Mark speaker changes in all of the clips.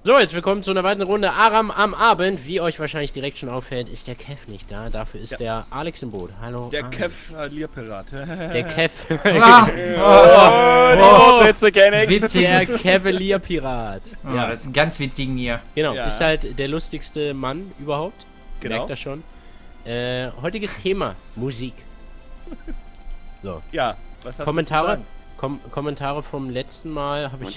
Speaker 1: So, jetzt willkommen zu einer weiteren Runde Aram am Abend. Wie euch wahrscheinlich direkt schon auffällt, ist der Kev nicht da. Dafür ist der Alex im Boot. Hallo.
Speaker 2: Der Kevalier-Pirat.
Speaker 1: Der Kev. Der Cavalier-Pirat.
Speaker 3: Ja, das ist ein ganz witziger hier.
Speaker 1: Genau,
Speaker 2: Ja.
Speaker 1: ist halt der lustigste Mann überhaupt.
Speaker 2: Genau.
Speaker 1: Merkt das schon. Heutiges Thema, Musik. So,
Speaker 2: Ja, was hast
Speaker 1: Kommentare?
Speaker 2: du zu
Speaker 1: Kommentare vom letzten Mal habe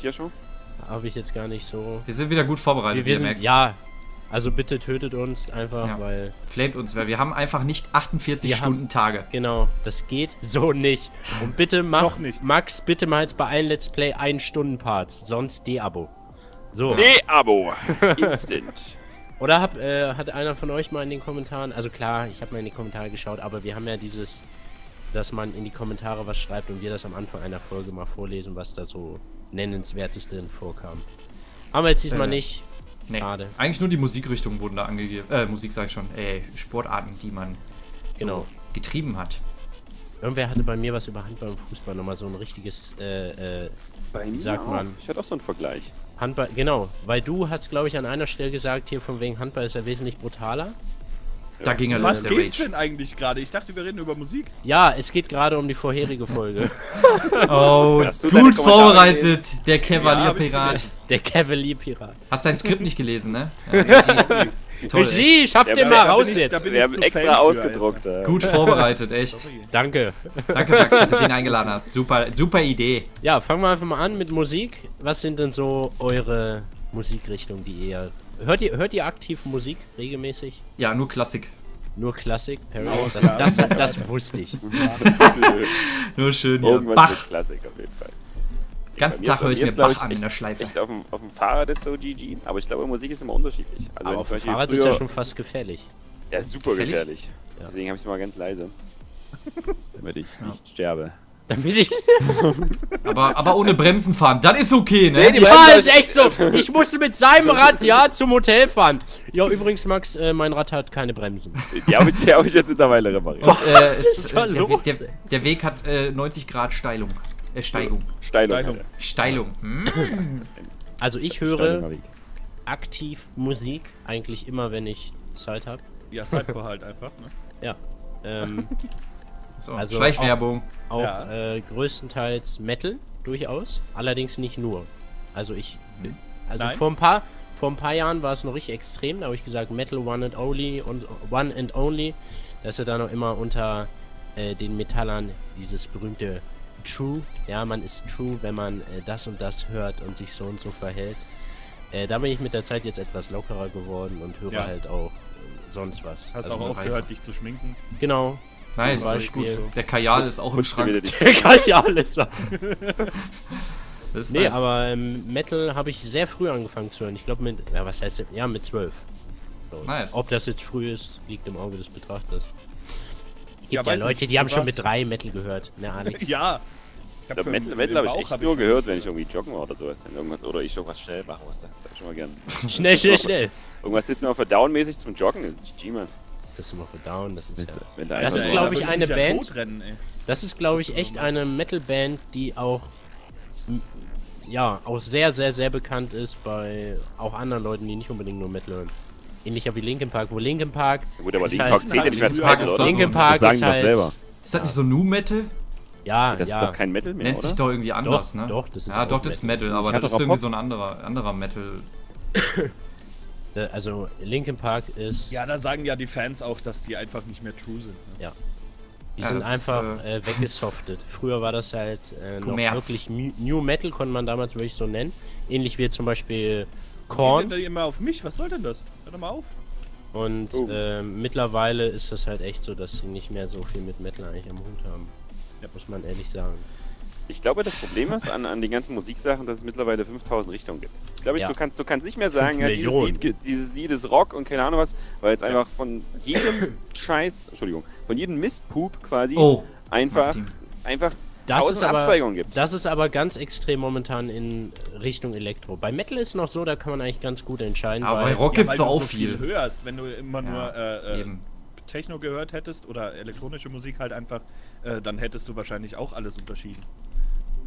Speaker 1: ich jetzt gar nicht so...
Speaker 3: Wir sind wieder gut vorbereitet,
Speaker 1: Wir
Speaker 3: ihr
Speaker 1: sind,
Speaker 3: merkt.
Speaker 1: ja, also bitte tötet uns einfach,
Speaker 3: Ja.
Speaker 1: weil...
Speaker 3: Flamet uns, weil wir haben einfach nicht 48
Speaker 1: Wir
Speaker 3: Stunden
Speaker 1: haben-
Speaker 3: Tage.
Speaker 1: Genau, das geht so nicht. Und bitte
Speaker 2: Noch nicht.
Speaker 1: Max, bitte mal jetzt bei allen Let's Play 1-Stunden-Parts, sonst De-Abo. So.
Speaker 4: De-Abo. Instant.
Speaker 1: Oder hat einer von euch mal in den Kommentaren, also klar, ich habe mal in die Kommentare geschaut, aber wir haben ja dieses, dass man in die Kommentare was schreibt und wir das am Anfang einer Folge mal vorlesen, was da so nennenswertes drin vorkam. Haben wir jetzt diesmal nicht.
Speaker 3: Nee.
Speaker 1: Schade.
Speaker 3: Eigentlich nur die Musikrichtungen wurden da angegeben. Musik sag ich schon. Sportarten, die man
Speaker 1: Genau.
Speaker 3: getrieben hat.
Speaker 1: Irgendwer hatte bei mir was über Handball und Fußball nochmal so ein richtiges,
Speaker 4: Bei
Speaker 1: wie
Speaker 4: mir
Speaker 1: sagt
Speaker 4: auch.
Speaker 1: man?
Speaker 4: Ich hatte auch so einen Vergleich.
Speaker 1: Handball, genau, weil du hast, glaube ich, an einer Stelle gesagt, hier von wegen Handball ist ja wesentlich brutaler.
Speaker 3: Da ging er
Speaker 2: sagen?
Speaker 3: los,
Speaker 2: Was
Speaker 3: der
Speaker 2: geht's
Speaker 3: Rage.
Speaker 2: denn eigentlich gerade? Ich dachte, wir reden über Musik.
Speaker 1: Ja, es geht gerade um die vorherige Folge.
Speaker 3: Oh,
Speaker 4: Hast du deine
Speaker 3: gut
Speaker 4: Kommentare
Speaker 3: vorbereitet, der
Speaker 2: Ja, hab
Speaker 3: Cavalier-Pirat.
Speaker 2: ich
Speaker 1: Der Cavalier-Pirat.
Speaker 3: Hast dein Skript nicht gelesen, ne? Ja, ist toll, echt.
Speaker 1: Regie, schafft
Speaker 4: Ja,
Speaker 1: den
Speaker 4: aber
Speaker 1: mal
Speaker 4: da
Speaker 1: raus
Speaker 2: bin ich-
Speaker 1: jetzt.
Speaker 2: da bin
Speaker 4: Wir
Speaker 2: ich
Speaker 4: haben
Speaker 2: zu
Speaker 4: extra
Speaker 2: Fan für,
Speaker 4: ausgedruckt.
Speaker 3: Gut vorbereitet, echt.
Speaker 2: Sorry.
Speaker 1: Danke.
Speaker 3: Danke, Max, dass du den eingeladen hast. Super Idee.
Speaker 1: Ja, fangen wir einfach mal an mit Musik. Was sind denn so eure Musikrichtungen, die ihr... Hört ihr aktiv Musik regelmäßig?
Speaker 3: Ja, nur Klassik.
Speaker 1: Nur Klassik? Perry?
Speaker 2: Ja.
Speaker 1: Das wusste ich.
Speaker 3: Nur schön hier.
Speaker 4: Irgendwas
Speaker 3: Bach.
Speaker 4: mit Klassik auf jeden Fall.
Speaker 3: Ganzen
Speaker 4: Bei
Speaker 3: Tag höre ich
Speaker 4: bei
Speaker 3: mir
Speaker 4: ist, glaub
Speaker 3: Bach an in
Speaker 4: echt-
Speaker 3: der Schleife.
Speaker 4: Echt auf dem Fahrrad ist so GG. Aber ich glaube, Musik ist immer unterschiedlich. Also
Speaker 1: Aber
Speaker 4: wenn
Speaker 1: auf
Speaker 4: zum
Speaker 1: dem
Speaker 4: Beispiel
Speaker 1: Fahrrad ist ja schon fast gefährlich.
Speaker 4: Ja, super
Speaker 3: Gefährlich?
Speaker 4: gefährlich.
Speaker 1: Ja.
Speaker 4: Deswegen habe ich es mal ganz leise. Damit ich nicht sterbe.
Speaker 1: Damit ich...
Speaker 3: Aber ohne Bremsen fahren, das ist okay, ne?
Speaker 4: die
Speaker 1: Ja,
Speaker 4: Bremse-
Speaker 1: ist echt so. Ich musste mit seinem Rad, ja, zum Hotel fahren. Ja, übrigens, Max, mein Rad hat keine Bremsen.
Speaker 4: Die habe ich jetzt mittlerweile repariert.
Speaker 1: ist da los,
Speaker 3: der Weg hat 90 Grad Steilung. Steigung.
Speaker 4: Steilung.
Speaker 3: Steilung. Hm?
Speaker 1: Also ich
Speaker 4: Steilunger
Speaker 1: höre
Speaker 4: Weg.
Speaker 1: aktiv Musik, eigentlich immer, wenn ich Zeit habe.
Speaker 2: Ja, Sidecore halt einfach, ne?
Speaker 1: Ja.
Speaker 3: So,
Speaker 1: Also
Speaker 3: Schleichwerbung.
Speaker 1: Auch
Speaker 2: Ja.
Speaker 1: größtenteils Metal, durchaus. Allerdings nicht nur. Also also
Speaker 2: Nein?
Speaker 1: vor ein paar Jahren war es noch richtig extrem. Da habe ich gesagt Metal One and Only. Dass er da noch immer unter den Metallern dieses berühmte True. Ja, man ist True, wenn man das und das hört und sich so und so verhält. Da bin ich mit der Zeit jetzt etwas lockerer geworden und höre
Speaker 2: Ja.
Speaker 1: halt auch sonst was.
Speaker 2: Hast
Speaker 3: Also
Speaker 2: auch
Speaker 3: eine
Speaker 2: aufgehört, dich zu schminken.
Speaker 1: Genau.
Speaker 3: Nice,
Speaker 1: Zum
Speaker 3: das ist gut.
Speaker 1: Beispiel.
Speaker 3: Der Kajal ist auch im
Speaker 4: Putzt dir wieder
Speaker 3: Schrank.
Speaker 4: die
Speaker 1: Der kann ja alles sagen.
Speaker 3: Das ist
Speaker 1: Nee,
Speaker 3: nice.
Speaker 1: aber Metal habe ich sehr früh angefangen zu hören. Ich glaube ja, was heißt, ja, mit 12. So.
Speaker 3: Nice.
Speaker 1: Ob das jetzt früh ist, liegt im Auge des Betrachters. Gibt ja,
Speaker 2: weiß
Speaker 1: Leute,
Speaker 2: nicht,
Speaker 1: die haben
Speaker 2: du
Speaker 1: schon
Speaker 2: warst-
Speaker 1: mit 3 Metal gehört. Ne, Alex?
Speaker 2: Ja.
Speaker 4: Ich glaub, Metal habe ich echt nur gehört, wenn ich irgendwie joggen war oder sowas. Wenn irgendwas, oder ich irgendwas schnell machen musste. Das hab ich schon mal gern.
Speaker 1: Schnell.
Speaker 4: Irgendwas ist immer verdauen-mäßig zum Joggen. Das ist GG, Mann.
Speaker 1: Das ist immer für down, das ist ja.
Speaker 4: Wenn da
Speaker 1: Das
Speaker 4: einer-
Speaker 1: ist, glaub ich, eine Band.
Speaker 2: Totrennen, ey.
Speaker 1: Das ist, glaube ich, echt eine Metal-Band, die auch ja, auch sehr, sehr, sehr bekannt ist bei auch anderen Leuten, die nicht unbedingt nur Metal hören. Ähnlicher wie Linkin Park, wo Linkin Park
Speaker 4: Gut, aber
Speaker 1: ist
Speaker 4: Linkin
Speaker 1: halt-
Speaker 4: Park zählt ja nicht mehr als
Speaker 2: Linkin
Speaker 4: Metal,
Speaker 3: Park
Speaker 4: oder?
Speaker 3: ist
Speaker 1: Linkin
Speaker 3: so-
Speaker 1: Park
Speaker 4: Das sagen
Speaker 1: ist
Speaker 4: die doch
Speaker 1: halt,
Speaker 4: selber.
Speaker 3: Ist das nicht so Nu Metal?
Speaker 1: ja,
Speaker 4: Das ist
Speaker 1: ja.
Speaker 4: doch kein Metal mehr,
Speaker 3: Nennt
Speaker 4: oder?
Speaker 3: sich doch irgendwie anders,
Speaker 1: Doch,
Speaker 3: ne?
Speaker 1: doch, das ist
Speaker 3: ja,
Speaker 1: das
Speaker 3: doch, das ist
Speaker 1: Metal.
Speaker 3: Metal, aber
Speaker 4: hat
Speaker 3: das
Speaker 4: doch
Speaker 3: ist irgendwie
Speaker 4: Pop.
Speaker 3: so ein anderer Metal.
Speaker 1: Also Linkin Park ist,
Speaker 2: Ja, da sagen ja die Fans auch, dass die einfach nicht mehr true sind. Ne?
Speaker 1: ja, die
Speaker 3: Ja,
Speaker 1: sind
Speaker 3: das ist,
Speaker 1: einfach weggesoftet. Früher war das halt noch
Speaker 3: Kommerz.
Speaker 1: wirklich New Metal, konnte man damals wirklich so nennen. Ähnlich wie jetzt zum Beispiel
Speaker 2: Geht
Speaker 1: Korn.
Speaker 2: denn da immer auf mich? Was soll denn das? Hör doch mal auf.
Speaker 1: Und
Speaker 4: Oh.
Speaker 1: mittlerweile ist das halt echt so, dass sie nicht mehr so viel mit Metal eigentlich am Hut haben. Ja, muss man ehrlich sagen.
Speaker 4: Ich glaube, das Problem ist an den ganzen Musiksachen, dass es mittlerweile 5000 Richtungen gibt. Ich glaube,
Speaker 1: Ja.
Speaker 4: du kannst nicht mehr sagen,
Speaker 1: 5
Speaker 4: ja,
Speaker 1: Millionen.
Speaker 4: dieses Lied ist Rock und keine Ahnung was, weil jetzt einfach von jedem von jedem Mistpup quasi
Speaker 3: Oh,
Speaker 4: einfach
Speaker 3: Maxim.
Speaker 1: Das ist
Speaker 4: 1000
Speaker 1: aber-
Speaker 4: Abzweigungen gibt.
Speaker 1: Das ist aber ganz extrem momentan in Richtung Elektro. Bei Metal ist noch so, da kann man eigentlich ganz gut entscheiden,
Speaker 3: Aber bei
Speaker 1: weil
Speaker 3: Rock
Speaker 2: Ja,
Speaker 3: gibt's
Speaker 2: weil
Speaker 3: doch
Speaker 2: du
Speaker 3: auch
Speaker 2: so viel
Speaker 3: viel.
Speaker 2: hörst, wenn du immer nur
Speaker 3: Eben.
Speaker 2: Techno gehört hättest oder elektronische Musik halt einfach, dann hättest du wahrscheinlich auch alles unterschieden.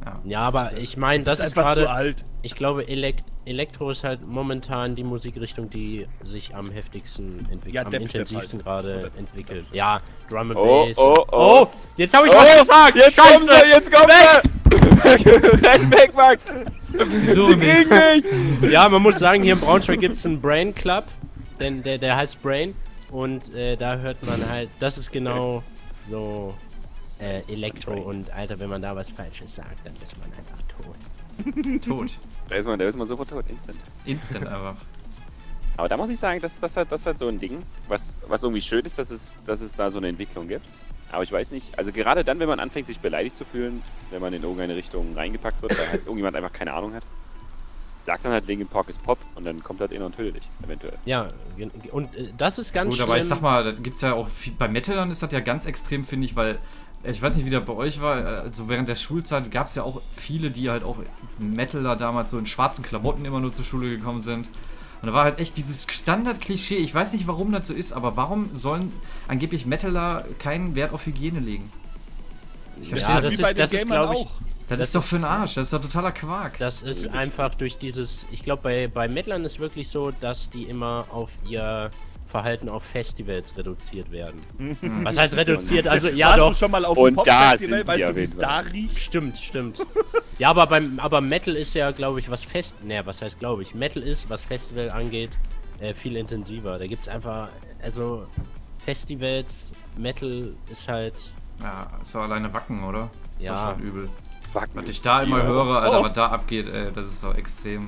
Speaker 1: Ja, aber ich meine, das ist
Speaker 2: einfach zu
Speaker 1: gerade...
Speaker 2: alt.
Speaker 1: Ich glaube, Elektro ist halt momentan die Musikrichtung, die sich am heftigsten entwickelt,
Speaker 2: Ja,
Speaker 1: am
Speaker 2: Dubstep
Speaker 1: intensivsten
Speaker 2: halt.
Speaker 1: gerade entwickelt. Ja, Drum and
Speaker 4: Oh,
Speaker 1: Bass.
Speaker 4: oh, oh.
Speaker 1: Oh, jetzt habe ich was gesagt!
Speaker 4: Jetzt
Speaker 1: Scheiße!
Speaker 4: kommt er, jetzt kommt er! Renn weg, Max!
Speaker 3: So
Speaker 4: Sie kriegen mich!
Speaker 1: Ja, man muss sagen, hier in Braunschweig gibt es einen Brain Club, denn der heißt Brain. Und da hört man halt, das ist genau so Elektro. Und Alter, wenn man da was Falsches sagt, dann ist man einfach tot.
Speaker 3: Tot.
Speaker 4: Da ist man sofort tot, instant.
Speaker 3: Instant einfach.
Speaker 4: Aber da muss ich sagen, das ist halt so ein Ding, was irgendwie schön ist, dass es da so eine Entwicklung gibt. Aber ich weiß nicht, also gerade dann, wenn man anfängt, sich beleidigt zu fühlen, wenn man in irgendeine Richtung reingepackt wird, weil halt irgendjemand einfach keine Ahnung hat, sagt dann halt Linkin Park ist Pop und dann kommt halt einer und tötet dich, eventuell.
Speaker 1: Ja, und das ist ganz
Speaker 3: Gut,
Speaker 1: schlimm.
Speaker 3: aber ich sag mal, da gibt's ja auch viel, bei Metalern ist das ja ganz extrem, finde ich, weil ich weiß nicht, wie das bei euch war, also während der Schulzeit gab es ja auch viele, die halt auch Metaler damals so in schwarzen Klamotten immer nur zur Schule gekommen sind. Und da war halt echt dieses Standard-Klischee, ich weiß nicht, warum das so ist, aber warum sollen angeblich Metaler keinen Wert auf Hygiene legen? Ich verstehe
Speaker 1: Ja,
Speaker 3: das.
Speaker 1: das ist glaube ich...
Speaker 3: Das ist doch für den Arsch, das ist doch totaler Quark.
Speaker 1: Das ist einfach durch dieses... Ich glaube, bei Metlern ist wirklich so, dass die immer auf ihr Verhalten auf Festivals reduziert werden. Was heißt reduziert? Also, ja
Speaker 2: Warst
Speaker 1: doch.
Speaker 2: du schon mal auf
Speaker 4: Und
Speaker 2: dem
Speaker 4: da
Speaker 2: Pop-Festival,
Speaker 4: sind sie
Speaker 2: weißt
Speaker 4: auf
Speaker 2: du, wie es
Speaker 4: jeden
Speaker 2: da
Speaker 4: Fall.
Speaker 2: riecht?
Speaker 1: Stimmt. Ja, aber Metal ist ja, glaube ich, was was heißt glaube ich? Metal ist, was Festival angeht, viel intensiver. Da gibt es einfach, also Festivals, Metal ist halt...
Speaker 3: Ja, ist doch alleine Wacken, oder? Ist
Speaker 1: Ja.
Speaker 3: doch schon übel.
Speaker 4: Wacken.
Speaker 3: Was ich da immer höre, Alter,
Speaker 2: Oh.
Speaker 3: was da abgeht, das ist doch extrem.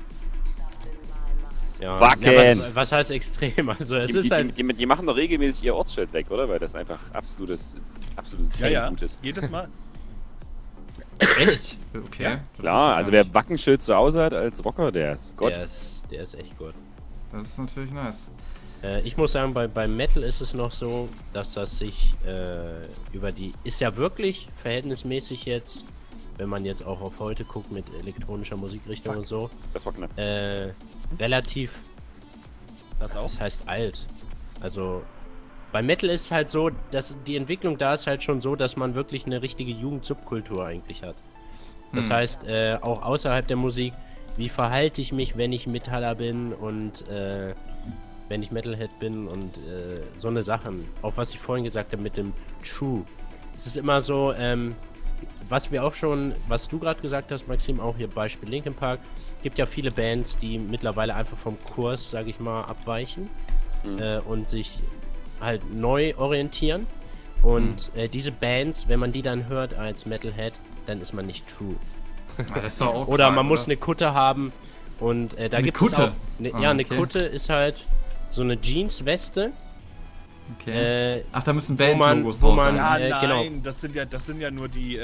Speaker 1: Ja,
Speaker 4: Wacken.
Speaker 1: ja, was heißt extrem? Also es ist halt...
Speaker 4: Die machen doch regelmäßig ihr Ortsschild weg, oder? Weil das einfach absolutes
Speaker 2: Ja.
Speaker 4: Gut ist.
Speaker 2: Jedes Mal.
Speaker 3: Echt? Okay.
Speaker 2: Ja,
Speaker 4: Klar, also wer Wackenschild zu Hause hat als Rocker, der ist Gott.
Speaker 1: Der ist echt gut.
Speaker 3: Das ist natürlich nice.
Speaker 1: Ich muss sagen, bei Metal ist es noch so, dass das sich über die... Ist ja wirklich verhältnismäßig jetzt, wenn man jetzt auch auf heute guckt mit elektronischer Musikrichtung und so,
Speaker 4: Das war knapp.
Speaker 1: relativ...
Speaker 2: Das auch?
Speaker 1: Das heißt alt. Also bei Metal ist halt so, dass die Entwicklung da ist halt schon so, dass man wirklich eine richtige Jugendsubkultur eigentlich hat. Das heißt, auch außerhalb der Musik, wie verhalte ich mich, wenn ich Metaller bin und wenn ich Metalhead bin und so eine Sachen. Auch was ich vorhin gesagt habe mit dem True. Es ist immer so, was du gerade gesagt hast, Maxim, auch hier Beispiel Linkin Park, gibt ja viele Bands, die mittlerweile einfach vom Kurs, sage ich mal, abweichen und sich halt neu orientieren. Und diese Bands, wenn man die dann hört als Metalhead, dann ist man nicht true.
Speaker 3: Ah, das ist doch auch
Speaker 1: Oder
Speaker 3: Quark,
Speaker 1: man muss eine Kutte haben und da
Speaker 3: Eine
Speaker 1: gibt
Speaker 3: Kutte?
Speaker 1: es auch...
Speaker 3: Ah,
Speaker 1: ja, eine
Speaker 3: okay.
Speaker 1: Kutte ist halt so eine Jeansweste.
Speaker 3: Okay. Ach, da müssen
Speaker 1: wo man-
Speaker 3: Bandlogos
Speaker 1: wo
Speaker 3: drauf
Speaker 1: man-
Speaker 3: sein.
Speaker 2: Ja,
Speaker 1: genau.
Speaker 2: nein, das sind ja nur die,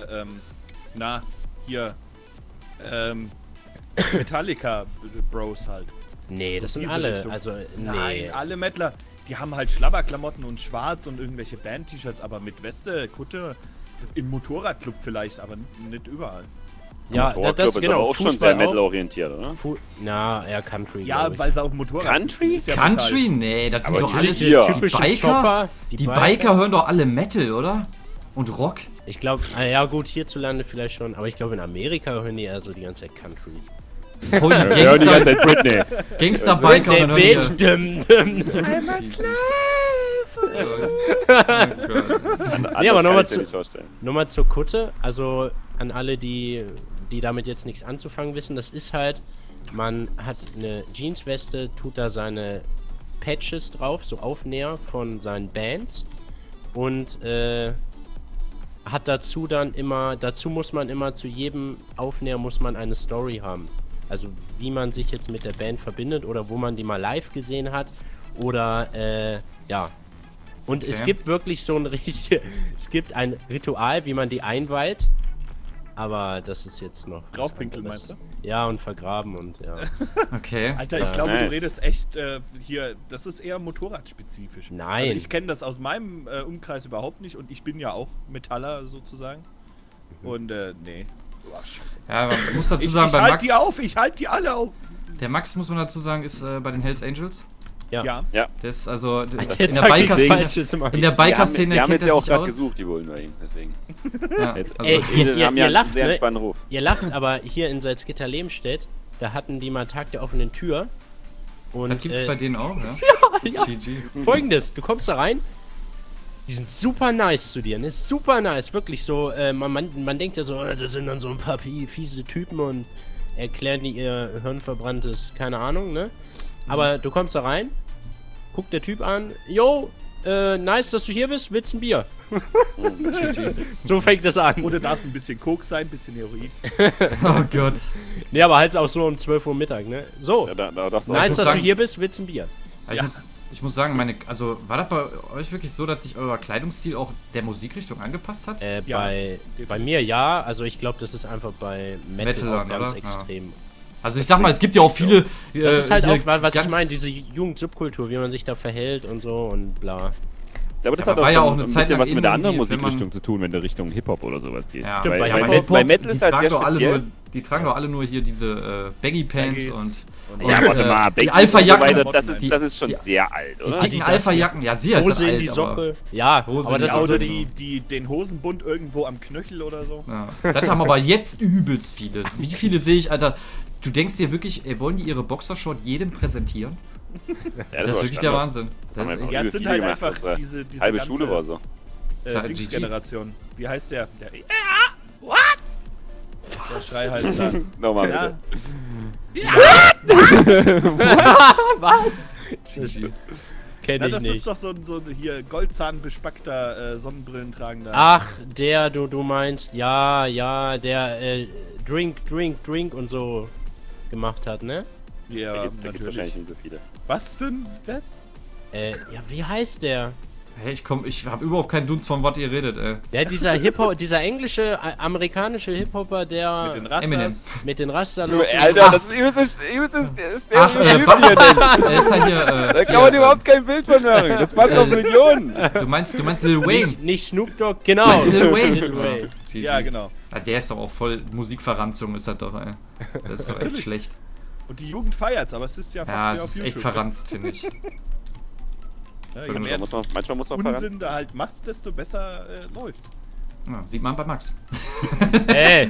Speaker 2: Metallica Bros halt.
Speaker 1: Nee, das sind
Speaker 2: diese
Speaker 1: alle.
Speaker 2: Richtung.
Speaker 1: Also, nee.
Speaker 2: Nein, alle Mettler, die haben halt Schlabberklamotten und schwarz und irgendwelche Band-T-Shirts, aber mit Weste, Kutte, im Motorradclub vielleicht, aber nicht überall.
Speaker 1: Ja,
Speaker 4: Motorclub
Speaker 1: das
Speaker 4: ist
Speaker 1: genau.
Speaker 4: aber auch schon
Speaker 1: Fußball
Speaker 4: sehr metal-orientiert, oder?
Speaker 1: Na, eher Country.
Speaker 2: Ja,
Speaker 1: glaub ich.
Speaker 2: weil sie auf dem Motorrad
Speaker 4: Country?
Speaker 2: sitzen, ist ja
Speaker 3: Country? Nee, das sind
Speaker 4: Aber
Speaker 3: doch alles
Speaker 4: hier.
Speaker 3: die
Speaker 1: typische
Speaker 3: Biker.
Speaker 1: Chopper,
Speaker 3: Die Biker hören doch alle Metal, oder? Und Rock?
Speaker 1: Ich glaube, ja gut, hierzulande vielleicht schon, aber ich glaube in Amerika hören die eher so die ganze Zeit Country.
Speaker 3: Voll die
Speaker 4: Wir hören die ganze
Speaker 3: Gangster-
Speaker 4: Zeit Britney.
Speaker 3: Gangster-Biker und dann hören die...
Speaker 2: I'm a slave!
Speaker 1: Nee, aber
Speaker 4: Anders kann
Speaker 1: nochmal
Speaker 4: ich dir nicht vorstellen.
Speaker 1: Nochmal zur Kutte, also an alle, die damit jetzt nichts anzufangen wissen, das ist halt, man hat eine Jeansweste, tut da seine Patches drauf, so Aufnäher von seinen Bands und hat dazu dann immer, dazu muss man immer zu jedem Aufnäher muss man eine Story haben. Also wie man sich jetzt mit der Band verbindet oder wo man die mal live gesehen hat oder ja. Und es
Speaker 3: Okay.
Speaker 1: gibt wirklich so ein richtig, es gibt ein Ritual, wie man die einweiht. Aber das ist jetzt noch...
Speaker 2: Draufpinkeln, meinst du?
Speaker 1: Ja, und vergraben und ja.
Speaker 3: Okay.
Speaker 2: Alter, ich
Speaker 1: Ja.
Speaker 2: glaube,
Speaker 4: Nice.
Speaker 2: du redest echt hier, das ist eher motorradspezifisch.
Speaker 1: Nein.
Speaker 2: Also ich kenne das aus meinem Umkreis überhaupt nicht und ich bin ja auch Metaller sozusagen. Und nee. Boah, scheiße.
Speaker 3: Ja, man muss dazu
Speaker 2: Ich
Speaker 3: sagen, bei
Speaker 2: halte
Speaker 3: Max...
Speaker 2: die auf, ich halte die alle auf.
Speaker 3: Der Max, muss man dazu sagen, ist bei den Hells Angels.
Speaker 2: Ja.
Speaker 4: Ja.
Speaker 3: Das ist also das
Speaker 1: Der
Speaker 3: in der
Speaker 1: sagt nichts
Speaker 3: Biker-Szene.
Speaker 1: Falsches immer.
Speaker 3: In der
Speaker 4: Wir haben
Speaker 3: Biker-Szene
Speaker 4: jetzt
Speaker 3: kennt
Speaker 4: ja
Speaker 3: er
Speaker 4: auch
Speaker 3: sich
Speaker 4: gerade
Speaker 3: aus.
Speaker 4: gesucht, die wollen wir ihn, deswegen.
Speaker 3: Ja.
Speaker 4: Jetzt,
Speaker 3: Also,
Speaker 1: Ey,
Speaker 4: die haben ja
Speaker 1: ihr
Speaker 4: einen
Speaker 1: lacht,
Speaker 4: sehr
Speaker 1: ne?
Speaker 4: entspannten Ruf.
Speaker 1: Ihr lacht, aber hier in Salzgitter-Lebenstedt, da hatten die mal Tag der offenen Tür. Und
Speaker 3: das gibt's bei denen auch, ja?
Speaker 1: ja.
Speaker 3: GG.
Speaker 1: Folgendes, du kommst da rein, die sind super nice zu dir, ne? Super nice, wirklich so, man denkt ja so, das sind dann so ein paar fiese Typen und erklären die ihr hirnverbranntes, keine Ahnung, ne? Aber du kommst da rein, guckt der Typ an, yo, nice, dass du hier bist, willst ein Bier? So fängt das an.
Speaker 2: Oder darf es ein bisschen Koks sein, ein bisschen Heroin.
Speaker 3: Oh Gott.
Speaker 1: Ne, aber halt auch so um 12 Uhr Mittag, ne? So,
Speaker 4: Ja, da darfst du
Speaker 1: nice,
Speaker 3: muss
Speaker 1: dass
Speaker 3: sagen-
Speaker 1: du hier bist, willst ein Bier?
Speaker 3: Ich muss sagen, also war das bei euch wirklich so, dass sich euer Kleidungsstil auch der Musikrichtung angepasst hat?
Speaker 2: Ja,
Speaker 1: Bei
Speaker 2: definitiv.
Speaker 1: mir ja, also ich glaube, das ist einfach bei Metal
Speaker 3: Metalern,
Speaker 1: auch ganz
Speaker 3: oder?
Speaker 1: extrem.
Speaker 3: Also ich sag mal, es gibt ja auch viele.
Speaker 1: Das ist halt
Speaker 3: hier
Speaker 1: auch, was ich
Speaker 3: ganz-
Speaker 1: meine, diese Jugendsubkultur, wie man sich da verhält und so und bla.
Speaker 4: Ja, aber das
Speaker 3: Aber
Speaker 4: hat auch
Speaker 3: war ja
Speaker 4: dann
Speaker 3: auch eine
Speaker 4: ein
Speaker 3: Zeit
Speaker 4: bisschen
Speaker 3: lang
Speaker 4: was mit der
Speaker 3: eh
Speaker 4: anderen
Speaker 3: nur die, wenn man-
Speaker 4: Musikrichtung zu tun, wenn du Richtung Hip-Hop oder sowas gehst.
Speaker 3: Ja,
Speaker 1: Stimmt, bei
Speaker 4: bei,
Speaker 1: Hip-Hop,
Speaker 4: bei Metal
Speaker 3: die
Speaker 4: ist halt sehr
Speaker 3: tragen doch alle
Speaker 4: speziell.
Speaker 3: nur, die tragen doch alle nur hier diese Baggy Pants
Speaker 2: Baggies
Speaker 3: und
Speaker 4: Ja, warte mal,
Speaker 3: die
Speaker 4: Baggies
Speaker 3: Alpha-Jacken,
Speaker 4: und so weiter, das
Speaker 3: die-
Speaker 4: ist schon
Speaker 3: die-
Speaker 4: sehr alt, oder?
Speaker 3: die dicken Alpha-Jacken, ja, sie ist
Speaker 1: Hose in
Speaker 3: alt,
Speaker 1: die
Speaker 3: aber-
Speaker 1: Socke. Ja,
Speaker 3: Hose
Speaker 1: aber
Speaker 3: in
Speaker 1: das
Speaker 3: die
Speaker 2: Ja,
Speaker 1: ist
Speaker 2: oder
Speaker 1: so,
Speaker 2: den Hosenbund irgendwo am Knöchel oder so.
Speaker 3: Ja. Das haben aber jetzt übelst viele. Wie viele sehe ich, Alter? Du denkst dir wirklich, wollen die ihre Boxershort jedem präsentieren?
Speaker 4: Ja,
Speaker 3: Das ist wirklich der Wahnsinn.
Speaker 4: Das haben
Speaker 3: Das ist
Speaker 4: einfach
Speaker 3: echt-
Speaker 2: Ja, es
Speaker 4: übel
Speaker 2: sind
Speaker 4: viele
Speaker 2: halt
Speaker 4: gemacht.
Speaker 2: einfach
Speaker 4: Unsere
Speaker 2: diese
Speaker 4: halbe
Speaker 2: ganze,
Speaker 4: Schule war so.
Speaker 3: Klar, GG.
Speaker 2: Dingsgeneration. Wie heißt der? Der Schrei halt da.
Speaker 4: Nochmal
Speaker 2: Ja,
Speaker 4: bitte.
Speaker 1: was?
Speaker 3: GG.
Speaker 1: Kenn
Speaker 2: ja,
Speaker 1: ich
Speaker 2: das
Speaker 1: nicht.
Speaker 2: ist doch so ein hier goldzahnbespackter Sonnenbrillentragender.
Speaker 1: Ach, du meinst, ja, der Drink und so gemacht hat, ne?
Speaker 4: Da
Speaker 2: Ja,
Speaker 4: gibt's
Speaker 2: natürlich.
Speaker 4: wahrscheinlich nicht so viele.
Speaker 2: Was für ein Fest?
Speaker 1: Ja, wie heißt der?
Speaker 3: Hey, ich habe überhaupt keinen Dunst von was ihr redet, ey.
Speaker 1: Der, dieser Hip-Hop, dieser englische, amerikanische Hip-Hopper, der
Speaker 2: Mit den Rastas.
Speaker 3: Eminem.
Speaker 1: mit den Raster.
Speaker 4: Du, Alter, das ist übelstes
Speaker 3: Ach,
Speaker 4: Stereotyp hier, denn.
Speaker 3: Er ist ja hier,
Speaker 4: Da kann man überhaupt kein Bild von machen. Das passt auf Millionen.
Speaker 3: du meinst Lil Wayne.
Speaker 1: Nicht Snoop Dogg, genau.
Speaker 3: Lil Wayne.
Speaker 1: Lil Wayne.
Speaker 3: GG.
Speaker 2: Ja, genau.
Speaker 3: Ja, der ist doch auch voll Musikverranzung, ist das doch, ey. Das ist doch echt
Speaker 2: Natürlich.
Speaker 3: schlecht.
Speaker 2: Und die Jugend feiert's, aber es ist ja fast
Speaker 3: Ja,
Speaker 2: mehr
Speaker 3: es
Speaker 2: auf
Speaker 3: ist
Speaker 2: YouTube.
Speaker 3: echt verranzt, finde ich.
Speaker 2: Ja, je
Speaker 3: Manchmal
Speaker 2: mehr
Speaker 4: Manchmal muss man
Speaker 2: Unsinn
Speaker 4: verraten.
Speaker 2: da halt machst, desto besser läuft's.
Speaker 3: Ja, sieht man bei Max.
Speaker 1: Ey,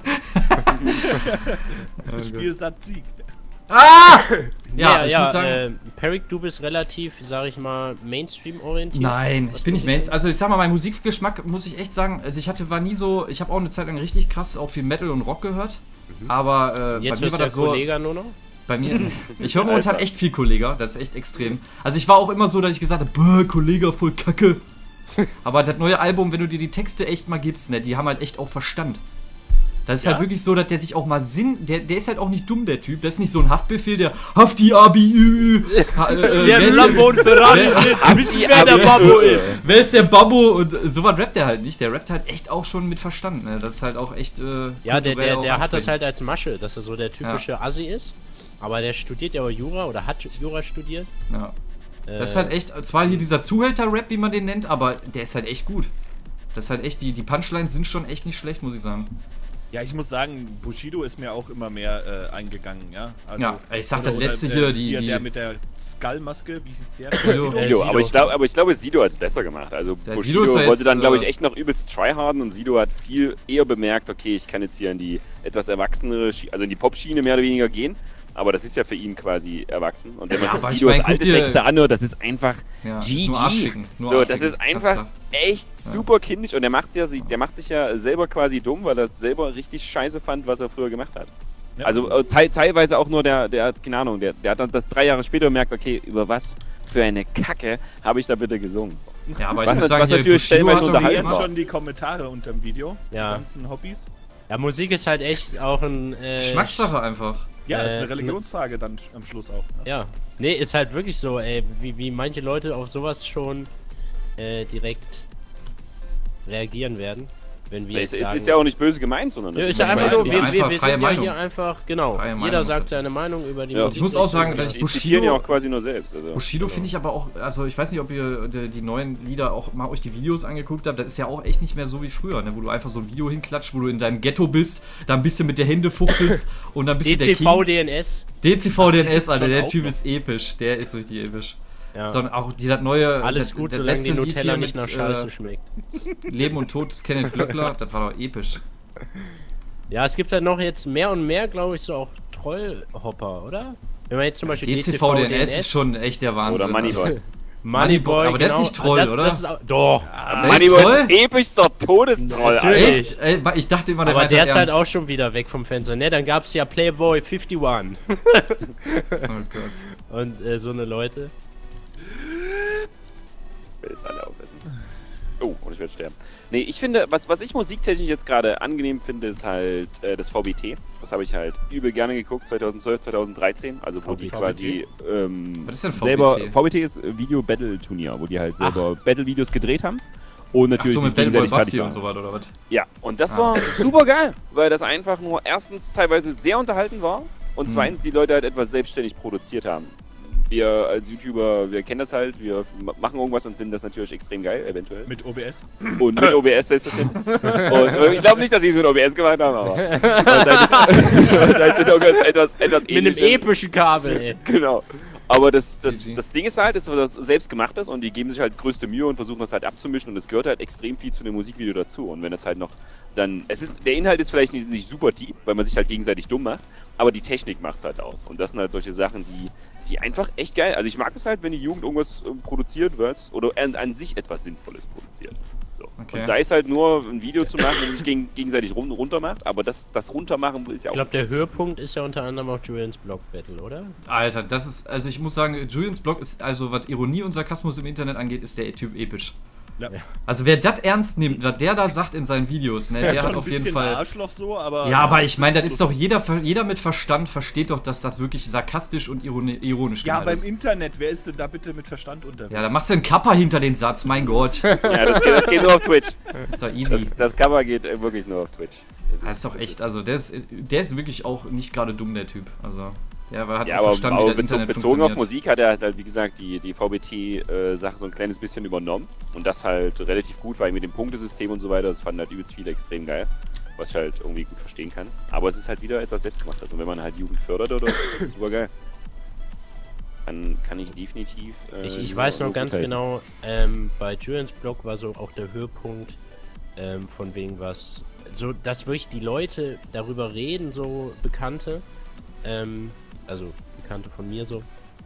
Speaker 2: Spielsatz Sieg.
Speaker 3: Ah! Ja, ich muss sagen.
Speaker 1: Perik, du bist relativ, sag ich mal, Mainstream-orientiert.
Speaker 3: Nein,
Speaker 1: Was
Speaker 3: ich bin nicht
Speaker 1: Musik
Speaker 3: Mainstream. Also ich sag mal, mein Musikgeschmack muss ich echt sagen, also ich habe auch eine Zeit lang richtig krass auch viel Metal und Rock gehört. Aber
Speaker 1: Jetzt
Speaker 3: bei mir
Speaker 1: ist
Speaker 3: war
Speaker 1: der
Speaker 3: das so.
Speaker 1: Kollege nur noch.
Speaker 3: Bei mir. Ich höre momentan
Speaker 4: Alter.
Speaker 3: echt viel Kollega, das ist echt extrem. Also ich war auch immer so, dass ich gesagt habe, bäh, Kollega, voll Kacke. Aber das neue Album, wenn du dir die Texte echt mal gibst, ne, die haben halt echt auch Verstand. Das ist
Speaker 2: Ja?
Speaker 3: halt wirklich so, dass der sich auch mal der ist halt auch nicht dumm, der Typ. Das ist nicht so ein Haftbefehl, der Hafti Abi.
Speaker 1: Der Lambo und Ferrari sind, wissen wer der Babbo ist.
Speaker 3: Wer ist der Babbo? Und sowas rappt der halt nicht. Der rappt halt echt auch schon mit Verstand. Ne? Das ist halt auch echt.
Speaker 1: Ja,
Speaker 3: kulturell auch
Speaker 1: der hat das
Speaker 3: ansprechend.
Speaker 1: halt als Masche, dass er so der typische Assi ist. Aber der studiert ja auch Jura oder hat Jura studiert.
Speaker 3: Ja. Das ist halt echt, zwar hier dieser Zuhälter-Rap, wie man den nennt, aber der ist halt echt gut. Das ist halt echt, die Punchlines sind schon echt nicht schlecht, muss ich sagen.
Speaker 2: Ja, ich muss sagen, Bushido ist mir auch immer mehr eingegangen, ja. Also,
Speaker 3: Ja, ich sag das letzte hier,
Speaker 2: der mit der Skullmaske, wie hieß der?
Speaker 3: Sido.
Speaker 4: Sido, aber ich glaube, Sido hat es besser gemacht. Also
Speaker 3: Der
Speaker 4: Bushido
Speaker 3: Sido ist ja
Speaker 4: wollte
Speaker 3: jetzt,
Speaker 4: dann, glaube ich, echt noch übelst tryharden und Sido hat viel eher bemerkt, okay, ich kann jetzt hier in die etwas erwachsenere, also in die Pop-Schiene mehr oder weniger gehen. Aber das ist ja für ihn quasi erwachsen. Und wenn man
Speaker 3: Ja,
Speaker 4: sich
Speaker 3: aber ich
Speaker 4: Sidos
Speaker 3: mein, guck
Speaker 4: alte
Speaker 3: dir-
Speaker 4: Texte anhört, das ist einfach
Speaker 3: Ja,
Speaker 4: GG.
Speaker 3: nur Arschficken, nur
Speaker 4: So, das
Speaker 3: Arschficken.
Speaker 4: ist einfach
Speaker 3: Basta.
Speaker 4: echt super kindisch. Und der macht sich ja selber quasi dumm, weil er es selber richtig scheiße fand, was er früher gemacht hat.
Speaker 2: Ja.
Speaker 4: Also teilweise auch nur der hat, keine Ahnung, der hat dann das 3 Jahre später gemerkt, okay, über was für eine Kacke habe ich da bitte gesungen.
Speaker 3: Ja, aber
Speaker 4: Was
Speaker 3: ich muss sagen,
Speaker 4: was
Speaker 3: hier,
Speaker 4: natürlich
Speaker 3: Bushido
Speaker 4: stellenweise
Speaker 3: hat doch
Speaker 4: unterhalten
Speaker 3: immer-
Speaker 2: Jetzt
Speaker 4: war.
Speaker 2: schon die Kommentare unter dem Video.
Speaker 1: Ja.
Speaker 2: Die ganzen Hobbys.
Speaker 1: Ja, Musik ist halt echt auch ein.
Speaker 3: Geschmackssache einfach.
Speaker 2: Ja, ist eine
Speaker 1: Äh,
Speaker 2: Religionsfrage dann am Schluss auch. Ne?
Speaker 1: Ja. Nee, ist halt wirklich so, ey, wie manche Leute auf sowas schon direkt reagieren werden. wenn wir jetzt sagen...
Speaker 4: Ist ja auch nicht böse gemeint, sondern...
Speaker 1: ist ja einfach nur, wir
Speaker 3: einfach
Speaker 1: sind
Speaker 3: freie
Speaker 1: ja
Speaker 3: Meinung.
Speaker 1: hier einfach, genau,
Speaker 3: Freie Meinung
Speaker 1: jeder
Speaker 3: ist
Speaker 1: sagt
Speaker 3: das.
Speaker 1: seine Meinung über die
Speaker 4: Ja.
Speaker 1: Musik.
Speaker 3: Ich muss auch sagen, dass
Speaker 4: Die zitieren ja auch quasi nur selbst. Also.
Speaker 3: Bushido finde ich aber auch, also ich weiß nicht, ob ihr die neuen Lieder auch mal euch die Videos angeguckt habt, das ist ja auch echt nicht mehr so wie früher, ne? Wo du einfach so ein Video hinklatscht, wo du in deinem Ghetto bist, da ein bisschen mit der Hände fuchtelst und dann bist du der King.
Speaker 1: DCV-DNS.
Speaker 3: DCV-DNS, Alter, der
Speaker 2: auch
Speaker 3: Typ
Speaker 2: noch.
Speaker 3: ist episch, der ist richtig episch.
Speaker 1: Ja.
Speaker 3: Sondern auch das neue...
Speaker 1: Alles
Speaker 3: das,
Speaker 1: gut,
Speaker 3: das
Speaker 1: solange die
Speaker 3: letzte Lied
Speaker 1: Nutella
Speaker 3: hier
Speaker 1: nicht
Speaker 3: mit,
Speaker 1: nach Scheiße schmeckt.
Speaker 3: Leben und Tod des Kenneth Glöckler, das war doch episch.
Speaker 1: Ja, es gibt halt noch jetzt mehr und mehr, glaube ich, so auch Trollhopper, oder? Wenn man jetzt zum Beispiel
Speaker 3: DCV-DNS ist schon echt der Wahnsinn.
Speaker 4: Oder Moneyboy.
Speaker 1: Moneyboy,
Speaker 3: aber der ist nicht Troll, oder?
Speaker 1: Das ist auch, doch.
Speaker 3: Der ist
Speaker 4: Moneyboy
Speaker 3: Troll?
Speaker 4: ist epischster Todestroll, Alter.
Speaker 1: Natürlich.
Speaker 3: Echt? Ich dachte immer, der
Speaker 1: Aber
Speaker 3: meint
Speaker 1: der
Speaker 3: das
Speaker 1: ist halt
Speaker 3: ernst.
Speaker 1: auch schon wieder weg vom Fenster, ne? Dann gab's ja Playboy 51
Speaker 3: Oh Gott.
Speaker 1: und so eine Leute.
Speaker 4: Ich will jetzt alle aufessen. Oh, und ich werde sterben. Nee, ich finde, was ich musiktechnisch jetzt gerade angenehm finde, ist halt das VBT. Das habe ich halt übel gerne geguckt, 2012, 2013. Also wo die
Speaker 1: VBT?
Speaker 4: quasi
Speaker 3: Was ist denn
Speaker 4: selber...
Speaker 3: VBT?
Speaker 4: VBT ist Video-Battle-Turnier, wo die halt selber Battle-Videos gedreht haben. Und natürlich
Speaker 3: Ach so, mit
Speaker 4: sich
Speaker 3: Battle Boy
Speaker 4: gegenseitig fertig
Speaker 3: Basti und
Speaker 4: machen.
Speaker 3: so weiter, oder was?
Speaker 4: Ja, und das war super geil, weil das einfach nur erstens teilweise sehr unterhalten war und zweitens die Leute halt etwas selbstständig produziert haben. Wir als YouTuber, wir kennen das halt, wir machen irgendwas und finden das natürlich extrem geil, eventuell.
Speaker 2: Mit OBS.
Speaker 4: Und mit OBS selbstverständlich. Und ich glaube nicht, dass sie es mit OBS gemacht haben, aber wahrscheinlich mit etwas
Speaker 1: Mit einem
Speaker 4: ähnlichem.
Speaker 1: epischen Kabel, ey.
Speaker 4: Genau. Aber das
Speaker 3: GG.
Speaker 4: Ding ist halt, dass das selbstgemachtes und die geben sich halt größte Mühe und versuchen das halt abzumischen und es gehört halt extrem viel zu dem Musikvideo dazu. Und wenn das halt noch dann, der Inhalt ist vielleicht nicht super deep, weil man sich halt gegenseitig dumm macht, aber die Technik macht's halt aus. Und das sind halt solche Sachen, die einfach echt geil. Also ich mag es halt, wenn die Jugend irgendwas produziert, oder an sich etwas Sinnvolles produziert. So.
Speaker 3: Okay.
Speaker 4: Und sei es halt nur ein Video zu machen, und sich gegenseitig runter macht, aber das Runtermachen ist ja
Speaker 1: Ich
Speaker 4: auch.
Speaker 1: glaube, der Höhepunkt ist ja unter anderem auch Julians Block Battle, oder?
Speaker 3: Alter, das ist, also ich muss sagen, Julians Blog ist, also was Ironie und Sarkasmus im Internet angeht, ist der Typ episch.
Speaker 2: Ja.
Speaker 3: Also wer das ernst nimmt, was der da sagt in seinen Videos, ne, der hat auf jeden
Speaker 2: Ein
Speaker 3: Fall...
Speaker 2: Arschloch so, aber...
Speaker 3: Ja, aber ich meine, das ist doch jeder mit Verstand versteht doch, dass das wirklich sarkastisch und ironisch
Speaker 2: Ja,
Speaker 3: gemeint
Speaker 2: beim
Speaker 3: ist.
Speaker 2: Internet, wer ist denn da bitte mit Verstand unterwegs?
Speaker 3: Ja, da machst du einen Kappa hinter den Satz, mein Gott.
Speaker 4: Ja, das geht nur auf Twitch.
Speaker 3: Das ist doch easy.
Speaker 4: Das Cover geht wirklich nur auf Twitch.
Speaker 3: Das ist doch echt, also der ist wirklich auch nicht gerade dumm, der Typ. Also, der hat
Speaker 4: Ja,
Speaker 3: auch
Speaker 4: aber
Speaker 3: verstanden, wie das Internet
Speaker 4: bezogen auf
Speaker 3: funktioniert.
Speaker 4: Musik hat er halt, wie gesagt, die VBT-Sache so ein kleines bisschen übernommen. Und das halt relativ gut, weil mit dem Punktesystem und so weiter, das fanden halt übelst viele extrem geil. Was ich halt irgendwie gut verstehen kann. Aber es ist halt wieder etwas Selbstgemachtes. Und wenn man halt Jugend fördert oder so, das ist super geil. Dann kann ich definitiv...
Speaker 1: Ich weiß noch ganz genau, bei Julians Blog war so auch der Höhepunkt, von wegen was, so, dass wirklich die Leute darüber reden, so Bekannte, also Bekannte von mir so,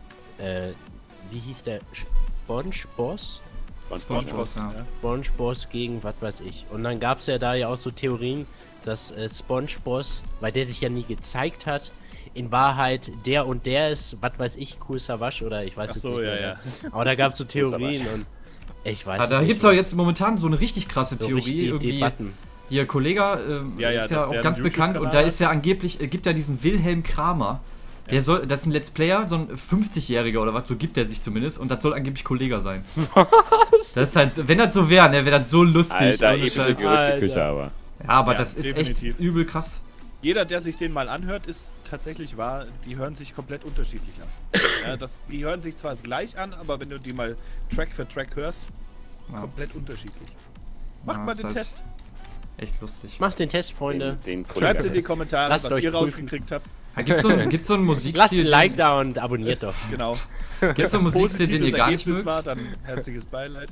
Speaker 1: wie hieß der, SpongeBoss?
Speaker 3: SpongeBob, ja.
Speaker 1: SpongeBoss gegen was weiß ich. Und dann gab es ja da ja auch so Theorien, dass SpongeBoss, weil der sich ja nie gezeigt hat, in Wahrheit der und der ist, was weiß ich, Kool Savas oder ich weiß
Speaker 2: Ach
Speaker 1: es
Speaker 2: so,
Speaker 1: nicht
Speaker 2: ja,
Speaker 1: mehr.
Speaker 2: ja.
Speaker 1: Aber da gab es so Theorien und ich weiß
Speaker 3: Ah, da
Speaker 1: nicht
Speaker 3: gibt es
Speaker 1: mehr.
Speaker 3: auch jetzt momentan so eine richtig krasse
Speaker 1: So
Speaker 3: Theorie.
Speaker 1: richtig
Speaker 3: irgendwie.
Speaker 1: Debatten.
Speaker 3: Ihr Kollege
Speaker 2: Ja,
Speaker 3: ist
Speaker 2: dass
Speaker 3: ja auch
Speaker 2: der
Speaker 3: ganz
Speaker 2: einen
Speaker 3: bekannt und
Speaker 2: YouTube-Kanal
Speaker 3: da ist ja angeblich, gibt ja diesen Wilhelm Kramer. Das ist ein Let's Player, so ein 50-Jähriger oder was, so gibt er sich zumindest und das soll angeblich Kollege sein. Was? Das ist halt, wenn das so wäre, ne, wäre das so lustig.
Speaker 4: Alter,
Speaker 3: ohne
Speaker 4: epische
Speaker 3: Scheiß.
Speaker 4: Gerüchteküche, aber...
Speaker 3: Ja, aber
Speaker 2: Ja,
Speaker 3: das ist
Speaker 2: definitiv.
Speaker 3: echt übel krass.
Speaker 2: Jeder, der sich den mal anhört, ist tatsächlich wahr, die hören sich komplett unterschiedlich an. Ja, die hören sich zwar gleich an, aber wenn du die mal Track für Track hörst,
Speaker 3: Ja.
Speaker 2: komplett unterschiedlich. Macht
Speaker 3: Ja,
Speaker 2: mal
Speaker 3: ist
Speaker 2: den
Speaker 3: halt
Speaker 2: Test.
Speaker 3: Echt lustig.
Speaker 1: Macht den Test, Freunde.
Speaker 4: Den
Speaker 2: Schreibt in die Kommentare,
Speaker 1: Lasst
Speaker 2: was
Speaker 1: euch
Speaker 2: ihr
Speaker 1: prüfen.
Speaker 2: rausgekriegt habt.
Speaker 3: Gibt's so einen
Speaker 1: Lasst
Speaker 3: Musikstil,
Speaker 1: ein Like da und abonniert doch.
Speaker 2: Genau.
Speaker 3: gibt's so einen Musikstil, den ihr gar nicht
Speaker 2: Ergebnis
Speaker 3: mögt?
Speaker 2: war, dann herzliches Beileid.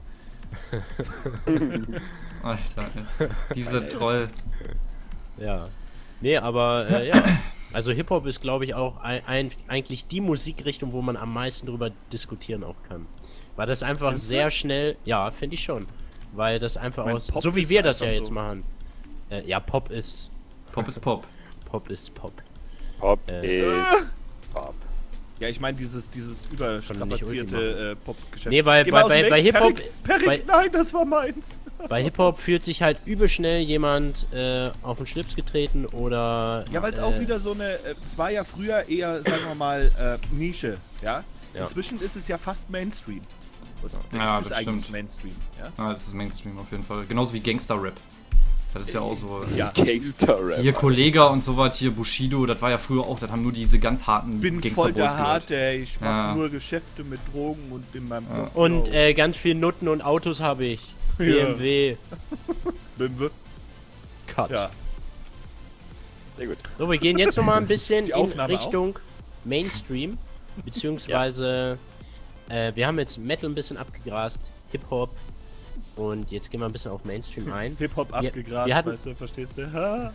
Speaker 3: Alter, ey. Dieser Troll.
Speaker 1: Ja. Nee, aber ja. Also Hip-Hop ist, glaube ich, auch eigentlich die Musikrichtung, wo man am meisten drüber diskutieren auch kann. Weil das einfach
Speaker 2: Findest du?
Speaker 1: sehr schnell, ja, finde ich schon. Weil das einfach
Speaker 2: Ich mein,
Speaker 1: aus,
Speaker 2: Pop
Speaker 1: so wie
Speaker 2: ist
Speaker 1: wir das ja
Speaker 2: einfach
Speaker 1: jetzt
Speaker 2: so.
Speaker 1: machen. Ja, Pop ist
Speaker 3: Pop ist Pop.
Speaker 1: Pop. Ist Pop.
Speaker 4: Pop
Speaker 1: Äh.
Speaker 4: ist Pop.
Speaker 2: Ja, ich meine dieses überstrapazierte Pop-Geschäft.
Speaker 1: Nee, weil
Speaker 2: Geh mal aus dem
Speaker 1: bei
Speaker 2: Weg.
Speaker 1: Hip-Hop,
Speaker 2: Perik,
Speaker 1: bei-
Speaker 2: nein, das war meins.
Speaker 1: bei Hip-Hop fühlt sich halt übel schnell jemand auf den Schlips getreten oder...
Speaker 2: Ja, weil es auch wieder so eine, es war ja früher eher, sagen wir mal, Nische, ja?
Speaker 1: Ja.
Speaker 2: Inzwischen ist es ja fast Mainstream. Oder
Speaker 3: Ja,
Speaker 2: es ist
Speaker 3: das
Speaker 2: eigentlich
Speaker 3: stimmt.
Speaker 2: Mainstream, ja?
Speaker 3: Ah, das ist Mainstream auf jeden Fall. Genauso wie Gangster-Rap. Das ist ja auch so.
Speaker 2: Ja,
Speaker 4: Gangster-Rap.
Speaker 3: Hier Kollega und so was, hier Bushido, das war ja früher auch, das haben nur diese ganz harten
Speaker 2: bin voll der
Speaker 3: Gangsterboys gehört.
Speaker 2: Harte, ey. Ich mach
Speaker 3: Ja.
Speaker 2: nur Geschäfte mit Drogen und in meinem Blog.
Speaker 1: Und ganz viel Nutten und Autos habe ich.
Speaker 2: Ja.
Speaker 1: BMW.
Speaker 2: BMW.
Speaker 1: Cut.
Speaker 2: Ja.
Speaker 4: Sehr gut.
Speaker 1: So, wir gehen jetzt nochmal ein bisschen
Speaker 2: Die
Speaker 1: in
Speaker 2: Aufnahme
Speaker 1: Richtung Mainstream. Beziehungsweise, wir haben jetzt Metal ein bisschen abgegrast, Hip-Hop. Und jetzt gehen wir ein bisschen auf Mainstream ein.
Speaker 2: Hip-Hop
Speaker 1: Wir-
Speaker 2: abgegrast,
Speaker 1: wir hatten-
Speaker 2: weißt du, verstehst du? Ha.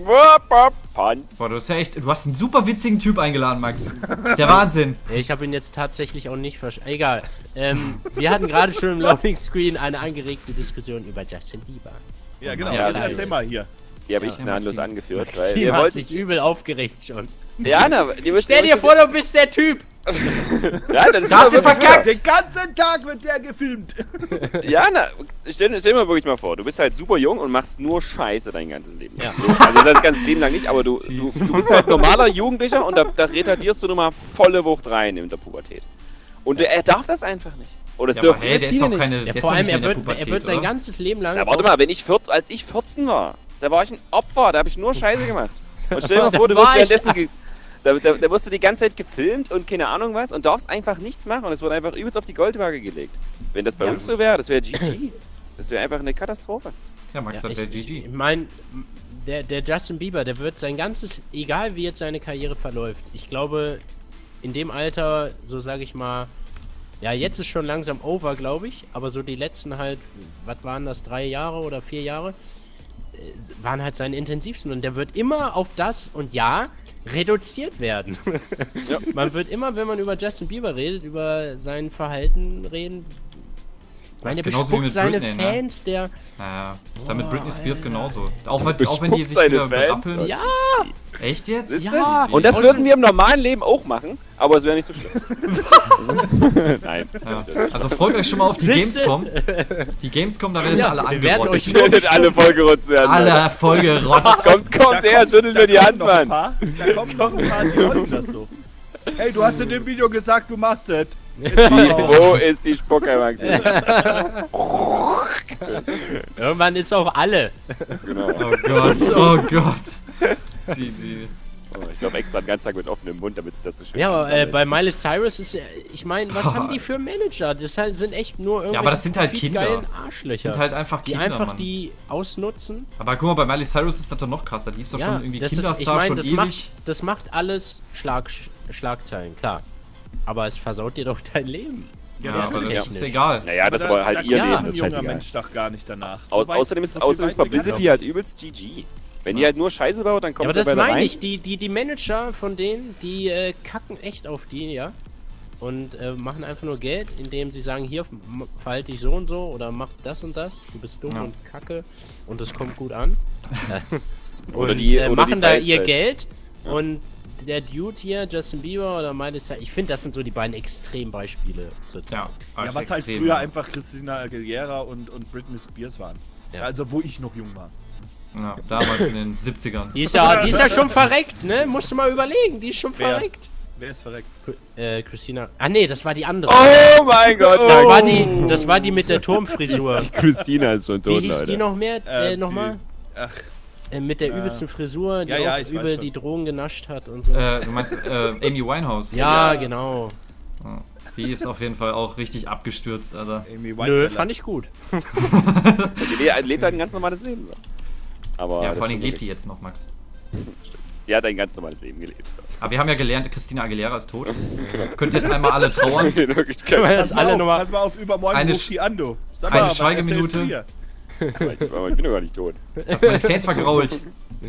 Speaker 4: Panz.
Speaker 3: Boah, du hast einen super witzigen Typ eingeladen, Max. Ist ja Wahnsinn.
Speaker 1: Ich habe ihn jetzt tatsächlich auch nicht verstanden. Egal. Wir hatten gerade schon im Loading Screen eine angeregte Diskussion über Justin Bieber.
Speaker 2: Ja, genau.
Speaker 4: Ja,
Speaker 2: Jetzt
Speaker 4: das
Speaker 2: erzähl mal hier.
Speaker 4: Die habe ich
Speaker 3: Ja,
Speaker 4: gnadenlos
Speaker 3: Maxi.
Speaker 4: angeführt, weil
Speaker 1: Sie
Speaker 4: wir
Speaker 1: hat
Speaker 4: wollten...
Speaker 1: sich übel aufgeregt schon.
Speaker 4: Jana,
Speaker 1: Stell dir vor, du bist der Typ!
Speaker 4: Ja, das ist
Speaker 3: Da hast du
Speaker 4: aber wirklich
Speaker 3: verkackt!
Speaker 2: Den ganzen Tag wird der gefilmt.
Speaker 4: wahr. Jana, stell dir mal wirklich mal vor, du bist halt super jung und machst nur Scheiße dein ganzes Leben.
Speaker 1: Ja.
Speaker 4: Also das ganze Leben lang nicht, aber du bist halt normaler Jugendlicher und da retardierst du nochmal volle Wucht rein in der Pubertät. Und er darf das einfach nicht. Oder das
Speaker 3: Ja,
Speaker 4: dürfen
Speaker 3: aber hey,
Speaker 4: wir
Speaker 3: der
Speaker 4: jetzt
Speaker 3: ist
Speaker 4: hier
Speaker 3: doch
Speaker 4: nicht.
Speaker 3: keine.
Speaker 1: Ja,
Speaker 3: Der ist
Speaker 1: vor
Speaker 3: doch
Speaker 1: allem,
Speaker 3: nicht
Speaker 1: er
Speaker 3: mehr in der
Speaker 1: wird
Speaker 3: Pubertät,
Speaker 1: sein
Speaker 3: oder?
Speaker 1: ganzes Leben lang.
Speaker 4: Na, warte mal, als ich 14 war, da war ich ein Opfer, da habe ich nur Scheiße gemacht. Und stell dir mal vor, du
Speaker 1: Da
Speaker 4: wirst
Speaker 1: war ich-
Speaker 4: währenddessen da wirst du die ganze Zeit gefilmt und keine Ahnung was und darfst einfach nichts machen und es wird einfach übelst auf die Goldwaage gelegt. Wenn das bei uns so wäre, das wäre GG. Das wäre einfach eine Katastrophe.
Speaker 3: Ja, Max,
Speaker 1: Ja,
Speaker 3: das wäre
Speaker 1: ich
Speaker 3: GG.
Speaker 1: meine, der Justin Bieber, der wird sein ganzes, egal wie jetzt seine Karriere verläuft, ich glaube, in dem Alter, so sage ich mal, ja, jetzt ist schon langsam over, glaube ich, aber so die letzten halt, was waren das, 3 Jahre oder 4 Jahre, waren halt seine intensivsten und der wird immer auf das und ja, reduziert werden.
Speaker 4: Ja.
Speaker 1: Man wird immer, wenn man über Justin Bieber redet, über sein Verhalten reden. Ich meine,
Speaker 3: ist
Speaker 1: der
Speaker 3: genauso wie
Speaker 1: bespuckt
Speaker 3: mit
Speaker 1: seine
Speaker 3: Britney, ne?
Speaker 1: Fans, der...
Speaker 3: Naja, ist ja mit
Speaker 1: Boah,
Speaker 3: Britney Spears
Speaker 1: Alter.
Speaker 3: genauso. Auch wenn die
Speaker 4: Bespuckt
Speaker 3: sich
Speaker 4: seine
Speaker 3: wieder
Speaker 4: Fans?
Speaker 3: berappeln.
Speaker 1: Ja!
Speaker 3: Echt jetzt?
Speaker 4: Siehst du?
Speaker 1: Ja!
Speaker 4: Und das
Speaker 1: Aus
Speaker 4: würden
Speaker 1: dem-
Speaker 4: wir im normalen Leben auch machen, aber es wäre nicht so schlimm. Nein.
Speaker 3: Ja. Also freut euch schon mal auf die
Speaker 1: Siehste?
Speaker 3: Gamescom. Die Gamescom, da werden
Speaker 1: Ja,
Speaker 3: alle
Speaker 1: wir werden
Speaker 3: angerotzt.
Speaker 4: Ich werde alle vollgerotzt werden. Alter.
Speaker 3: Alle vollgerotzt.
Speaker 4: Kommt her, schüttelt mir die Hand, Mann.
Speaker 2: Da kommen noch ein paar, die wollen das so. Hey, du hast in dem Video gesagt, du machst es. Jetzt mach auch.
Speaker 4: Wo ist die Spucke, Maxi?
Speaker 1: Irgendwann ist auch alle.
Speaker 4: Genau.
Speaker 3: Oh Gott, oh Gott. GG.
Speaker 4: Oh, ich glaube extra den ganzen Tag mit offenem Mund, damit es das so schön
Speaker 1: Ja, aber
Speaker 4: ansammelt.
Speaker 1: bei Miley Cyrus ist ja, ich meine, was haben die für Manager? Das halt, sind echt nur irgendwelche
Speaker 3: aber das sind halt
Speaker 1: profitgeilen
Speaker 3: Kinder.
Speaker 1: Arschlöcher,
Speaker 3: Sind halt einfach
Speaker 1: die
Speaker 3: Kinder,
Speaker 1: einfach
Speaker 3: Mann.
Speaker 1: die ausnutzen.
Speaker 3: Aber guck mal, bei Miley Cyrus ist das doch noch krasser. Die ist doch schon irgendwie
Speaker 1: das ist,
Speaker 3: Kinderstar,
Speaker 1: ich meine,
Speaker 3: schon
Speaker 1: das
Speaker 3: ewig.
Speaker 1: das macht alles Schlagzeilen, klar. Aber es versaut dir doch dein Leben.
Speaker 3: Ja,
Speaker 2: natürlich.
Speaker 3: aber das
Speaker 1: Technisch.
Speaker 3: ist egal.
Speaker 4: Naja, das war halt ihr
Speaker 1: ja,
Speaker 4: Leben,
Speaker 2: ein
Speaker 4: das ist
Speaker 2: junger
Speaker 4: scheißegal.
Speaker 2: Mensch doch gar nicht danach. So weit-
Speaker 4: Außerdem ist
Speaker 2: so viel weit
Speaker 4: Publicity halt übelst GG. Wenn die halt nur Scheiße baut, dann
Speaker 1: Ja,
Speaker 4: kommt
Speaker 1: aber
Speaker 4: sie
Speaker 1: das
Speaker 4: bei da
Speaker 1: meine
Speaker 4: rein.
Speaker 1: ich, die Manager von denen, die kacken echt auf die, ja. Und machen einfach nur Geld, indem sie sagen, hier, verhalte dich so und so oder mach das und das, du bist dumm
Speaker 3: Ja.
Speaker 1: und kacke und das kommt gut an.
Speaker 4: Oder
Speaker 1: und,
Speaker 4: die- oder
Speaker 1: machen
Speaker 4: die
Speaker 1: da
Speaker 4: Freizeit.
Speaker 1: ihr Geld und der Dude hier, Justin Bieber oder Miley Cyrus, ich finde, das sind so die beiden Extrembeispiele zurzeit.
Speaker 3: Ja,
Speaker 2: Ja, was halt früher einfach Christina Aguilera und Britney Spears waren.
Speaker 1: Ja.
Speaker 2: Also wo ich noch jung war.
Speaker 3: Ja, damals in den 70ern.
Speaker 1: Die ist ja schon verreckt, ne? Musst du mal überlegen, die ist schon
Speaker 2: Wer?
Speaker 1: verreckt.
Speaker 2: Wer ist verreckt?
Speaker 1: Christina. Ah nee, das war die andere.
Speaker 4: Oh mein Gott!
Speaker 1: Das war die mit der Turmfrisur.
Speaker 4: Christina ist schon tot,
Speaker 1: Wie hieß die noch mehr? Nochmal?
Speaker 2: Ach,
Speaker 1: Mit der übelsten Frisur, die
Speaker 2: Ja, ja,
Speaker 1: auch
Speaker 2: ich weiß
Speaker 1: übel
Speaker 2: schon.
Speaker 1: die Drogen genascht hat und so.
Speaker 3: Du meinst Amy Winehouse?
Speaker 1: ja,
Speaker 2: ja.
Speaker 1: genau.
Speaker 3: Die ist auf jeden Fall auch richtig abgestürzt, Alter.
Speaker 2: Amy
Speaker 1: Nö,
Speaker 2: Winehouse.
Speaker 1: fand ich gut.
Speaker 4: Die lebt halt ein ganz normales Leben. Aber
Speaker 3: Ja,
Speaker 4: das
Speaker 3: vor allem
Speaker 4: stimmt
Speaker 3: lebt die
Speaker 4: wirklich.
Speaker 3: jetzt noch, Max.
Speaker 4: Die hat ein ganz normales Leben gelebt.
Speaker 3: Aber wir haben ja gelernt, Christina Aguilera ist tot. Könnt jetzt einmal alle trauern.
Speaker 4: In Wirklichkeit.
Speaker 1: Das alle nochmal.
Speaker 2: Pass mal auf, übermorgen
Speaker 3: Eine
Speaker 2: ruft die Ando. Sag
Speaker 3: eine
Speaker 2: was
Speaker 3: Schweigeminute.
Speaker 2: erzählst du mir?
Speaker 4: Aber ich bin doch gar nicht tot.
Speaker 3: Hast meine Fans vergrault.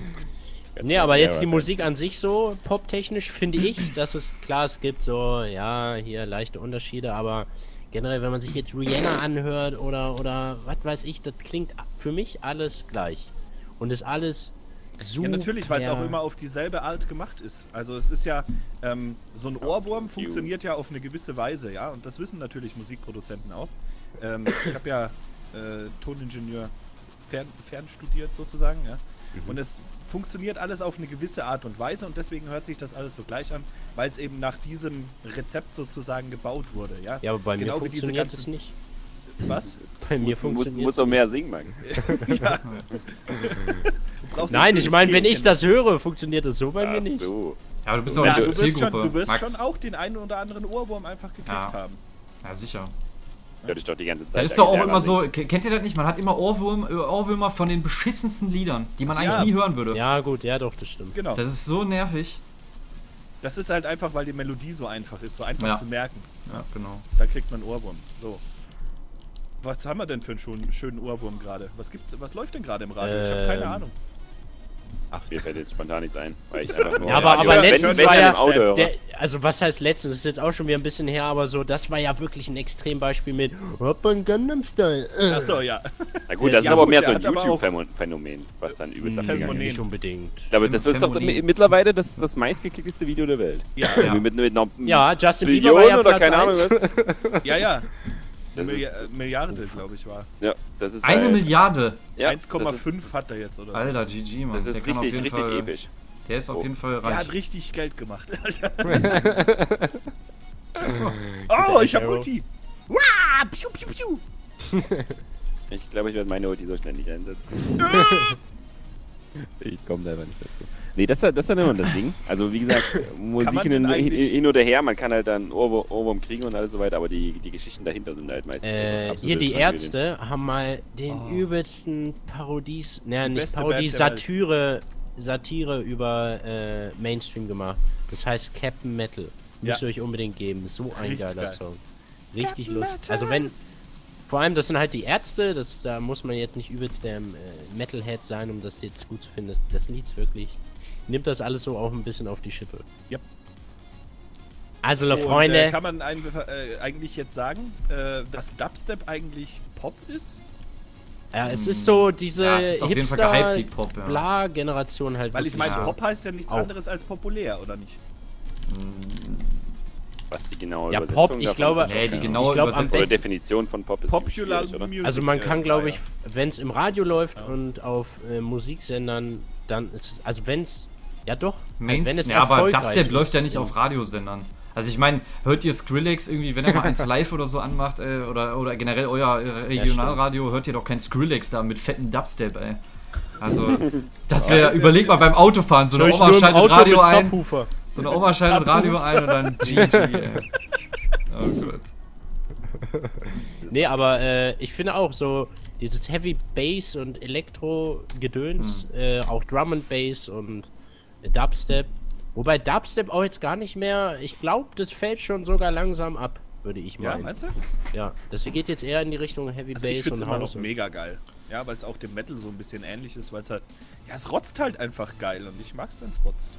Speaker 1: Nee, aber
Speaker 4: Ja,
Speaker 1: jetzt die
Speaker 4: aber-
Speaker 1: Musik an sich so, poptechnisch, finde ich, dass es, klar, es gibt so, ja, hier leichte Unterschiede, aber generell, wenn man sich jetzt Rihanna anhört oder was weiß ich, das klingt für mich alles gleich. Und ist alles super.
Speaker 2: Ja, natürlich, weil es auch immer auf dieselbe Art gemacht ist. Also es ist ja, so ein Ohrwurm funktioniert ja auf eine gewisse Weise, ja, und das wissen natürlich Musikproduzenten auch. Ich habe ja Toningenieur fernstudiert sozusagen, ja. Und es funktioniert alles auf eine gewisse Art und Weise und deswegen hört sich das alles so gleich an, weil es eben nach diesem Rezept sozusagen gebaut wurde, ja.
Speaker 1: Ja, aber bei
Speaker 2: Genau
Speaker 1: mir
Speaker 2: wie diese
Speaker 1: funktioniert
Speaker 2: ganzen-
Speaker 1: es nicht.
Speaker 2: Was?
Speaker 1: Bei mir
Speaker 4: Muss
Speaker 1: funktioniert
Speaker 4: doch mehr singen, Max.
Speaker 2: Ja. Du brauchst
Speaker 1: Nein,
Speaker 2: nicht
Speaker 1: ich meine, wenn ich
Speaker 2: Häkchen.
Speaker 1: das höre, funktioniert das so bei mir
Speaker 4: Ach
Speaker 1: nicht.
Speaker 4: so.
Speaker 3: Ja, aber du bist
Speaker 4: So.
Speaker 3: auch
Speaker 2: Ja,
Speaker 3: nicht
Speaker 2: du
Speaker 3: die
Speaker 2: wirst, schon,
Speaker 3: Zielgruppe,
Speaker 2: du wirst
Speaker 3: Max.
Speaker 2: schon auch den einen oder anderen Ohrwurm einfach gekriegt
Speaker 3: Ja.
Speaker 2: haben.
Speaker 3: Ja, sicher.
Speaker 4: Hör dich doch die ganze Zeit.
Speaker 3: Das ist doch auch
Speaker 4: Lehrer
Speaker 3: immer
Speaker 4: singen.
Speaker 3: so, kennt ihr das nicht? Man hat immer Ohrwürmer von den beschissensten Liedern, die man eigentlich
Speaker 2: Ja.
Speaker 3: nie hören würde.
Speaker 1: Ja, gut, ja doch, das stimmt.
Speaker 2: Genau.
Speaker 3: Das ist so nervig.
Speaker 2: Das ist halt einfach, weil die Melodie so einfach ist, so einfach
Speaker 3: Ja.
Speaker 2: zu merken.
Speaker 3: Ja, genau.
Speaker 2: Da kriegt man Ohrwurm. So. Was haben wir denn für einen schönen Ohrwurm gerade? Was läuft denn gerade im Radio? Ich habe keine Ahnung.
Speaker 4: Ach, mir fällt jetzt spontan nichts ein. Weil ich einfach nur
Speaker 1: Ja, aber
Speaker 4: wenn-
Speaker 1: letztens
Speaker 4: wenn
Speaker 1: war
Speaker 4: dann
Speaker 1: ja
Speaker 4: im Auto höre.
Speaker 1: also was heißt letztens, das ist jetzt auch schon wieder ein bisschen her, aber so, das war ja wirklich ein Extrembeispiel mit Open Gangnam Style.
Speaker 2: Achso, ja.
Speaker 4: Na gut, das
Speaker 2: Ja,
Speaker 4: ist aber
Speaker 2: gut,
Speaker 4: mehr
Speaker 2: der
Speaker 4: so ein
Speaker 2: hat aber auch-
Speaker 4: YouTube-Phänomen, was dann übelst abgegangen
Speaker 2: Phänomen.
Speaker 4: ist.
Speaker 1: Nicht unbedingt.
Speaker 4: Ich glaube, das ist doch
Speaker 3: Phänomen.
Speaker 4: mittlerweile das meistgeklickteste Video der Welt.
Speaker 2: Ja,
Speaker 3: Ja.
Speaker 4: Mit einer
Speaker 1: Ja, Justin Bieber war
Speaker 4: Billion
Speaker 1: ja
Speaker 4: oder
Speaker 1: Platz
Speaker 4: keine Ahnung
Speaker 1: 1.
Speaker 4: was.
Speaker 2: ja.
Speaker 4: Das
Speaker 2: Milliarde, glaube ich, war.
Speaker 4: Ja, das ist
Speaker 3: Eine
Speaker 4: halt,
Speaker 3: Milliarde.
Speaker 4: ja, das ist,
Speaker 2: 1,5 hat er jetzt, oder?
Speaker 3: Alter, GG, Mann.
Speaker 4: das
Speaker 3: Der
Speaker 4: ist
Speaker 3: kann auf
Speaker 4: richtig,
Speaker 3: jeden
Speaker 4: richtig
Speaker 3: Fall,
Speaker 4: episch.
Speaker 3: Der ist auf jeden Fall
Speaker 2: Der hat
Speaker 3: reich.
Speaker 2: richtig Geld gemacht. Oh, ich hab
Speaker 1: Arrow.
Speaker 2: Ulti. Wah, piu, piu, piu.
Speaker 4: Ich glaube, ich werde meine Ulti so schnell nicht einsetzen. Ich komme selber nicht dazu. Nee, das ist dann immer das Ding. Also wie gesagt, Musik
Speaker 2: man denn eigentlich-
Speaker 4: hin oder her, man kann halt dann Ohrwurm kriegen und alles so weiter, aber die Geschichten dahinter sind halt meistens einfach
Speaker 1: Hier die
Speaker 4: absolute
Speaker 1: Ärzte haben mal den
Speaker 2: Oh.
Speaker 1: übelsten Parodies, naja, nicht
Speaker 2: beste
Speaker 1: Parodie,
Speaker 2: Band der Welt.
Speaker 1: Satire über Mainstream gemacht. Das heißt Captain Metal. Müsst
Speaker 2: Ja.
Speaker 1: ihr euch unbedingt geben. So ein
Speaker 2: Richtig
Speaker 1: geiler
Speaker 2: geil.
Speaker 1: Song. Richtig
Speaker 2: Captain
Speaker 1: lustig.
Speaker 2: Metal.
Speaker 1: Also wenn, vor allem das sind halt die Ärzte, da muss man jetzt nicht übelst der Metalhead sein, um das jetzt gut zu finden. Das Lied's wirklich, nimmt das alles so auch ein bisschen auf die Schippe.
Speaker 2: Yep.
Speaker 1: Also
Speaker 2: Und,
Speaker 1: Freunde,
Speaker 2: kann man eigentlich jetzt sagen, dass Dubstep eigentlich Pop ist?
Speaker 1: ja, es ist so diese
Speaker 3: Ja, es ist auf jeden Fall gehypt, Pop, ja.
Speaker 1: Bla-Generation halt.
Speaker 2: Weil ich
Speaker 1: wirklich
Speaker 2: meine,
Speaker 1: so.
Speaker 2: Pop heißt ja nichts
Speaker 1: Auch.
Speaker 2: anderes als populär, oder nicht?
Speaker 4: Was die genaue
Speaker 1: Ja,
Speaker 4: Übersetzung
Speaker 1: Pop, ich
Speaker 4: davon
Speaker 1: glaube-
Speaker 4: ist,
Speaker 3: Nee, die
Speaker 4: keine
Speaker 3: genaue
Speaker 1: Ich glaub, am
Speaker 3: Übersetzung.
Speaker 4: Oder
Speaker 1: besten-
Speaker 4: Definition von Pop ist
Speaker 2: Popular
Speaker 4: schwierig, oder?
Speaker 2: Music.
Speaker 1: Also man kann, glaube ich,
Speaker 2: ja.
Speaker 1: wenn es im Radio läuft und auf Musiksendern, dann ist also wenn es, ja doch, wenn es
Speaker 3: Ja, aber
Speaker 1: erfolgreich
Speaker 3: Dubstep
Speaker 1: ist,
Speaker 3: läuft ja nicht auf Radiosendern. Also ich meine, hört ihr Skrillex irgendwie, wenn er mal eins live oder so anmacht, oder generell euer Regionalradio, hört ihr doch kein Skrillex da mit fetten Dubstep, ey. Also, das wäre, überleg mal beim Autofahren, so eine
Speaker 1: Soll ich
Speaker 3: Oma
Speaker 1: nur im
Speaker 3: schaltet
Speaker 1: Auto
Speaker 3: Radio
Speaker 1: mit
Speaker 3: ein,
Speaker 1: Subwoofer?
Speaker 3: so eine Oma schaltet Radio ein und dann GG, ey. Oh Gott.
Speaker 1: Nee, aber ich finde auch so dieses Heavy Bass und Elektro-Gedöns, auch Drum and Bass und Dubstep. Wobei Dubstep auch jetzt gar nicht mehr, ich glaube, das fällt schon sogar langsam ab, würde ich
Speaker 2: Ja,
Speaker 1: meinen.
Speaker 2: meinst du?
Speaker 1: Ja, das geht jetzt eher in die Richtung Heavy
Speaker 2: Also ich
Speaker 1: Bass
Speaker 2: finde es
Speaker 1: und
Speaker 2: immer noch
Speaker 1: House. und-
Speaker 2: mega geil. Ja, weil es auch dem Metal so ein bisschen ähnlich ist, weil es halt, ja, es rotzt halt einfach geil und ich mag's, wenn es rotzt.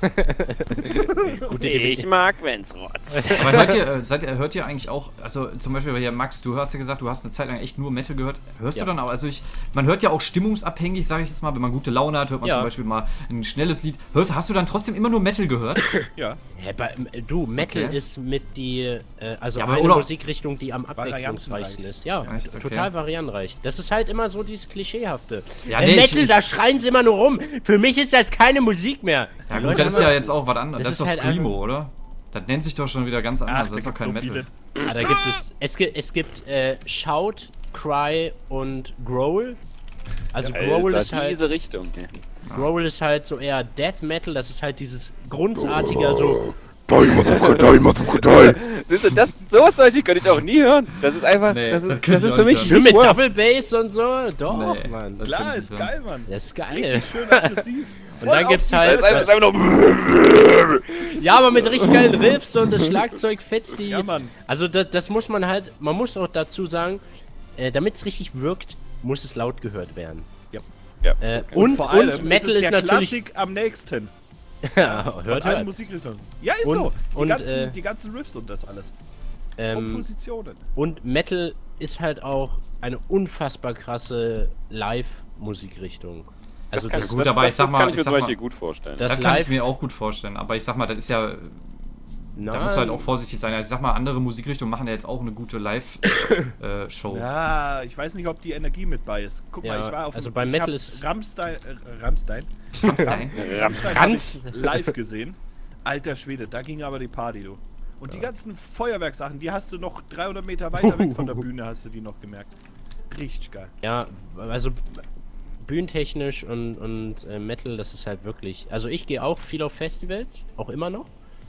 Speaker 1: Gute Idee.
Speaker 4: Ich mag, wenn's rotzt.
Speaker 3: Aber hört ihr eigentlich auch, also zum Beispiel bei hier Max, du hast ja gesagt, du hast eine Zeit lang echt nur Metal gehört. Hörst
Speaker 1: Ja.
Speaker 3: du dann auch, also man hört ja auch stimmungsabhängig, sage ich jetzt mal, wenn man gute Laune hat, hört man
Speaker 1: Ja.
Speaker 3: zum Beispiel mal ein schnelles Lied. Hast du dann trotzdem immer nur Metal gehört?
Speaker 2: Ja,
Speaker 1: Ja, du, Metal
Speaker 3: Okay.
Speaker 1: ist mit die, also
Speaker 3: Ja, aber
Speaker 1: eine
Speaker 3: oder-
Speaker 1: Musikrichtung, die am abwechslungsreichsten
Speaker 2: Variantenreich.
Speaker 1: ist. Ja,
Speaker 3: Echt? Okay.
Speaker 1: total variantenreich. Das ist halt immer so dieses Klischeehafte.
Speaker 3: Ja, nee,
Speaker 1: Metal,
Speaker 3: ich-
Speaker 1: da schreien sie immer nur rum. Für mich ist das keine Musik mehr.
Speaker 3: Ja
Speaker 1: Die
Speaker 3: gut,
Speaker 1: Leute
Speaker 3: das ist
Speaker 1: haben
Speaker 3: ja
Speaker 1: immer-
Speaker 3: jetzt auch was anderes.
Speaker 1: Das
Speaker 3: Das ist
Speaker 1: ist
Speaker 3: doch
Speaker 1: halt
Speaker 3: Screamo,
Speaker 1: einfach-
Speaker 3: oder? Das nennt sich doch schon wieder ganz anders. Das ist doch kein
Speaker 2: so
Speaker 3: Metal.
Speaker 2: viele.
Speaker 1: Da gibt es gibt Shout, Cry und Growl. Also Growl ist halt
Speaker 4: diese Richtung. Ja.
Speaker 1: Growl ist halt so eher Death Metal, das ist halt dieses grundartige so
Speaker 4: Siehst du, sowas solche könnte ich auch nie hören. Das ist einfach,
Speaker 3: Nee,
Speaker 4: das
Speaker 3: das
Speaker 4: ist
Speaker 3: könnte ich
Speaker 4: für
Speaker 3: auch
Speaker 4: mich
Speaker 3: nicht
Speaker 1: schön
Speaker 4: nicht
Speaker 1: mit
Speaker 4: worth.
Speaker 1: Double Bass und so. Doch,
Speaker 3: Nee.
Speaker 1: Mann. Das,
Speaker 2: Klar,
Speaker 3: könnte
Speaker 2: ist
Speaker 3: ich
Speaker 2: geil, Mann.
Speaker 1: das ist geil.
Speaker 2: Richtig schön aggressiv.
Speaker 1: Und dann gibt's
Speaker 4: Das
Speaker 1: halt
Speaker 4: ist einfach, das ist einfach nur.
Speaker 1: ja, aber mit richtig geilen Riffs und das Schlagzeug fetzt die.
Speaker 2: Ja, Mann.
Speaker 1: Also das muss man halt, man muss auch dazu sagen, damit es richtig wirkt, muss es laut gehört werden.
Speaker 4: Ja.
Speaker 1: Und
Speaker 2: vor allem
Speaker 1: Metal
Speaker 2: ist, es
Speaker 1: ist
Speaker 2: der
Speaker 1: natürlich
Speaker 2: Klassik am nächsten.
Speaker 1: ja,
Speaker 2: Von
Speaker 1: hört
Speaker 2: allen
Speaker 1: hört.
Speaker 2: Musikrichtungen. Ja, ist
Speaker 1: Und-
Speaker 2: so.
Speaker 1: und,
Speaker 2: Die ganzen Riffs und das alles. Kompositionen.
Speaker 1: Und Metal ist halt auch eine unfassbar krasse Live-Musikrichtung. Also
Speaker 4: kann,
Speaker 1: das,
Speaker 3: gut, aber ich sag mal-
Speaker 4: kann ich mir
Speaker 3: ich
Speaker 4: zum
Speaker 3: sag
Speaker 4: Beispiel
Speaker 3: mal-
Speaker 4: gut vorstellen.
Speaker 1: das
Speaker 3: Das kann ich
Speaker 1: Live-
Speaker 3: mir auch gut vorstellen. Aber ich sag mal, das ist ja. Da
Speaker 1: Nein.
Speaker 3: musst du halt auch vorsichtig sein. Also ich sag mal, andere Musikrichtungen machen ja jetzt auch eine gute Live-Show.
Speaker 2: Ja, ich weiß nicht, ob die Energie mit bei ist. Guck mal,
Speaker 1: Ja,
Speaker 2: ich war auf
Speaker 1: also
Speaker 2: dem-
Speaker 1: bei
Speaker 2: ich
Speaker 1: Metal
Speaker 2: hab
Speaker 1: ist-
Speaker 2: Rammstein
Speaker 3: Rammstein.
Speaker 2: Rammstein hab
Speaker 1: Franz.
Speaker 2: ich live gesehen. Alter Schwede, da ging aber die Party, du. Und die ganzen Feuerwerkssachen, die hast du noch 300 Meter weiter weg von der Bühne, hast du die noch gemerkt. Richtig geil.
Speaker 1: Ja, also bühnentechnisch und Metal, das ist halt wirklich... Also ich gehe auch viel auf Festivals, auch immer noch.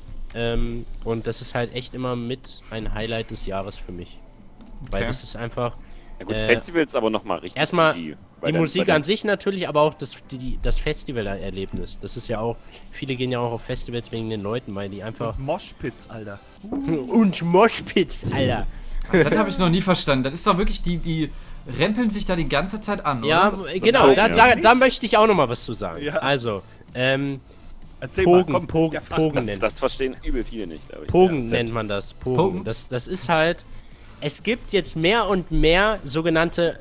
Speaker 1: Und das ist halt echt immer mit ein Highlight des Jahres für mich. Weil das ist einfach...
Speaker 4: Ja gut, Festivals aber nochmal richtig
Speaker 1: erstmal
Speaker 4: GG.
Speaker 1: Die Musik an sich natürlich, aber auch das Festival-Erlebnis. Das ist ja auch... Viele gehen ja auch auf Festivals wegen den Leuten, weil die einfach...
Speaker 2: Moshpits, Alter.
Speaker 1: Und Moshpits, Alter.
Speaker 3: Das habe ich noch nie verstanden. Das ist doch wirklich, die rempeln sich da die ganze Zeit an,
Speaker 1: ja,
Speaker 3: oder?
Speaker 1: genau, da möchte ich auch noch mal was zu sagen.
Speaker 2: Ja.
Speaker 1: Also,
Speaker 2: Erzähl
Speaker 1: Pogen,
Speaker 2: mal, komm,
Speaker 1: Pogen, Pogen
Speaker 4: Das verstehen übel viele nicht, glaube ich.
Speaker 1: Pogen nennt man das. Pogen. Das ist halt... Es gibt jetzt mehr und mehr sogenannte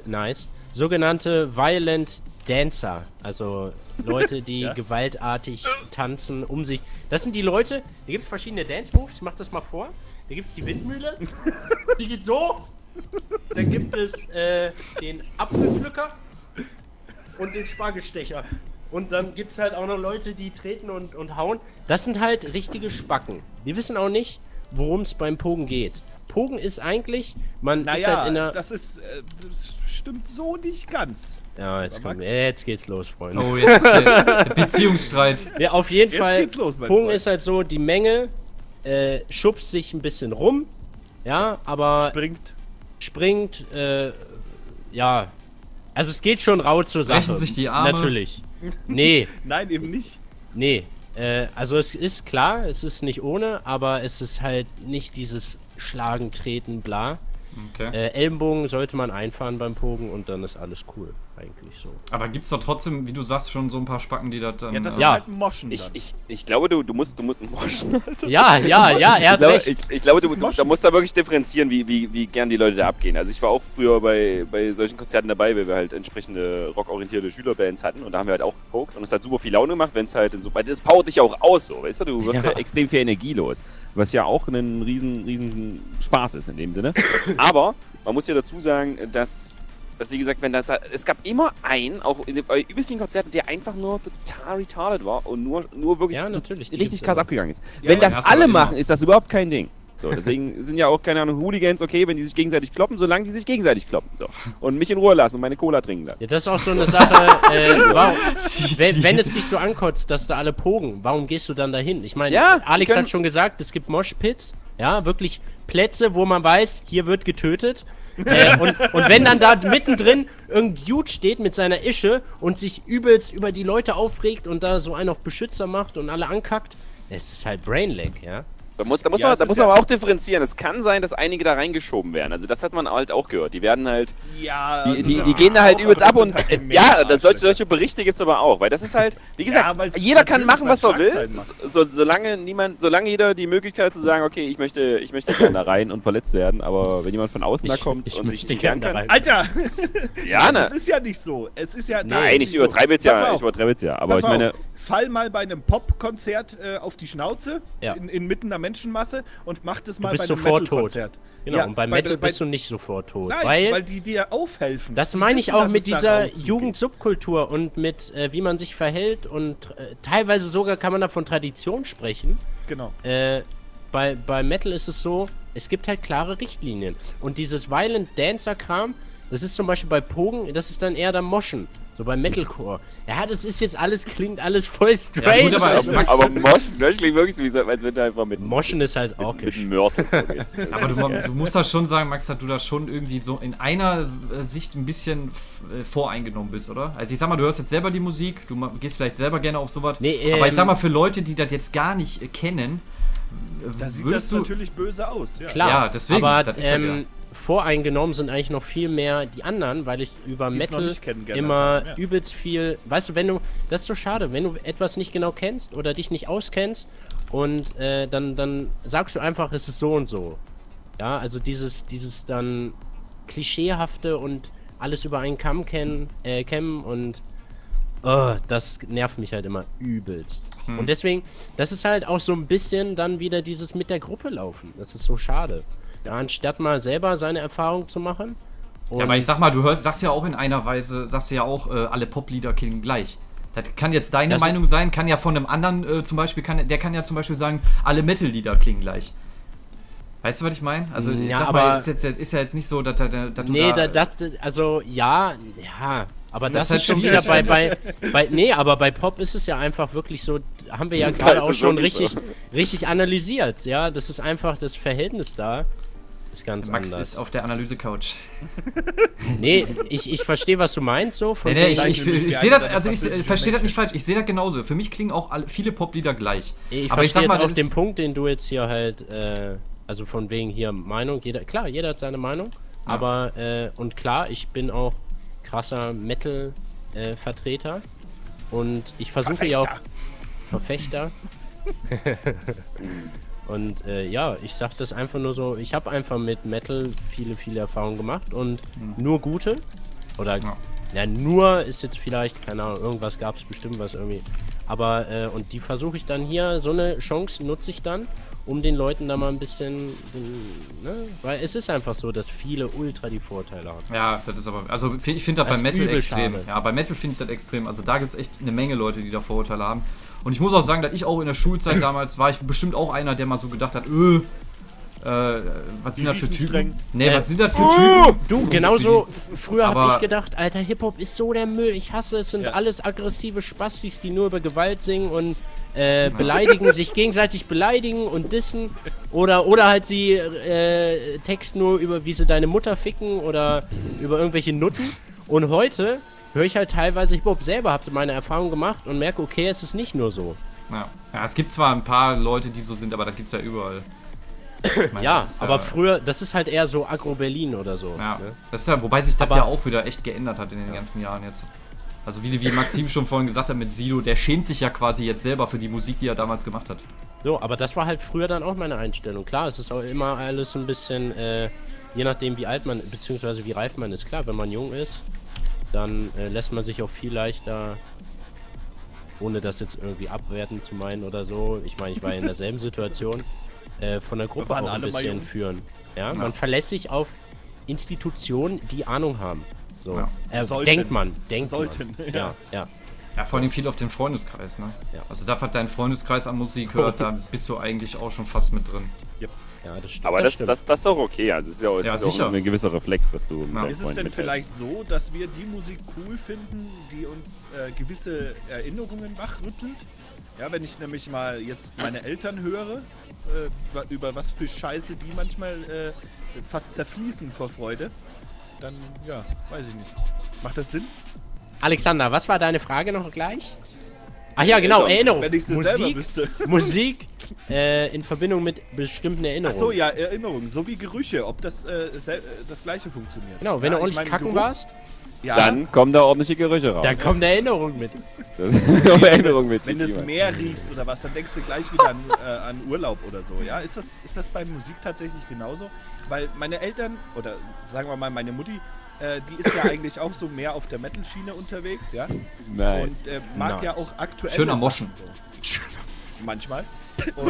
Speaker 1: Violent Dancer. Also Leute, die
Speaker 2: Ja.
Speaker 1: gewaltartig tanzen um sich. Das sind die Leute, da gibt es verschiedene Dance Moves, ich mach das mal vor. Da gibt es die Windmühle, die geht so. Dann gibt es den Apfelpflücker und den Spargelstecher. Und dann gibt es halt auch noch Leute, die treten und hauen. Das sind halt richtige Spacken. Die wissen auch nicht, worum es beim Pogen geht. Pogen ist eigentlich, man ist
Speaker 2: Naja,
Speaker 1: halt in der...
Speaker 2: das stimmt so nicht ganz.
Speaker 1: Ja, jetzt,
Speaker 2: Max?
Speaker 1: jetzt geht's los, Freunde.
Speaker 3: Oh, jetzt ist der Beziehungsstreit.
Speaker 1: Ja, auf jeden
Speaker 2: Jetzt
Speaker 1: Fall,
Speaker 2: geht's los, mein
Speaker 1: Pogen
Speaker 2: Freund.
Speaker 1: ist halt so, die Menge schubst sich ein bisschen rum, ja, aber springt, ja, also es geht schon rau zur Sache.
Speaker 3: Brechen sich die Arme?
Speaker 1: Natürlich. Nee,
Speaker 2: Nein, eben nicht.
Speaker 1: nee. Also es ist klar, es ist nicht ohne, aber es ist halt nicht dieses Schlagen, Treten, bla.
Speaker 3: Okay.
Speaker 1: Ellenbogen sollte man einfahren beim Pogen und dann ist alles cool, eigentlich so.
Speaker 3: Aber gibt's doch trotzdem, wie du sagst, schon so ein paar Spacken, die das dann...
Speaker 2: Ja, das ist
Speaker 1: Ja.
Speaker 2: halt ein Moschen dann.
Speaker 4: Ich glaube, du musst moschen, Alter.
Speaker 1: Ja, er hat recht.
Speaker 4: Ich glaube,
Speaker 2: Das ist
Speaker 4: da
Speaker 2: Moschen.
Speaker 4: musst da wirklich differenzieren, wie gern die Leute da abgehen. Also ich war auch früher bei solchen Konzerten dabei, weil wir halt entsprechende rockorientierte Schülerbands hatten und da haben wir halt auch gepokt und es hat super viel Laune gemacht, wenn es halt so, weil das powert dich ja auch aus, so, weißt du, du wirst ja extrem viel Energie los, was ja auch ein riesen Spaß ist in dem Sinne. Aber man muss ja dazu sagen, dass wie gesagt, es gab immer einen, auch bei übel vielen Konzerten, der einfach nur total retarded war und nur wirklich
Speaker 1: Ja, natürlich, die
Speaker 4: richtig
Speaker 1: gibt's
Speaker 4: krass
Speaker 1: immer.
Speaker 4: abgegangen ist.
Speaker 2: Ja,
Speaker 4: Wenn
Speaker 2: ja,
Speaker 4: das
Speaker 3: hast du
Speaker 4: alle
Speaker 3: aber immer.
Speaker 4: machen, ist das überhaupt kein Ding. So, deswegen sind ja auch, keine Ahnung, Hooligans okay, wenn die sich gegenseitig kloppen, solange die sich gegenseitig kloppen. So. Und mich in Ruhe lassen und meine Cola trinken lassen.
Speaker 1: Ja, das ist auch so eine Sache, warum, wenn es dich so ankotzt, dass da alle pogen, warum gehst du dann dahin? Ich meine,
Speaker 4: Ja,
Speaker 1: Alex
Speaker 4: können-
Speaker 1: hat schon gesagt, es gibt Moshpits, ja, wirklich Plätze, wo man weiß, hier wird getötet. Und wenn dann da mittendrin irgendein Dude steht mit seiner Ische und sich übelst über die Leute aufregt und da so einen auf Beschützer macht und alle ankackt, es ist halt Brainlag, ja.
Speaker 4: Da muss
Speaker 2: Ja,
Speaker 4: man
Speaker 2: es ist
Speaker 4: aber
Speaker 2: ja-
Speaker 4: auch differenzieren. Es kann sein, dass einige da reingeschoben werden. Also das hat man halt auch gehört. Die werden halt,
Speaker 2: Ja,
Speaker 4: die gehen da halt übelst ab
Speaker 2: aber
Speaker 4: und
Speaker 2: das sind halt
Speaker 4: ja,
Speaker 2: mehr
Speaker 4: solche Berichte gibt es aber auch. Weil das ist halt, wie gesagt,
Speaker 2: Ja, weil's
Speaker 4: jeder kann
Speaker 2: natürlich
Speaker 4: machen, was er
Speaker 2: mal
Speaker 4: will.
Speaker 2: Schlagzeilen macht.
Speaker 4: Solange jeder die Möglichkeit zu sagen, okay, ich möchte gerne da rein und verletzt werden, aber wenn jemand von außen da kommt
Speaker 1: ich
Speaker 4: und sich
Speaker 1: möchte
Speaker 4: nicht wehren
Speaker 1: gern da
Speaker 4: kann.
Speaker 1: rein.
Speaker 2: Alter,
Speaker 4: Ja, ne?
Speaker 2: das ist ja nicht so. Es ist ja
Speaker 4: Nein, ich
Speaker 2: so.
Speaker 4: übertreibe jetzt
Speaker 2: Pass mal
Speaker 4: ja,
Speaker 2: auf.
Speaker 4: ich übertreibe jetzt ja. Aber
Speaker 2: Pass
Speaker 4: ich
Speaker 2: mal
Speaker 4: meine,
Speaker 2: auf. Fall mal bei einem Popkonzert auf die Schnauze,
Speaker 1: Ja.
Speaker 2: inmitten der Menschenmasse und mach das mal
Speaker 1: bist
Speaker 2: bei einem
Speaker 1: sofort tot.
Speaker 2: Metal-Konzert.
Speaker 1: Genau,
Speaker 2: Ja,
Speaker 1: und beim
Speaker 2: bei-
Speaker 1: Metal
Speaker 2: bei-
Speaker 1: bist du nicht sofort tot.
Speaker 2: Nein, weil
Speaker 1: weil
Speaker 2: die dir aufhelfen.
Speaker 1: das
Speaker 2: Die
Speaker 1: meine ich
Speaker 2: wissen,
Speaker 1: auch
Speaker 2: dass
Speaker 1: mit
Speaker 2: es da
Speaker 1: dieser
Speaker 2: Raum zugeht.
Speaker 1: Jugendsubkultur und mit wie man sich verhält und teilweise sogar kann man da von Tradition sprechen.
Speaker 2: Genau.
Speaker 1: Bei Metal ist es so, es gibt halt klare Richtlinien. Und dieses Violent Dancer-Kram, das ist zum Beispiel bei Pogen, das ist dann eher der Moschen. So bei Metalcore. Ja, das ist jetzt alles, klingt alles voll strange.
Speaker 3: gut, aber
Speaker 1: also,
Speaker 3: Max-
Speaker 4: aber Moschen klingt wirklich so, als wenn du einfach mit
Speaker 1: Moschen ist halt auch
Speaker 4: mit
Speaker 1: gesch.
Speaker 4: Mörder vorgehst.
Speaker 3: Aber du musst da schon sagen, Max, dass du da schon irgendwie so in einer Sicht ein bisschen voreingenommen bist, oder? Also ich sag mal, du hörst jetzt selber die Musik, du gehst vielleicht selber gerne auf sowas.
Speaker 1: Nee,
Speaker 3: aber ich sag mal, für Leute, die das jetzt gar nicht kennen,
Speaker 2: Da sieht das
Speaker 3: würdest du...
Speaker 2: natürlich böse aus. Ja.
Speaker 1: Klar,
Speaker 3: Ja, deswegen,
Speaker 1: aber
Speaker 3: das ist das ja.
Speaker 1: voreingenommen sind eigentlich noch viel mehr die anderen, weil ich über
Speaker 2: Die es noch
Speaker 1: Metal
Speaker 2: nicht kennengelernt
Speaker 1: immer
Speaker 2: haben, ja.
Speaker 1: übelst viel, weißt du, wenn du, das ist so schade, wenn du etwas nicht genau kennst oder dich nicht auskennst und dann sagst du einfach, es ist so und so. Ja, also dieses dann klischeehafte und alles über einen Kamm kämmen und das nervt mich halt immer übelst. Und deswegen, das ist halt auch so ein bisschen dann wieder dieses mit der Gruppe laufen. Das ist so schade. Ja, anstatt mal selber seine Erfahrung zu machen. Und
Speaker 3: Ja, aber ich sag mal, sagst ja auch in einer Weise, sagst ja auch, alle Poplieder klingen gleich. Das kann jetzt deine
Speaker 1: Das-
Speaker 3: Meinung sein, kann ja von einem anderen zum Beispiel, der kann ja zum Beispiel sagen, alle Metal-Lieder klingen gleich. Weißt du, was ich meine? Also, ich
Speaker 1: Ja,
Speaker 3: sag
Speaker 1: aber-
Speaker 3: mal, ist ja jetzt nicht so, dass du
Speaker 1: Nee,
Speaker 3: da...
Speaker 1: also ja, aber das
Speaker 3: halt
Speaker 1: ist schon
Speaker 3: schwierig,
Speaker 1: wieder nee, aber bei Pop ist es ja einfach wirklich so, haben wir ja gerade
Speaker 4: ist
Speaker 1: auch
Speaker 4: es
Speaker 1: schon
Speaker 4: wirklich
Speaker 1: richtig analysiert, ja, das ist einfach das Verhältnis da, ist ganz
Speaker 3: Max
Speaker 1: anders.
Speaker 3: ist auf der Analyse-Couch.
Speaker 1: Nee, ich verstehe, was du meinst, so, von
Speaker 3: Nee,
Speaker 1: wegen-
Speaker 3: ich sehe das, also ich verstehe das nicht falsch, ich sehe das genauso. Für mich klingen auch viele Poplieder gleich.
Speaker 1: Ich
Speaker 3: Aber ich
Speaker 1: verstehe
Speaker 3: sag mal,
Speaker 1: jetzt auch
Speaker 3: das
Speaker 1: den
Speaker 3: ist-
Speaker 1: Punkt, den du jetzt hier halt, also von wegen hier Meinung, jeder hat seine Meinung, aber, und klar, ich bin auch krasser Metal-Vertreter und ich versuche ja auch Verfechter. Und ja, ich sag das einfach nur so, ich habe einfach mit Metal viele Erfahrungen gemacht und nur gute, oder ja, nur ist jetzt vielleicht, keine Ahnung, irgendwas gab es bestimmt was irgendwie, aber und die versuche ich dann hier, so eine Chance nutze ich dann, um den Leuten da mal ein bisschen, ne, weil es ist einfach so, dass viele ultra die Vorteile haben.
Speaker 3: Ja, das ist aber, also ich finde das
Speaker 1: Das
Speaker 3: bei
Speaker 1: ist
Speaker 3: Metal
Speaker 1: übel
Speaker 3: extrem.
Speaker 1: schade.
Speaker 3: Ja, bei Metal finde ich das extrem. Also da gibt es echt eine Menge Leute, die da Vorurteile haben. Und ich muss auch sagen, dass ich auch in der Schulzeit damals war ich bestimmt auch einer, der mal so gedacht hat, was sind das für
Speaker 2: riechen
Speaker 3: Typen?
Speaker 2: streng.
Speaker 3: Nee, was sind das für Typen?
Speaker 1: Du, genauso, früher habe
Speaker 3: Aber-
Speaker 1: ich gedacht, Alter, Hip-Hop ist so der Müll, ich hasse es, sind
Speaker 2: Ja.
Speaker 1: alles aggressive Spastis, die nur über Gewalt singen und beleidigen, sich gegenseitig beleidigen und dissen oder halt sie texten nur über, wie sie deine Mutter ficken oder über irgendwelche Nutten und heute höre ich halt teilweise Hip-Hop selber, habe meine Erfahrung gemacht und merke, okay, es ist nicht nur so.
Speaker 3: Ja, es gibt zwar ein paar Leute, die so sind, aber das gibt es ja überall. Ich meine,
Speaker 1: Ja,
Speaker 3: das ist
Speaker 1: aber früher, das ist halt eher so Agro-Berlin oder so.
Speaker 3: Ja,
Speaker 1: Ne?
Speaker 3: das ist ja, wobei sich das
Speaker 1: Aber-
Speaker 3: ja auch wieder echt geändert hat in den ganzen Jahren jetzt. Also wie Maxim schon vorhin gesagt hat mit Sido, der schämt sich ja quasi jetzt selber für die Musik, die er damals gemacht hat.
Speaker 1: So, aber das war halt früher dann auch meine Einstellung. Klar, es ist auch immer alles ein bisschen, je nachdem wie alt man, beziehungsweise wie reif man ist. Klar, wenn man jung ist, dann lässt man sich auch viel leichter, ohne das jetzt irgendwie abwerten zu meinen oder so. Ich meine, ich war in derselben Situation, von der Gruppe
Speaker 2: waren
Speaker 1: auch ein
Speaker 2: alle mal
Speaker 1: bisschen
Speaker 2: jung.
Speaker 1: führen. Ja, man verlässt sich auf Institutionen, die Ahnung haben. So,
Speaker 2: Sollten.
Speaker 1: denkt man.
Speaker 2: Sollten,
Speaker 1: Ja, ja.
Speaker 3: Ja, vor allem viel auf den Freundeskreis, ne?
Speaker 1: Ja.
Speaker 3: Also da hat dein Freundeskreis an Musik hört, da bist du eigentlich auch schon fast mit drin.
Speaker 1: Ja, das stimmt.
Speaker 4: Aber das
Speaker 1: stimmt.
Speaker 4: ist auch okay. Also es ist ja auch,
Speaker 3: Ja,
Speaker 4: es ist
Speaker 3: sicher.
Speaker 4: auch ein gewisser Reflex, dass du mit
Speaker 3: Ja.
Speaker 4: deinen
Speaker 2: Ist es
Speaker 4: Freunden
Speaker 2: denn
Speaker 4: mithältst.
Speaker 2: vielleicht so, dass wir die Musik cool finden, die uns gewisse Erinnerungen wachrüttelt? Ja, wenn ich nämlich mal jetzt meine Eltern höre, über was für Scheiße die manchmal fast zerfließen vor Freude, dann, ja, weiß ich nicht. Macht das Sinn?
Speaker 1: Alexander, was war deine Frage noch gleich? Ach ja, genau, Erinnerung.
Speaker 2: Wenn ich sie selber wüsste.
Speaker 1: Musik in Verbindung mit bestimmten Erinnerungen.
Speaker 2: Achso, ja, Erinnerungen, so wie Gerüche, ob das das gleiche funktioniert.
Speaker 1: Genau, wenn
Speaker 2: ja,
Speaker 1: du ordentlich
Speaker 2: meine,
Speaker 1: kacken
Speaker 2: Geruch-
Speaker 1: warst,
Speaker 2: ja,
Speaker 4: Dann kommen da ordentliche Gerüche raus.
Speaker 1: dann kommt Erinnerung mit.
Speaker 4: Das ist eine Erinnerung mit
Speaker 2: wenn
Speaker 4: zu
Speaker 2: du das
Speaker 4: tun.
Speaker 2: Meer riechst oder was, dann denkst du gleich wieder an Urlaub oder so. Ja, ist das bei Musik tatsächlich genauso? Weil meine Eltern, oder sagen wir mal meine Mutti, die ist ja eigentlich auch so mehr auf der Metal-Schiene unterwegs, ja?
Speaker 4: Nice.
Speaker 2: Und mag
Speaker 1: Nice.
Speaker 2: ja auch aktuell.
Speaker 3: Schön am Moschen.
Speaker 2: So. Manchmal. Und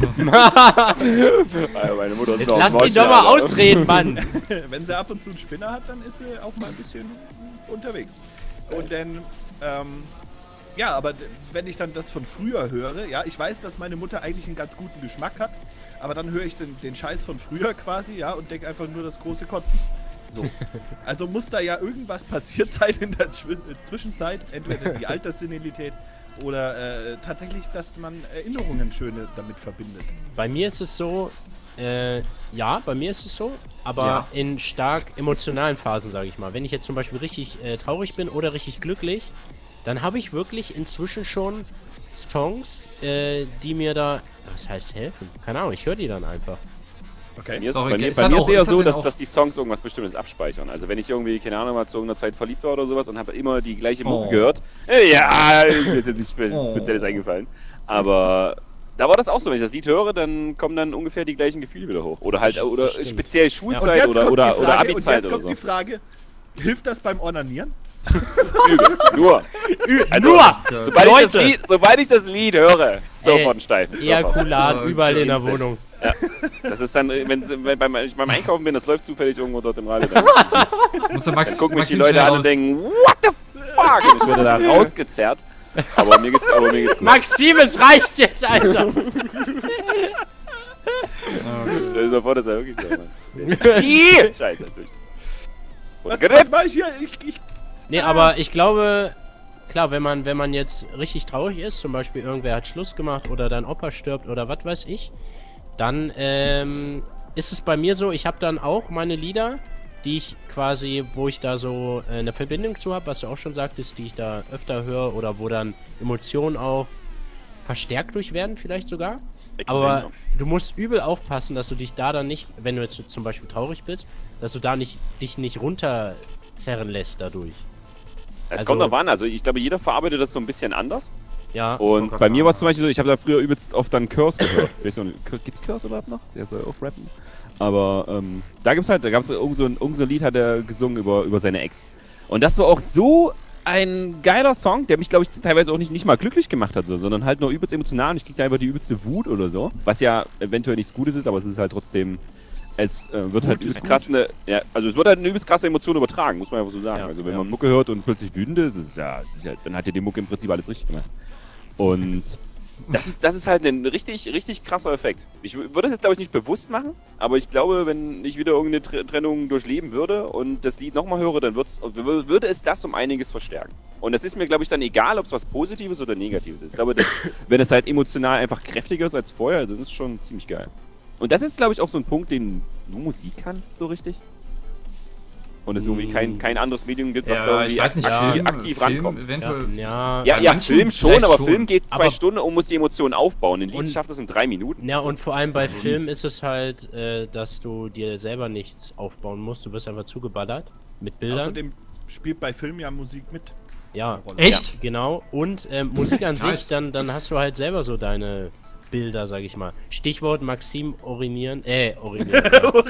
Speaker 4: Also meine Mutter ist
Speaker 1: Jetzt
Speaker 4: doch
Speaker 1: lass
Speaker 4: auf
Speaker 1: ihn doch mal
Speaker 4: Mosch,
Speaker 1: ausreden, Mann.
Speaker 2: wenn sie ab und zu einen Spinner hat, dann ist sie auch mal ein bisschen unterwegs. Und dann, ja, aber wenn ich dann das von früher höre, ja, ich weiß, dass meine Mutter eigentlich einen ganz guten Geschmack hat, aber dann höre ich den Scheiß von früher quasi, ja, und denke einfach nur das große Kotzen. So. Also muss da ja irgendwas passiert sein in der Zwischenzeit, entweder die Alterssenilität oder tatsächlich, dass man Erinnerungen schöne damit verbindet.
Speaker 1: Bei mir ist es so, ja, bei mir ist es so, aber
Speaker 3: Ja.
Speaker 1: in stark emotionalen Phasen, sage ich mal. Wenn ich jetzt zum Beispiel richtig traurig bin oder richtig glücklich, dann habe ich wirklich inzwischen schon Songs, die mir da, was heißt helfen? Keine Ahnung, ich höre die dann einfach.
Speaker 2: Okay.
Speaker 4: Mir ist,
Speaker 3: Sorry,
Speaker 4: bei mir,
Speaker 3: ist
Speaker 4: bei
Speaker 3: das
Speaker 4: mir
Speaker 3: auch-
Speaker 4: ist eher
Speaker 3: ist das
Speaker 4: so,
Speaker 3: denn
Speaker 4: dass,
Speaker 3: auch-
Speaker 4: dass die Songs irgendwas Bestimmtes abspeichern. Also wenn ich irgendwie, keine Ahnung, mal zu irgendeiner Zeit verliebt war oder sowas und habe immer die gleiche Mucke
Speaker 3: Oh.
Speaker 4: gehört. Ja, mir ist jetzt nichts Spezielles eingefallen. Aber da war das auch so, wenn ich das Lied höre, dann kommen dann ungefähr die gleichen Gefühle wieder hoch. Oder halt, oder
Speaker 1: stimmt.
Speaker 4: speziell
Speaker 2: Und
Speaker 4: Schulzeit
Speaker 2: jetzt
Speaker 4: oder
Speaker 2: kommt die Frage,
Speaker 4: Abi-Zeit
Speaker 2: und jetzt
Speaker 4: oder
Speaker 2: kommt
Speaker 4: so.
Speaker 2: die Frage, hilft das beim Onanieren?
Speaker 4: Übel. Nur. Also,
Speaker 1: Nur!
Speaker 4: Sobald ich das Lied höre, sofort ein Stein. Sofort.
Speaker 1: Ejakulat
Speaker 3: Oh,
Speaker 1: überall in der
Speaker 4: instant.
Speaker 1: Wohnung.
Speaker 4: Das ist dann, wenn ich beim Einkaufen bin, das läuft zufällig irgendwo dort im Radio. Dann
Speaker 3: Muss der Max,
Speaker 4: Dann gucken mich die
Speaker 3: Maxim
Speaker 4: Leute
Speaker 3: schnell
Speaker 4: an und
Speaker 3: raus.
Speaker 4: denken, what the fuck? Und ich werde da rausgezerrt. Aber mir geht's gut.
Speaker 1: Maxim, es reicht jetzt, Alter!
Speaker 4: Stell dir mal vor, das ist ja wirklich so, Mann. Ih! Scheiße, natürlich.
Speaker 2: Was mach ich hier?
Speaker 1: Nee, aber ich glaube, klar, wenn man jetzt richtig traurig ist, zum Beispiel irgendwer hat Schluss gemacht oder dein Opa stirbt oder was weiß ich, dann ist es bei mir so, ich habe dann auch meine Lieder, die ich quasi, wo ich da so eine Verbindung zu habe, was du auch schon sagtest, die ich da öfter höre oder wo dann Emotionen auch verstärkt durch werden, vielleicht sogar.
Speaker 4: Extrem,
Speaker 1: Aber
Speaker 4: ja.
Speaker 1: du musst übel aufpassen, dass du dich da dann nicht, wenn du jetzt zum Beispiel traurig bist, dass du da dich nicht runterzerren lässt dadurch.
Speaker 4: Es
Speaker 1: Also-
Speaker 4: kommt noch an, also ich glaube, jeder verarbeitet das so ein bisschen anders.
Speaker 1: Ja.
Speaker 4: Und
Speaker 3: grad
Speaker 4: bei mir
Speaker 3: sagen,
Speaker 4: war es zum Beispiel so, ich habe da früher übelst oft dann Curse gehört. Weißt du, gibt's Curse überhaupt noch? Der soll auch rappen. Aber da gab's irgend so ein Lied, hat er gesungen über seine Ex. Und das war auch so ein geiler Song, der mich, glaube ich, teilweise auch nicht mal glücklich gemacht hat, so, sondern halt nur übelst emotional und ich krieg da einfach die übelste Wut oder so. Was ja eventuell nichts Gutes ist, aber es ist halt trotzdem, es wird halt übelst krass also es wird halt eine übelst krasse Emotion übertragen, muss man einfach so sagen.
Speaker 1: Ja,
Speaker 4: Also wenn
Speaker 1: ja.
Speaker 4: man Mucke hört und plötzlich wütend ist, dann hat ja die Mucke im Prinzip alles richtig gemacht. Und das ist halt ein richtig, richtig krasser Effekt. Ich würde es jetzt, glaube ich, nicht bewusst machen, aber ich glaube, wenn ich wieder irgendeine Trennung durchleben würde und das Lied nochmal höre, dann würde es das um einiges verstärken. Und es ist mir, glaube ich, dann egal, ob es was Positives oder Negatives ist. Ich glaube, wenn es halt emotional einfach kräftiger ist als vorher, das ist schon ziemlich geil. Und das ist, glaube ich, auch so ein Punkt, den nur Musik kann, so richtig. Und es irgendwie kein anderes Medium gibt, was da
Speaker 3: Ja,
Speaker 4: irgendwie
Speaker 3: ich weiß nicht,
Speaker 4: aktiv rankommt.
Speaker 3: eventuell.
Speaker 1: Ja,
Speaker 4: Ja,
Speaker 3: Bei
Speaker 4: ja,
Speaker 3: manchen
Speaker 4: Film schon,
Speaker 3: vielleicht
Speaker 4: aber
Speaker 3: schon.
Speaker 4: Film geht 2
Speaker 1: Aber-
Speaker 4: Stunden und muss die Emotionen aufbauen. Ein Lied
Speaker 1: Und-
Speaker 4: schafft das in 3 Minuten.
Speaker 1: Ja, und vor allem bei Film ist es halt, dass du dir selber nichts aufbauen musst. Du wirst einfach zugeballert mit Bildern.
Speaker 2: Außerdem spielt bei Filmen ja Musik mit.
Speaker 1: Ja,
Speaker 2: Rolle.
Speaker 3: Echt?
Speaker 1: genau. Und Musik an
Speaker 3: Nice.
Speaker 1: sich, dann hast du halt selber so deine Bilder, sag ich mal. Stichwort Maxim urinieren. Urinieren.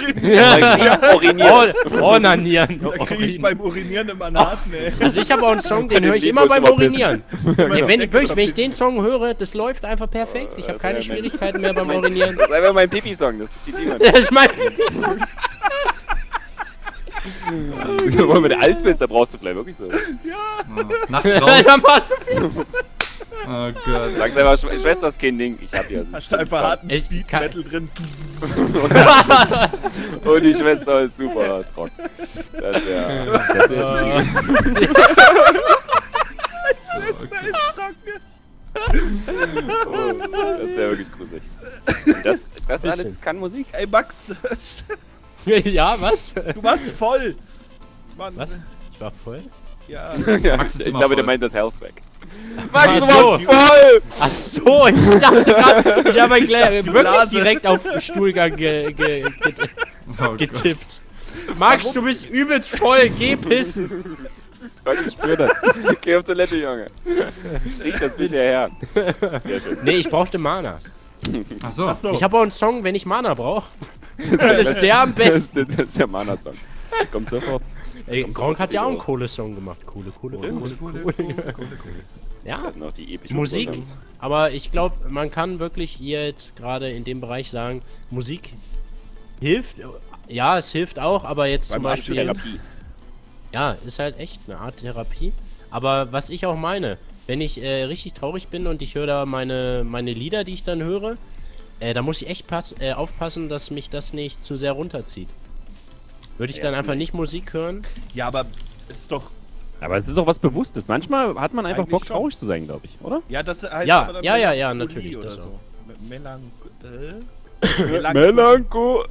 Speaker 4: Urinieren.
Speaker 1: Onanieren.
Speaker 2: Da kriege ich beim Urinieren immer Nasen, ey.
Speaker 1: Also ich habe auch einen Song, den
Speaker 4: dem
Speaker 1: höre ich
Speaker 4: Lied
Speaker 1: immer
Speaker 4: muss
Speaker 1: beim
Speaker 4: immer pissen.
Speaker 1: Urinieren. Ja, wenn ich den Song höre, das läuft einfach perfekt. Ich habe
Speaker 4: das
Speaker 1: keine
Speaker 4: ist ja mein-
Speaker 1: Schwierigkeiten mehr beim Urinieren.
Speaker 4: Das ist einfach mein Pipi-Song, das ist GT.
Speaker 1: Das ist mein
Speaker 4: Wenn du alt bist, da brauchst du vielleicht wirklich so.
Speaker 3: Nachts raus.
Speaker 1: Dann machst du viel.
Speaker 3: Oh Gott.
Speaker 4: Sag's einfach, Schwesterskind-Ding. Ich hab hier.
Speaker 2: Hast du einfach harten
Speaker 1: Ich
Speaker 2: Speed-Metal drin.
Speaker 4: Und die Schwester ist super trocken. Das wäre. Das wär das wär wirklich gruselig. Das alles kann Musik.
Speaker 2: Ey, Max,
Speaker 1: Ja, was?
Speaker 2: du warst voll. Mann.
Speaker 1: Was? Ich war voll?
Speaker 2: Ja.
Speaker 3: Max ist
Speaker 4: Ich
Speaker 3: immer
Speaker 4: glaube, der
Speaker 3: voll.
Speaker 4: meint das Healthback.
Speaker 1: Ach
Speaker 4: Max, du
Speaker 1: so.
Speaker 4: warst voll!
Speaker 1: Ach so, ich dachte gerade, ich habe wirklich
Speaker 2: Blase.
Speaker 1: direkt auf den Stuhlgang
Speaker 3: Oh Gott.
Speaker 1: getippt. Max, du bist übelst voll, geh pissen.
Speaker 4: Ich spür das. Geh auf Toilette, Junge. Riech das bisher her. Sehr schön.
Speaker 1: Nee, ich brauchte Mana.
Speaker 3: Ach so.
Speaker 2: Achso.
Speaker 1: Ich habe auch einen Song, wenn ich Mana brauche. Dann ist der am besten.
Speaker 4: Das ist der Mana-Song. Kommt sofort.
Speaker 1: Ey, Gronk hat ja auch einen Kohle-Song gemacht. Kohle. Ja,
Speaker 4: Das sind auch die epischen
Speaker 1: Musik.
Speaker 4: Songs.
Speaker 1: Aber ich glaube, man kann wirklich hier jetzt gerade in dem Bereich sagen, Musik hilft. Ja, es hilft auch, aber jetzt zum
Speaker 4: Beim
Speaker 1: Beispiel.
Speaker 4: Therapie.
Speaker 1: Ja, ist halt echt eine Art Therapie. Aber was ich auch meine, wenn ich richtig traurig bin und ich höre da meine Lieder, die ich dann höre, da muss ich echt aufpassen, dass mich das nicht zu sehr runterzieht. Würde ich
Speaker 4: Ja,
Speaker 1: dann
Speaker 4: ist
Speaker 1: einfach
Speaker 4: gut.
Speaker 1: nicht Musik hören?
Speaker 2: Ja, aber es ist doch.
Speaker 4: Aber es ist doch was Bewusstes. Manchmal hat man einfach
Speaker 2: Eigentlich
Speaker 4: Bock,
Speaker 2: schon.
Speaker 4: traurig zu sein, glaube ich, oder?
Speaker 2: Ja, das heißt
Speaker 1: Ja,
Speaker 2: aber dann
Speaker 1: ja,
Speaker 2: Melancholie
Speaker 1: natürlich,
Speaker 2: Oder
Speaker 1: das
Speaker 2: so.
Speaker 4: Melancho.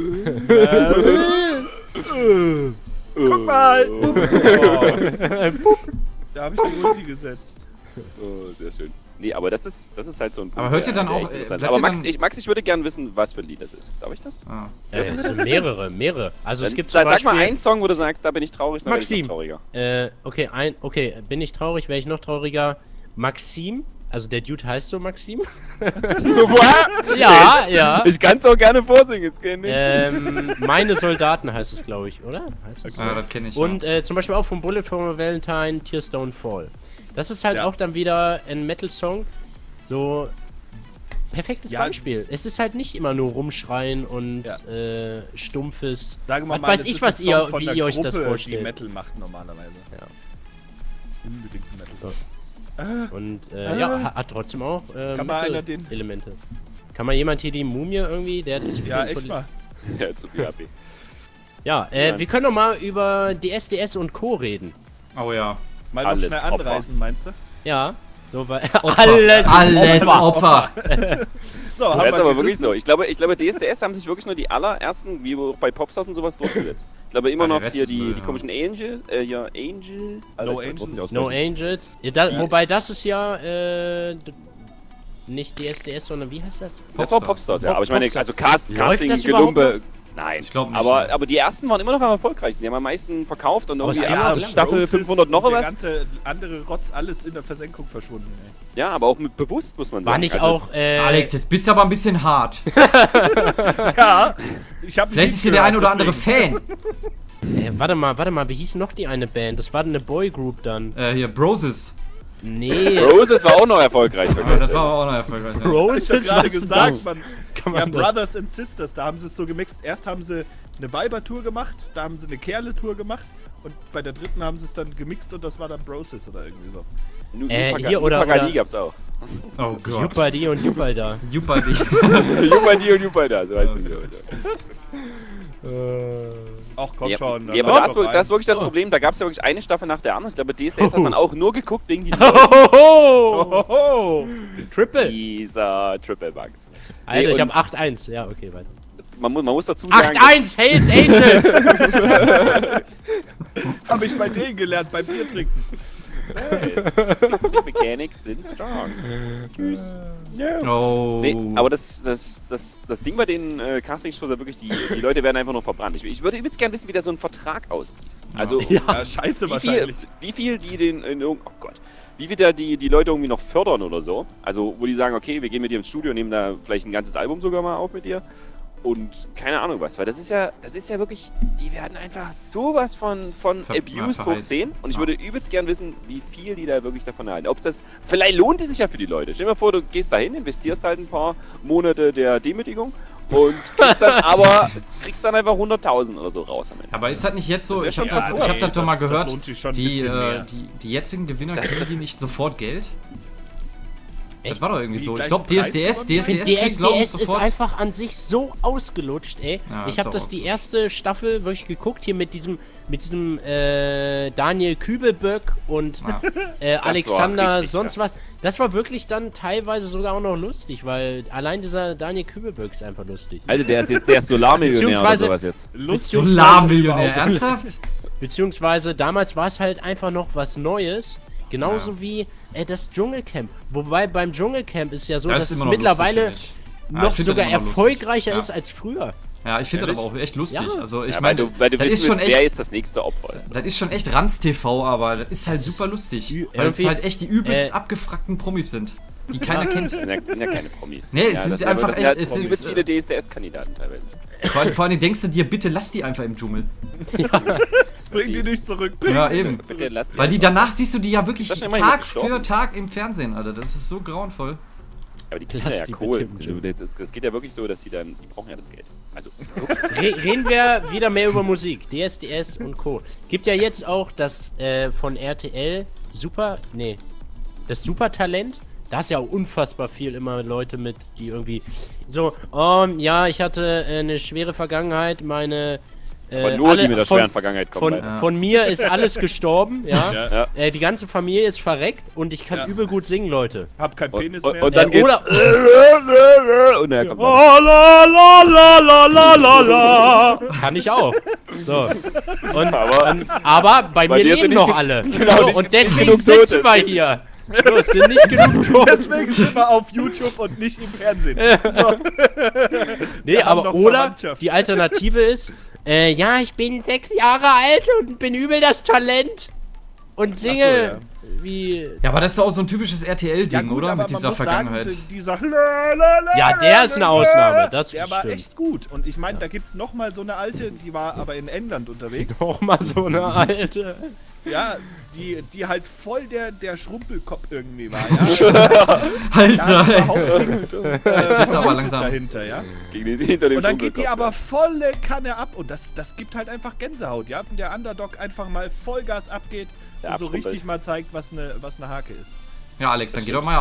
Speaker 2: Guck mal!
Speaker 4: Oh,
Speaker 2: Da habe ich die Multi gesetzt.
Speaker 4: sehr schön. Nee, aber das ist halt so ein Punkt.
Speaker 3: Aber hört ihr dann
Speaker 4: der
Speaker 3: auch,
Speaker 4: echt interessant ist.
Speaker 3: bleibt
Speaker 4: Aber
Speaker 3: ihr
Speaker 4: Max,
Speaker 3: dann-
Speaker 4: Max, ich würde gerne wissen, was für ein Lied das ist. Darf ich das?
Speaker 3: Ah.
Speaker 1: Es sind mehrere. Also es
Speaker 4: Dann
Speaker 1: gibt zum
Speaker 4: sag mal
Speaker 1: Beispiel...
Speaker 4: einen Song, wo du sagst, da bin ich traurig, dann bin ich
Speaker 1: Maxim.
Speaker 4: noch trauriger.
Speaker 1: Okay, bin ich traurig, wäre ich noch trauriger. Maxim, also der Dude heißt so Maxim. Ja.
Speaker 4: Ich kann es auch gerne vorsingen, jetzt kein Ding.
Speaker 1: Meine Soldaten heißt es, glaube ich, oder? Heißt es so?
Speaker 3: Ah, das kenne ich.
Speaker 1: Und
Speaker 3: ja.
Speaker 1: zum Beispiel auch von Bullet for Valentine, Tears Don't Fall. Das ist halt
Speaker 2: Ja.
Speaker 1: auch dann wieder ein Metal-Song. So perfektes
Speaker 2: Ja.
Speaker 1: Beispiel. Es ist halt nicht immer nur rumschreien und
Speaker 2: Ja.
Speaker 1: stumpfes.
Speaker 2: Sagen wir
Speaker 1: Was
Speaker 2: mal,
Speaker 1: weiß
Speaker 2: das
Speaker 1: ich,
Speaker 2: ist
Speaker 1: was
Speaker 2: ein Song
Speaker 1: ihr,
Speaker 2: von
Speaker 1: wie
Speaker 2: der
Speaker 1: ihr euch das
Speaker 2: Gruppe,
Speaker 1: vorstellt.
Speaker 2: Die Metal macht normalerweise.
Speaker 1: Ja.
Speaker 2: Unbedingt ein Metal.
Speaker 1: Und ja, hat trotzdem auch
Speaker 2: Kann mal einer den-
Speaker 1: Elemente. Kann mal jemand hier die Mumie irgendwie, der hat zu viel
Speaker 2: Ja, echt mal.
Speaker 4: Ja, zu viel AP.
Speaker 1: Ja, wir können doch mal über DSDS und Co. reden.
Speaker 3: Oh ja.
Speaker 2: Mal noch
Speaker 4: Alles
Speaker 2: schnell
Speaker 4: Opfer.
Speaker 2: anreisen, meinst du?
Speaker 1: Ja, so weil
Speaker 3: Alles Opfer.
Speaker 2: So,
Speaker 4: Das ist
Speaker 2: wir
Speaker 4: aber wirklich
Speaker 2: gerissen.
Speaker 4: so. Ich glaube, DSDS haben sich wirklich nur die allerersten, wie bei Popstars und sowas, durchgesetzt. Ich glaube immer
Speaker 3: Ja, der
Speaker 4: noch
Speaker 3: Rest
Speaker 4: hier
Speaker 3: ist
Speaker 4: die
Speaker 3: Müll, ja.
Speaker 4: komischen Angels. Alter,
Speaker 2: No
Speaker 4: ich kann's nicht
Speaker 2: Angels.
Speaker 1: No
Speaker 4: aussprechen.
Speaker 1: Angels. Ja, wobei das ist ja nicht DSDS, sondern wie heißt das?
Speaker 4: Das war Popstars, ja. Aber ich meine,
Speaker 1: Popstars.
Speaker 4: also
Speaker 1: Läuft
Speaker 4: Casting,
Speaker 1: das überhaupt
Speaker 4: Gelumpe. Nein,
Speaker 3: Ich glaub nicht,
Speaker 4: aber,
Speaker 3: ne.
Speaker 4: aber die ersten waren immer noch am erfolgreichsten. Die haben am meisten verkauft und
Speaker 1: Aber
Speaker 4: irgendwie
Speaker 1: es ging
Speaker 4: ab
Speaker 1: auch
Speaker 4: Staffel
Speaker 2: Roses
Speaker 4: 500 noch
Speaker 2: und
Speaker 4: was.
Speaker 2: Der ganze andere Rotz, alles in der Versenkung verschwunden, ey.
Speaker 4: Ja, aber auch mit bewusst, muss man sagen.
Speaker 1: War nicht
Speaker 4: Also,
Speaker 1: auch,
Speaker 3: Alex, jetzt bist du aber ein bisschen hart.
Speaker 2: Ja, ich hab
Speaker 3: Vielleicht ist hier der ein oder andere Fan.
Speaker 1: warte mal, wie hieß noch die eine Band? Das war eine Boygroup dann.
Speaker 3: Hier, Broses.
Speaker 1: Nee.
Speaker 4: Roses war auch noch erfolgreich.
Speaker 3: Ja, das war auch noch erfolgreich. Ja.
Speaker 1: Roses,
Speaker 2: Ich hab gerade
Speaker 1: was ist
Speaker 2: gesagt,
Speaker 1: das?
Speaker 2: man,
Speaker 1: Kann
Speaker 2: ja,
Speaker 1: man das?
Speaker 2: Brothers and Sisters, da haben sie es so gemixt. Erst haben sie eine Weiber-Tour gemacht, da haben sie eine Kerle-Tour gemacht und bei der dritten haben sie es dann gemixt und das war dann Broses oder irgendwie so.
Speaker 1: Hier oder-
Speaker 4: Pagani gab's auch.
Speaker 3: Oh Gott.
Speaker 1: Juppa die und Juppa da.
Speaker 3: Juppa dich.
Speaker 4: Jupaldi und Jupalda, so heißt die.
Speaker 2: Ach komm
Speaker 4: Ja,
Speaker 2: schon. dann
Speaker 4: ja, aber
Speaker 2: lass
Speaker 4: das,
Speaker 2: doch rein.
Speaker 4: das ist wirklich das Problem. Da gab es ja wirklich eine Staffel nach der anderen. Ich glaube, DSDS hat man auch nur geguckt wegen die
Speaker 1: Hohoho!
Speaker 2: Hoho!
Speaker 1: Triple!
Speaker 4: dieser Triple Bugs.
Speaker 1: Alter, ich
Speaker 4: und
Speaker 1: hab 8-1. Ja, okay, weiter.
Speaker 4: man muss dazu sagen,
Speaker 1: 8-1 Hells Angels!
Speaker 2: Hab ich bei denen gelernt, beim Bier trinken.
Speaker 4: dass die Mechanics sind strong. Tschüss.
Speaker 3: Oh.
Speaker 4: Nee, aber das Ding bei den Castingshows, wirklich, die Leute werden einfach nur verbrannt. Ich würde übelst gerne wissen, wie da so ein Vertrag aussieht. Also,
Speaker 2: Ja, scheiße wahrscheinlich.
Speaker 4: wie viel die oh Gott, wie viel da die Leute irgendwie noch fördern oder so. Also, wo die sagen, okay, wir gehen mit dir ins Studio, nehmen da vielleicht ein ganzes Album sogar mal auf mit dir. Und keine Ahnung was, weil das ist ja wirklich, die werden einfach sowas von abused hoch 10. Und ich würde übelst gern wissen, wie viel die da wirklich davon erhalten. Ob das, vielleicht lohnt es sich ja für die Leute. Stell dir mal vor, du gehst dahin, investierst halt ein paar Monate der Demütigung und kriegst dann einfach 100.000 oder so raus am Ende.
Speaker 3: Aber ist das nicht jetzt so?
Speaker 4: Das wär
Speaker 3: Ich
Speaker 4: schon
Speaker 3: habe
Speaker 4: fast-
Speaker 3: hab das doch mal
Speaker 2: das
Speaker 3: gehört.
Speaker 2: lohnt sich schon ein
Speaker 3: Die,
Speaker 2: bisschen mehr.
Speaker 3: die jetzigen Gewinner kriegen die nicht sofort Geld? Das
Speaker 1: Echt?
Speaker 3: war doch irgendwie
Speaker 2: Wie
Speaker 3: so. Ich
Speaker 2: gleich
Speaker 3: glaube,
Speaker 2: Preis
Speaker 3: DSDS
Speaker 2: gewonnen?
Speaker 3: kriegt, glaub ich,
Speaker 1: DSDS ist
Speaker 3: sofort.
Speaker 1: einfach an sich so ausgelutscht, ey.
Speaker 3: Ja,
Speaker 1: Ich
Speaker 3: ist
Speaker 1: habe
Speaker 3: auch
Speaker 1: das die erste Staffel wirklich geguckt, hier mit diesem Daniel Kübelböck und Alexander
Speaker 4: richtig
Speaker 1: sonst
Speaker 4: krass.
Speaker 1: was. Das war wirklich dann teilweise sogar auch noch lustig, weil allein dieser Daniel Kübelböck ist einfach lustig.
Speaker 4: Also der ist Solarmillionär oder
Speaker 1: Beziehungsweise-
Speaker 4: sowas jetzt.
Speaker 2: Lustig.
Speaker 3: Solarmillionär, ernsthaft?
Speaker 1: Beziehungsweise damals war es halt einfach noch was Neues. Genauso wie das Dschungelcamp. Wobei beim Dschungelcamp ist ja so,
Speaker 3: Das
Speaker 1: dass
Speaker 3: ist
Speaker 1: es
Speaker 3: immer noch
Speaker 1: mittlerweile
Speaker 3: lustig, finde ich. Ja,
Speaker 1: noch
Speaker 3: ich find das
Speaker 1: sogar
Speaker 3: immer noch lustig.
Speaker 1: erfolgreicher
Speaker 3: Ja.
Speaker 1: ist als früher.
Speaker 3: Ja, ich finde das aber auch echt lustig.
Speaker 1: Ja.
Speaker 3: Also ich
Speaker 4: Ja,
Speaker 3: meine,
Speaker 4: weil du
Speaker 3: das ist
Speaker 4: wissen
Speaker 3: schon
Speaker 4: willst, wer
Speaker 3: echt,
Speaker 4: jetzt das nächste Opfer ist.
Speaker 3: das ist schon echt Ranz-TV, aber das ist halt super lustig. Weil es
Speaker 1: irgendwie,
Speaker 3: halt echt die übelst abgefragten Promis sind, die keiner kennt.
Speaker 4: Das sind ja keine Promis.
Speaker 3: Nee, es sind
Speaker 4: das
Speaker 3: einfach
Speaker 4: das
Speaker 3: echt-
Speaker 4: Sind
Speaker 3: es
Speaker 4: ja
Speaker 3: ist-
Speaker 4: übelst viele DSDS-Kandidaten teilweise.
Speaker 3: Vor allem denkst du dir, bitte lass die einfach im Dschungel.
Speaker 2: Bring die nicht zurück. Bring
Speaker 3: Ja,
Speaker 2: die
Speaker 3: eben.
Speaker 4: Bitte lass sie
Speaker 3: Weil die
Speaker 4: einfach.
Speaker 3: danach siehst du die ja wirklich
Speaker 4: Ist das schon mal
Speaker 3: Tag
Speaker 4: jemand gestorben?
Speaker 3: für Tag im Fernsehen, Alter. Das ist so grauenvoll.
Speaker 4: Aber die kriegen
Speaker 1: Lass
Speaker 4: ja
Speaker 1: die
Speaker 4: Kohle.
Speaker 1: bitte im
Speaker 4: Das geht ja wirklich so, dass die brauchen ja das Geld. Also,
Speaker 1: Reden wir wieder mehr über Musik. DSDS und Co. Gibt ja jetzt auch das von RTL das Supertalent. Da ist ja auch unfassbar viel immer Leute mit, die irgendwie so, ja, ich hatte eine schwere Vergangenheit, meine
Speaker 4: aber nur die mit der schweren Vergangenheit kommen. leider.
Speaker 1: von mir ist alles gestorben, ja.
Speaker 4: Ja.
Speaker 1: Die ganze Familie ist verreckt und ich kann
Speaker 2: Ja.
Speaker 1: übel gut singen, Leute.
Speaker 2: Hab kein Penis
Speaker 4: Und,
Speaker 2: mehr.
Speaker 4: und dann geht's.
Speaker 1: Oder
Speaker 4: Und dann kommt
Speaker 1: kann ich auch. So. Und,
Speaker 4: Aber
Speaker 1: aber bei mir
Speaker 4: dir sind
Speaker 1: leben
Speaker 4: nicht
Speaker 1: noch
Speaker 4: ge-
Speaker 1: alle.
Speaker 4: genau,
Speaker 1: so,
Speaker 4: nicht
Speaker 1: und
Speaker 4: nicht
Speaker 1: deswegen
Speaker 4: genug
Speaker 1: sitzen
Speaker 4: Tote.
Speaker 1: wir hier. So, es sind nicht genug Tote.
Speaker 2: Deswegen sind wir auf YouTube und nicht im Fernsehen.
Speaker 1: Nee,
Speaker 2: Wir haben
Speaker 1: aber
Speaker 2: noch
Speaker 1: oder
Speaker 2: Verwandtschaft.
Speaker 1: die Alternative ist, ja, ich bin 6 Jahre alt und bin übel das Talent und singe
Speaker 2: Ach so,
Speaker 1: wie...
Speaker 3: Ja, aber das ist doch auch so ein typisches RTL-Ding,
Speaker 2: Ja gut,
Speaker 3: oder?
Speaker 2: aber
Speaker 3: Mit
Speaker 2: man
Speaker 3: dieser
Speaker 2: muss
Speaker 3: Vergangenheit.
Speaker 2: sagen, dieser
Speaker 1: Ja, der ist eine Ausnahme, das
Speaker 2: Der war
Speaker 1: stimmt.
Speaker 2: echt gut. Und ich meine, da gibt's noch mal so eine alte, die war aber in England unterwegs.
Speaker 1: Noch mal so eine alte...
Speaker 2: Ja, die halt voll der Schrumpelkopf irgendwie war, ja. Da
Speaker 3: Alter,
Speaker 2: ist
Speaker 3: ey.
Speaker 2: überhaupt nichts
Speaker 3: ist aber
Speaker 2: vermutet
Speaker 3: langsam.
Speaker 2: dahinter, ja.
Speaker 4: hinter dem
Speaker 2: Und dann geht die
Speaker 4: Schrumpelkopf,
Speaker 2: aber volle Kanne ab und das gibt halt einfach Gänsehaut, ja. Wenn der Underdog einfach mal Vollgas abgeht
Speaker 4: Der
Speaker 2: und so
Speaker 4: abschrumpelt.
Speaker 2: richtig mal zeigt, was eine Hake ist.
Speaker 3: Ja, Alex, dann geh doch mal ab.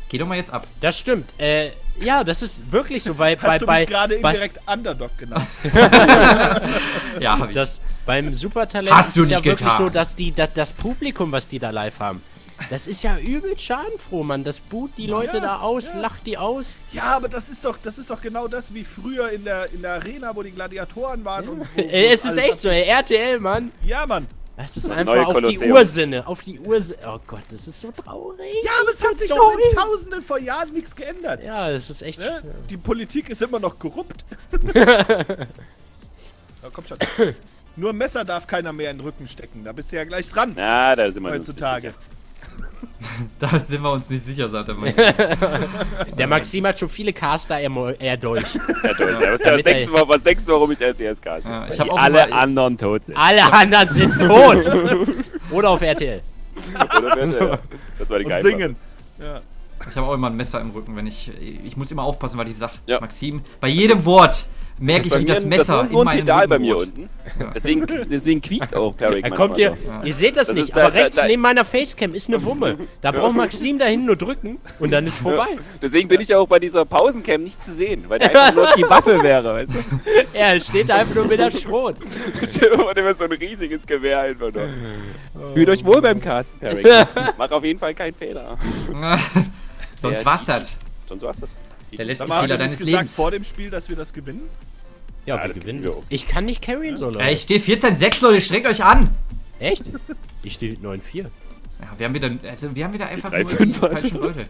Speaker 3: Geh doch mal jetzt ab.
Speaker 1: Das stimmt. Ja, das ist wirklich so, weil
Speaker 2: Hast du mich gerade
Speaker 1: was-
Speaker 2: indirekt Underdog genannt?
Speaker 3: Ja, hab ich.
Speaker 1: das beim Supertalent
Speaker 3: Hast du
Speaker 1: ist ja
Speaker 3: nicht
Speaker 1: wirklich
Speaker 3: getan.
Speaker 1: so, dass das Publikum, was die da live haben, das ist ja übel schadenfroh, Mann. Das buht die Leute
Speaker 2: Ja,
Speaker 1: da aus,
Speaker 2: ja.
Speaker 1: lacht die aus.
Speaker 2: Ja, aber das ist doch genau das wie früher in der Arena, wo die Gladiatoren waren. Und wo
Speaker 1: Es ist
Speaker 2: alles
Speaker 1: echt so, ey, RTL, Mann.
Speaker 2: Ja, Mann.
Speaker 1: Das ist
Speaker 4: Neue
Speaker 1: einfach auf die
Speaker 4: Kolosseum.
Speaker 1: Ursinne. Auf die Ursinne. Oh Gott, das ist so traurig.
Speaker 2: Ja, aber es hat sich doch
Speaker 1: Sorry.
Speaker 2: in Tausenden von Jahren nichts geändert.
Speaker 1: Ja, das ist echt.
Speaker 2: Ne? Die Politik ist immer noch korrupt. Ja, komm schon. Nur ein Messer darf keiner mehr in den Rücken stecken. Da bist du ja gleich dran.
Speaker 4: Ja, da sind wir uns nicht
Speaker 2: Heutzutage.
Speaker 4: sicher.
Speaker 3: Da sind wir uns nicht sicher, sagt er mal.
Speaker 1: Der Maxim hat schon viele Caster erdolcht.
Speaker 4: Ja, toll. Ja, was denkst du, warum ich LCS cast?
Speaker 3: Ja, ich
Speaker 4: Weil
Speaker 3: hab auch
Speaker 4: alle
Speaker 3: mal-
Speaker 4: anderen tot sind.
Speaker 1: Alle anderen sind tot. Oder auf RTL.
Speaker 4: Oder wird, ja. Das war die
Speaker 2: Und
Speaker 4: geile
Speaker 2: singen. Ja.
Speaker 3: Ich habe auch immer ein Messer im Rücken, wenn ich muss immer aufpassen, weil ich sag,
Speaker 4: Ja.
Speaker 3: Maxim, bei jedem Wort merke ich,
Speaker 4: Bei
Speaker 3: wie
Speaker 4: mir
Speaker 3: das Messer
Speaker 4: nur ein
Speaker 3: in meinen
Speaker 4: Pedal
Speaker 3: Rücken
Speaker 4: bei mir
Speaker 3: bohrt.
Speaker 4: unten. Deswegen quiekt auch Tarek
Speaker 1: Da
Speaker 4: manchmal
Speaker 1: kommt ihr,
Speaker 4: so.
Speaker 1: ihr seht das,
Speaker 4: Das
Speaker 1: nicht,
Speaker 4: ist
Speaker 1: aber
Speaker 4: da-
Speaker 1: rechts
Speaker 4: da-
Speaker 1: neben meiner Facecam ist eine Wumme. Da braucht Maxim dahin nur drücken und dann ist vorbei.
Speaker 4: Deswegen bin ich ja auch bei dieser Pausencam nicht zu sehen, weil der einfach nur die Waffe wäre, weißt du?
Speaker 1: Er steht da einfach nur mit der Schrot.
Speaker 4: Und immer so ein riesiges Gewehr einfach nur. Fühlt euch wohl beim Casten, Tarek. Mach auf jeden Fall keinen Fehler.
Speaker 3: Sonst
Speaker 4: Ja,
Speaker 3: war's das.
Speaker 4: Sonst war's das.
Speaker 3: Der letzte
Speaker 2: Sag mal, habt
Speaker 3: Fehler
Speaker 2: ihr
Speaker 3: deines
Speaker 2: nicht gesagt
Speaker 3: Lebens.
Speaker 2: vor dem Spiel, dass wir das gewinnen?
Speaker 1: Ja,
Speaker 4: Ja,
Speaker 1: wir
Speaker 4: das
Speaker 1: gewinnen.
Speaker 4: kriegen wir auch.
Speaker 1: Ich kann nicht carryen so, Leute.
Speaker 3: Ich stehe 14-6, Leute, streckt euch an!
Speaker 1: Echt? Ich stehe 9-4.
Speaker 3: Ja, wir haben wieder einfach
Speaker 4: Die
Speaker 3: nur die
Speaker 4: 3-5 also.
Speaker 3: falschen Leute.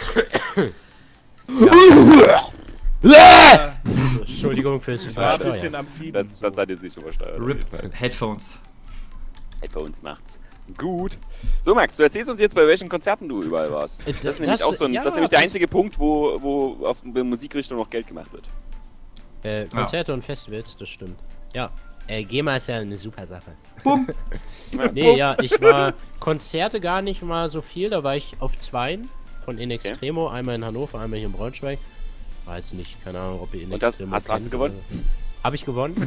Speaker 1: Entschuldigung fürs
Speaker 2: Ich war ein bisschen
Speaker 1: Übersteuern.
Speaker 2: am Fieben.
Speaker 4: Das hat jetzt nicht übersteuert. auf jeden Fall.
Speaker 3: RIP Headphones.
Speaker 4: Bei uns macht's gut. So, Max, du erzählst uns jetzt, bei welchen Konzerten du überall warst. Das ist nämlich auch so ein,
Speaker 1: ja,
Speaker 4: das ist nämlich der einzige Punkt, wo auf der Musikrichtung noch Geld gemacht wird.
Speaker 1: Konzerte und Festivals, das stimmt. Ja. GEMA ist ja eine super Sache.
Speaker 3: Bumm!
Speaker 1: Nee, ja, ich war Konzerte gar nicht mal so viel, da war ich auf 2 von In Extremo, einmal in Hannover, einmal hier in Braunschweig. War jetzt nicht, keine Ahnung, ob ihr In
Speaker 4: Und das-
Speaker 1: Extremo
Speaker 4: hast du
Speaker 1: kennt,
Speaker 4: gewonnen?
Speaker 1: Habe ich gewonnen?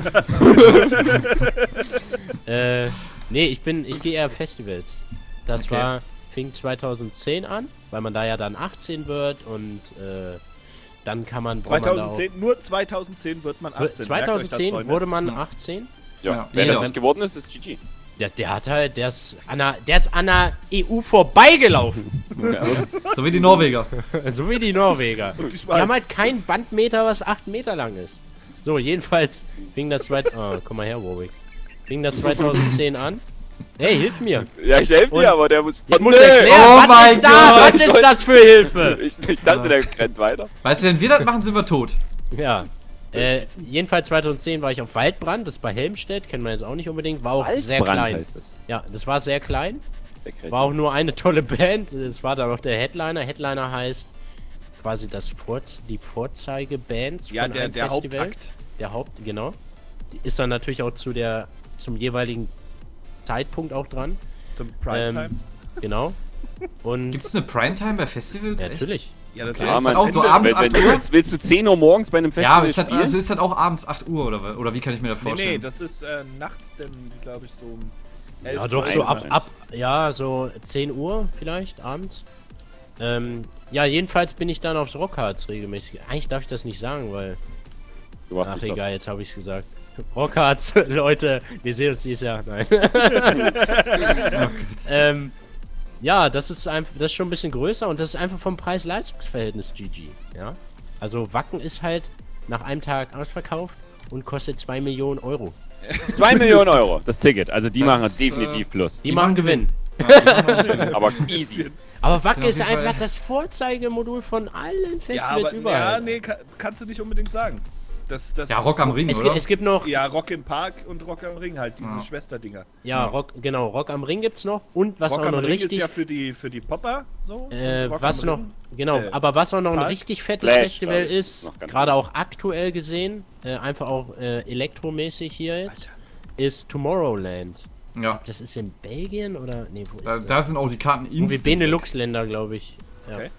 Speaker 1: Nee, ich gehe eher Festivals. Das
Speaker 3: Okay.
Speaker 1: fing 2010 an, weil man da ja dann 18 wird und dann kann man... braucht man da auch-
Speaker 2: 2010, nur 2010 wird man 18. Merkt euch das,
Speaker 1: 2010
Speaker 2: Freunde.
Speaker 1: wurde man 18.
Speaker 3: Ja,
Speaker 4: Wer
Speaker 3: jeder.
Speaker 4: das nicht geworden ist, ist GG.
Speaker 1: Der hat halt, der ist an der EU vorbeigelaufen.
Speaker 3: So wie die Norweger.
Speaker 1: So wie die Norweger.
Speaker 2: Und die
Speaker 1: Die
Speaker 2: Schweiz.
Speaker 1: haben halt kein Bandmeter, was 8 Meter lang ist. So, jedenfalls fing das komm mal her, Warwick. Fing das 2010 an. Hey, hilf mir.
Speaker 4: Ja, ich helfe
Speaker 1: Und
Speaker 4: dir, aber der muss...
Speaker 1: Ich muss
Speaker 4: Nee!
Speaker 1: erklären,
Speaker 3: Oh
Speaker 1: was
Speaker 3: mein
Speaker 1: ist da?
Speaker 3: Gott.
Speaker 1: Was ist das für Hilfe?
Speaker 4: Ich dachte, der rennt weiter.
Speaker 3: Weißt du, wenn wir das machen, sind wir tot.
Speaker 1: Ja. Jedenfalls 2010 war ich auf Waldbrand, das ist bei Helmstedt, kennt man jetzt auch nicht unbedingt, war auch sehr klein.
Speaker 4: heißt das.
Speaker 1: Ja, das war sehr klein.
Speaker 4: Der Kreativ.
Speaker 1: War auch nur eine tolle Band. Es war da noch der Headliner. Headliner heißt quasi die Vorzeigeband
Speaker 2: Ja,
Speaker 1: von einem
Speaker 2: der
Speaker 1: Festival.
Speaker 2: Hauptakt.
Speaker 1: Der genau. Die ist dann natürlich auch zum jeweiligen Zeitpunkt auch dran.
Speaker 2: Zum Primetime.
Speaker 1: Genau. Und
Speaker 3: Gibt's eine Primetime bei Festivals?
Speaker 1: ja,
Speaker 3: Echt?
Speaker 1: natürlich.
Speaker 2: Ja,
Speaker 3: Okay.
Speaker 4: Ja,
Speaker 3: Ist
Speaker 4: man,
Speaker 3: das auch so
Speaker 4: wenn-
Speaker 3: abends
Speaker 4: wenn
Speaker 3: 8
Speaker 4: du
Speaker 3: Uhr?
Speaker 4: willst du 10 Uhr morgens bei einem
Speaker 3: Ja,
Speaker 4: Festival
Speaker 3: aber ist das,
Speaker 4: spielen?
Speaker 3: also ist das auch abends 8 Uhr oder wie kann ich mir das
Speaker 2: Nee,
Speaker 3: vorstellen?
Speaker 2: nee, das ist nachts, denn glaube ich so um 11
Speaker 1: Ja, doch,
Speaker 2: Uhr
Speaker 1: so
Speaker 2: wahrscheinlich.
Speaker 1: ja, so 10 Uhr vielleicht abends. Ja, jedenfalls bin ich dann aufs Rockharz regelmäßig. Eigentlich darf ich das nicht sagen, weil...
Speaker 4: Du warst
Speaker 1: Ach,
Speaker 4: nicht
Speaker 1: egal, jetzt habe ich es gesagt. Rockharz, Leute, wir sehen uns dieses Jahr. Nein. Ja, das ist schon ein bisschen größer und das ist einfach vom Preis-Leistungs-Verhältnis GG. Ja? Also Wacken ist halt nach einem Tag ausverkauft und kostet 2 Millionen Euro.
Speaker 4: 2 Millionen Euro, das Ticket. Also die
Speaker 3: Das,
Speaker 4: machen definitiv Plus.
Speaker 1: Die machen Gewinn.
Speaker 4: Aber easy.
Speaker 1: Aber Wacken
Speaker 3: Ja, auf
Speaker 1: ist
Speaker 3: jeden Fall.
Speaker 1: einfach das Vorzeigemodul von allen
Speaker 2: Ja,
Speaker 1: Festivals
Speaker 2: aber
Speaker 1: überall.
Speaker 2: nee, kannst du nicht unbedingt sagen. Das,
Speaker 3: Ja, Rock am Ring,
Speaker 1: Es,
Speaker 3: oder?
Speaker 1: es gibt noch,
Speaker 2: Ja, Rock im Park und Rock am Ring halt, diese
Speaker 3: Ja.
Speaker 2: Schwesterdinger.
Speaker 1: ja, Rock am Ring gibt's noch und was
Speaker 2: Rock
Speaker 1: auch
Speaker 2: am
Speaker 1: noch
Speaker 2: Ring
Speaker 1: richtig
Speaker 2: ist ja für die Popper so. und Rock
Speaker 1: was
Speaker 2: am
Speaker 1: noch,
Speaker 2: Ring-
Speaker 1: genau, aber was auch noch ein
Speaker 2: Park?
Speaker 1: richtig fettes
Speaker 4: Flash,
Speaker 1: Festival
Speaker 4: glaub ich,
Speaker 1: ist,
Speaker 4: noch ganz
Speaker 1: gerade
Speaker 4: anders.
Speaker 1: auch aktuell gesehen, einfach auch elektromäßig hier jetzt, ist Tomorrowland.
Speaker 3: Ja.
Speaker 1: Das ist in Belgien oder? Nee, wo ist
Speaker 3: Da,
Speaker 1: das?
Speaker 3: da sind auch die Karten
Speaker 1: Irgendwie
Speaker 3: instant.
Speaker 1: Benelux-Länder, glaube ich. Ja.
Speaker 2: Okay.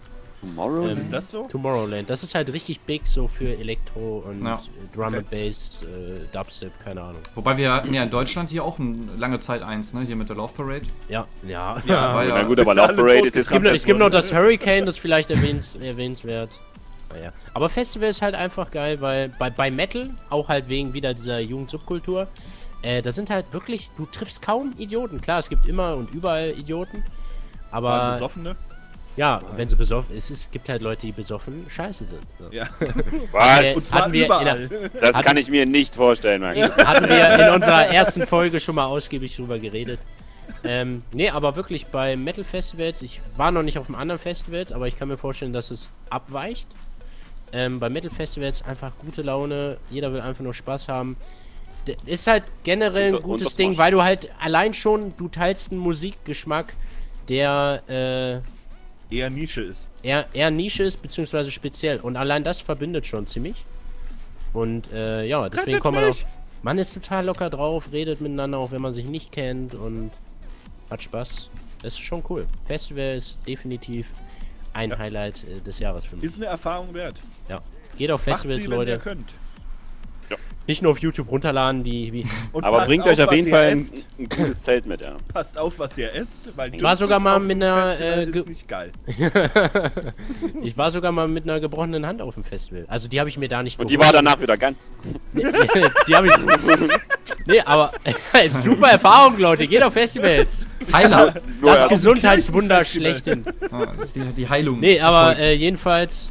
Speaker 4: Tomorrowland?
Speaker 2: Ist das so?
Speaker 1: Tomorrowland. Das ist halt richtig big so für Elektro und
Speaker 3: Ja.
Speaker 1: Drum and Bass, Dubstep, keine Ahnung.
Speaker 3: Wobei wir hatten ja in Deutschland hier auch lange Zeit eins, ne? Hier mit der Love Parade.
Speaker 1: Ja.
Speaker 3: War
Speaker 4: Na
Speaker 3: ja,
Speaker 4: gut, aber
Speaker 2: Bist du
Speaker 4: Love
Speaker 2: alle
Speaker 4: Parade
Speaker 2: tot
Speaker 4: ist jetzt...
Speaker 1: Es gibt noch das Hurricane, das vielleicht erwähnenswert. Naja. Aber Festival ist halt einfach geil, weil bei Metal, auch halt wegen wieder dieser Jugendsubkultur, da sind halt wirklich, du triffst kaum Idioten. Klar, es gibt immer und überall Idioten, aber
Speaker 2: Besoffene?
Speaker 1: ja, wenn sie besoffen, es gibt halt Leute, die besoffen scheiße sind. So.
Speaker 2: Ja.
Speaker 4: Was?
Speaker 2: Und zwar
Speaker 1: Hatten wir in
Speaker 2: überall.
Speaker 4: Das kann ich mir nicht vorstellen, Max.
Speaker 1: Hatten wir in unserer ersten Folge schon mal ausgiebig drüber geredet. Nee, aber wirklich bei Metal-Festivals, ich war noch nicht auf einem anderen Festivals, aber ich kann mir vorstellen, dass es abweicht. Bei Metal-Festivals einfach gute Laune, jeder will einfach nur Spaß haben. Ist halt generell ein
Speaker 4: Und
Speaker 1: gutes
Speaker 4: das
Speaker 1: Ding,
Speaker 4: Mosh.
Speaker 1: weil du halt allein schon, du teilst einen Musikgeschmack, der
Speaker 2: Eher Nische ist.
Speaker 1: eher Nische ist, beziehungsweise speziell. Und allein das verbindet schon ziemlich. Und ja, deswegen kommt man auch. Man ist total locker drauf, redet miteinander, auch wenn man sich nicht kennt und hat Spaß. Das ist schon cool. Festival ist definitiv ein Highlight des Jahres für mich.
Speaker 2: Ist eine Erfahrung wert.
Speaker 1: Ja. Geht auf
Speaker 2: Macht
Speaker 1: Festivals,
Speaker 2: sie, wenn ihr
Speaker 1: Leute.
Speaker 2: könnt.
Speaker 1: Nicht nur auf YouTube runterladen, wie
Speaker 2: Und
Speaker 4: Aber
Speaker 2: passt
Speaker 4: bringt euch auf
Speaker 2: was
Speaker 4: jeden
Speaker 2: ihr
Speaker 4: Fall
Speaker 2: esst.
Speaker 4: ein gutes Zelt mit, ja.
Speaker 2: Passt auf, was ihr esst, weil
Speaker 1: Ich war sogar mal
Speaker 2: auf
Speaker 1: mit
Speaker 2: dem
Speaker 1: einer,
Speaker 2: Festival ist nicht geil.
Speaker 1: ich war sogar mal mit einer gebrochenen Hand auf dem Festival. Also die habe ich mir da nicht
Speaker 4: Und die war danach wieder ganz.
Speaker 1: die habe ich. Nee, aber super Erfahrung, Leute. Geht auf Festivals.
Speaker 3: Heiler.
Speaker 4: Nur
Speaker 1: Das
Speaker 4: auf dem
Speaker 1: Gesundheitswunder
Speaker 2: Kirchenfestival.
Speaker 1: schlechthin.
Speaker 3: Das ist die Heilung.
Speaker 1: Nee, aber
Speaker 3: erfolgt.
Speaker 1: jedenfalls,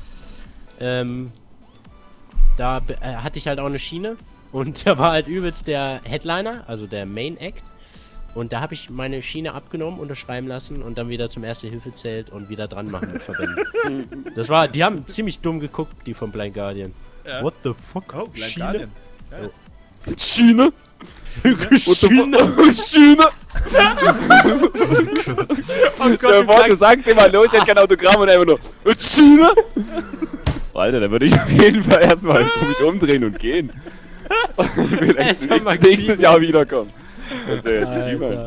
Speaker 1: da hatte ich halt auch eine Schiene und da war halt übelst der Headliner, also der Main Act. Und da habe ich meine Schiene abgenommen, unterschreiben lassen und dann wieder zum Erste-Hilfe-Zelt und wieder dran machen mit Verbänden. Das war, die haben ziemlich dumm geguckt, die von Blind Guardian.
Speaker 2: Ja.
Speaker 1: What the fuck?
Speaker 2: Oh, Blind Guardian.
Speaker 4: Schiene?
Speaker 1: Schiene?
Speaker 4: Schiene? Stell dir vor, du sagst dir mal los, ich hätte kein Autogramm und einfach nur Schiene? Alter, dann würde ich auf jeden Fall erstmal mich umdrehen und gehen. Vielleicht
Speaker 1: Alter,
Speaker 4: nächstes Jahr wiederkommen. Das wäre ja nicht übel.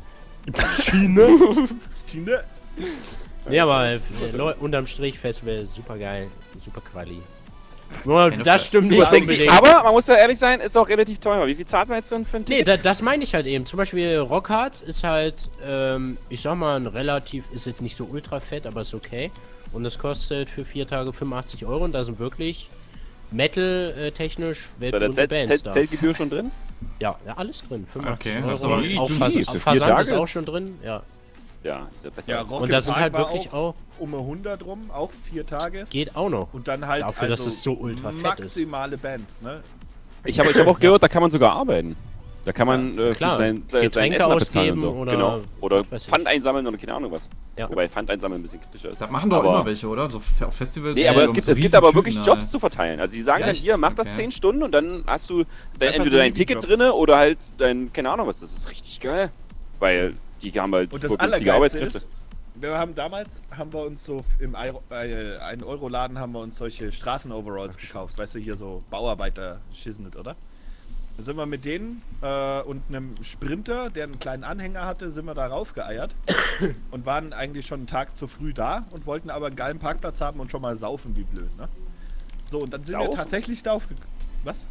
Speaker 1: Schiene?
Speaker 2: Schiene?
Speaker 1: Nee, aber unterm Strich Festival super geil, super Quali. Nur, das stimmt nicht unbedingt.
Speaker 4: Aber man muss ja ehrlich sein, ist auch relativ teuer. Wie viel zahlt man jetzt für ein
Speaker 1: Nee,
Speaker 4: Ticket?
Speaker 1: das meine ich halt eben. Zum Beispiel Rockhards ist halt, ich sag mal, ein relativ, ist jetzt nicht so ultra fett, aber ist okay. Und das kostet für 4 Tage 85 € und da sind wirklich Metal-technisch
Speaker 4: Ist da der
Speaker 1: weltberühmte Bands da.
Speaker 4: Zeltgebühr schon drin?
Speaker 1: Ja, alles drin. 85
Speaker 3: Okay, das ist
Speaker 1: Euro.
Speaker 3: aber
Speaker 1: Auch
Speaker 4: easy.
Speaker 1: Vers
Speaker 4: Für
Speaker 1: auch
Speaker 4: 4
Speaker 1: Versand
Speaker 4: Tage
Speaker 1: ist auch
Speaker 4: ist-
Speaker 1: schon drin, ja.
Speaker 4: Ja, ist ja besser.
Speaker 2: Ja,
Speaker 4: als
Speaker 2: Rock
Speaker 1: Und
Speaker 2: im
Speaker 1: da sind
Speaker 2: Park
Speaker 1: halt
Speaker 2: war
Speaker 1: wirklich auch,
Speaker 2: um 100 rum, auch 4 Tage.
Speaker 1: geht auch noch.
Speaker 2: Und dann halt
Speaker 1: Dafür, dass es so ultra fett ist.
Speaker 2: maximale Bands, ne?
Speaker 4: Ich hab auch gehört, da kann man sogar arbeiten. Da kann man
Speaker 1: klar.
Speaker 4: sein
Speaker 1: Getränke
Speaker 4: Essen abbezahlen und so.
Speaker 1: ausgeben oder
Speaker 4: Genau. Oder
Speaker 1: was weiß ich.
Speaker 4: Pfand einsammeln oder keine Ahnung was.
Speaker 1: Ja.
Speaker 4: Wobei Pfand einsammeln ein bisschen kritischer ist.
Speaker 3: Das machen doch
Speaker 4: Aber-
Speaker 3: immer welche, oder? So auf Festivals.
Speaker 4: Nee, aber es
Speaker 3: und
Speaker 4: gibt,
Speaker 3: so
Speaker 4: es gibt aber wirklich
Speaker 3: Riesentüten,
Speaker 4: Jobs zu verteilen. Also die sagen
Speaker 3: Ja,
Speaker 4: dann,
Speaker 3: echt?
Speaker 4: hier, mach das
Speaker 3: Okay.
Speaker 4: 10 Stunden und dann hast du dann
Speaker 2: Einfach
Speaker 4: entweder
Speaker 2: so
Speaker 4: dein Ticket
Speaker 2: Nebenjobs.
Speaker 4: drinne oder halt dein, keine Ahnung was. Das ist richtig geil. Weil die haben halt
Speaker 2: Und das
Speaker 4: super günstige
Speaker 2: Allergeilste
Speaker 4: Arbeitskräfte.
Speaker 2: ist, wir haben damals, haben wir uns so im 1-Euro-Laden haben wir uns solche Straßenoveralls gekauft. Weißt du, hier so Bauarbeiter-Schissnet, oder? Da sind wir mit denen und einem Sprinter, der einen kleinen Anhänger hatte, sind wir da raufgeeiert und waren eigentlich schon einen Tag zu früh da und wollten aber einen geilen Parkplatz haben und schon mal saufen wie blöd, ne? So, und dann sind wir
Speaker 4: Saufen?
Speaker 2: tatsächlich da aufgekommen. Was?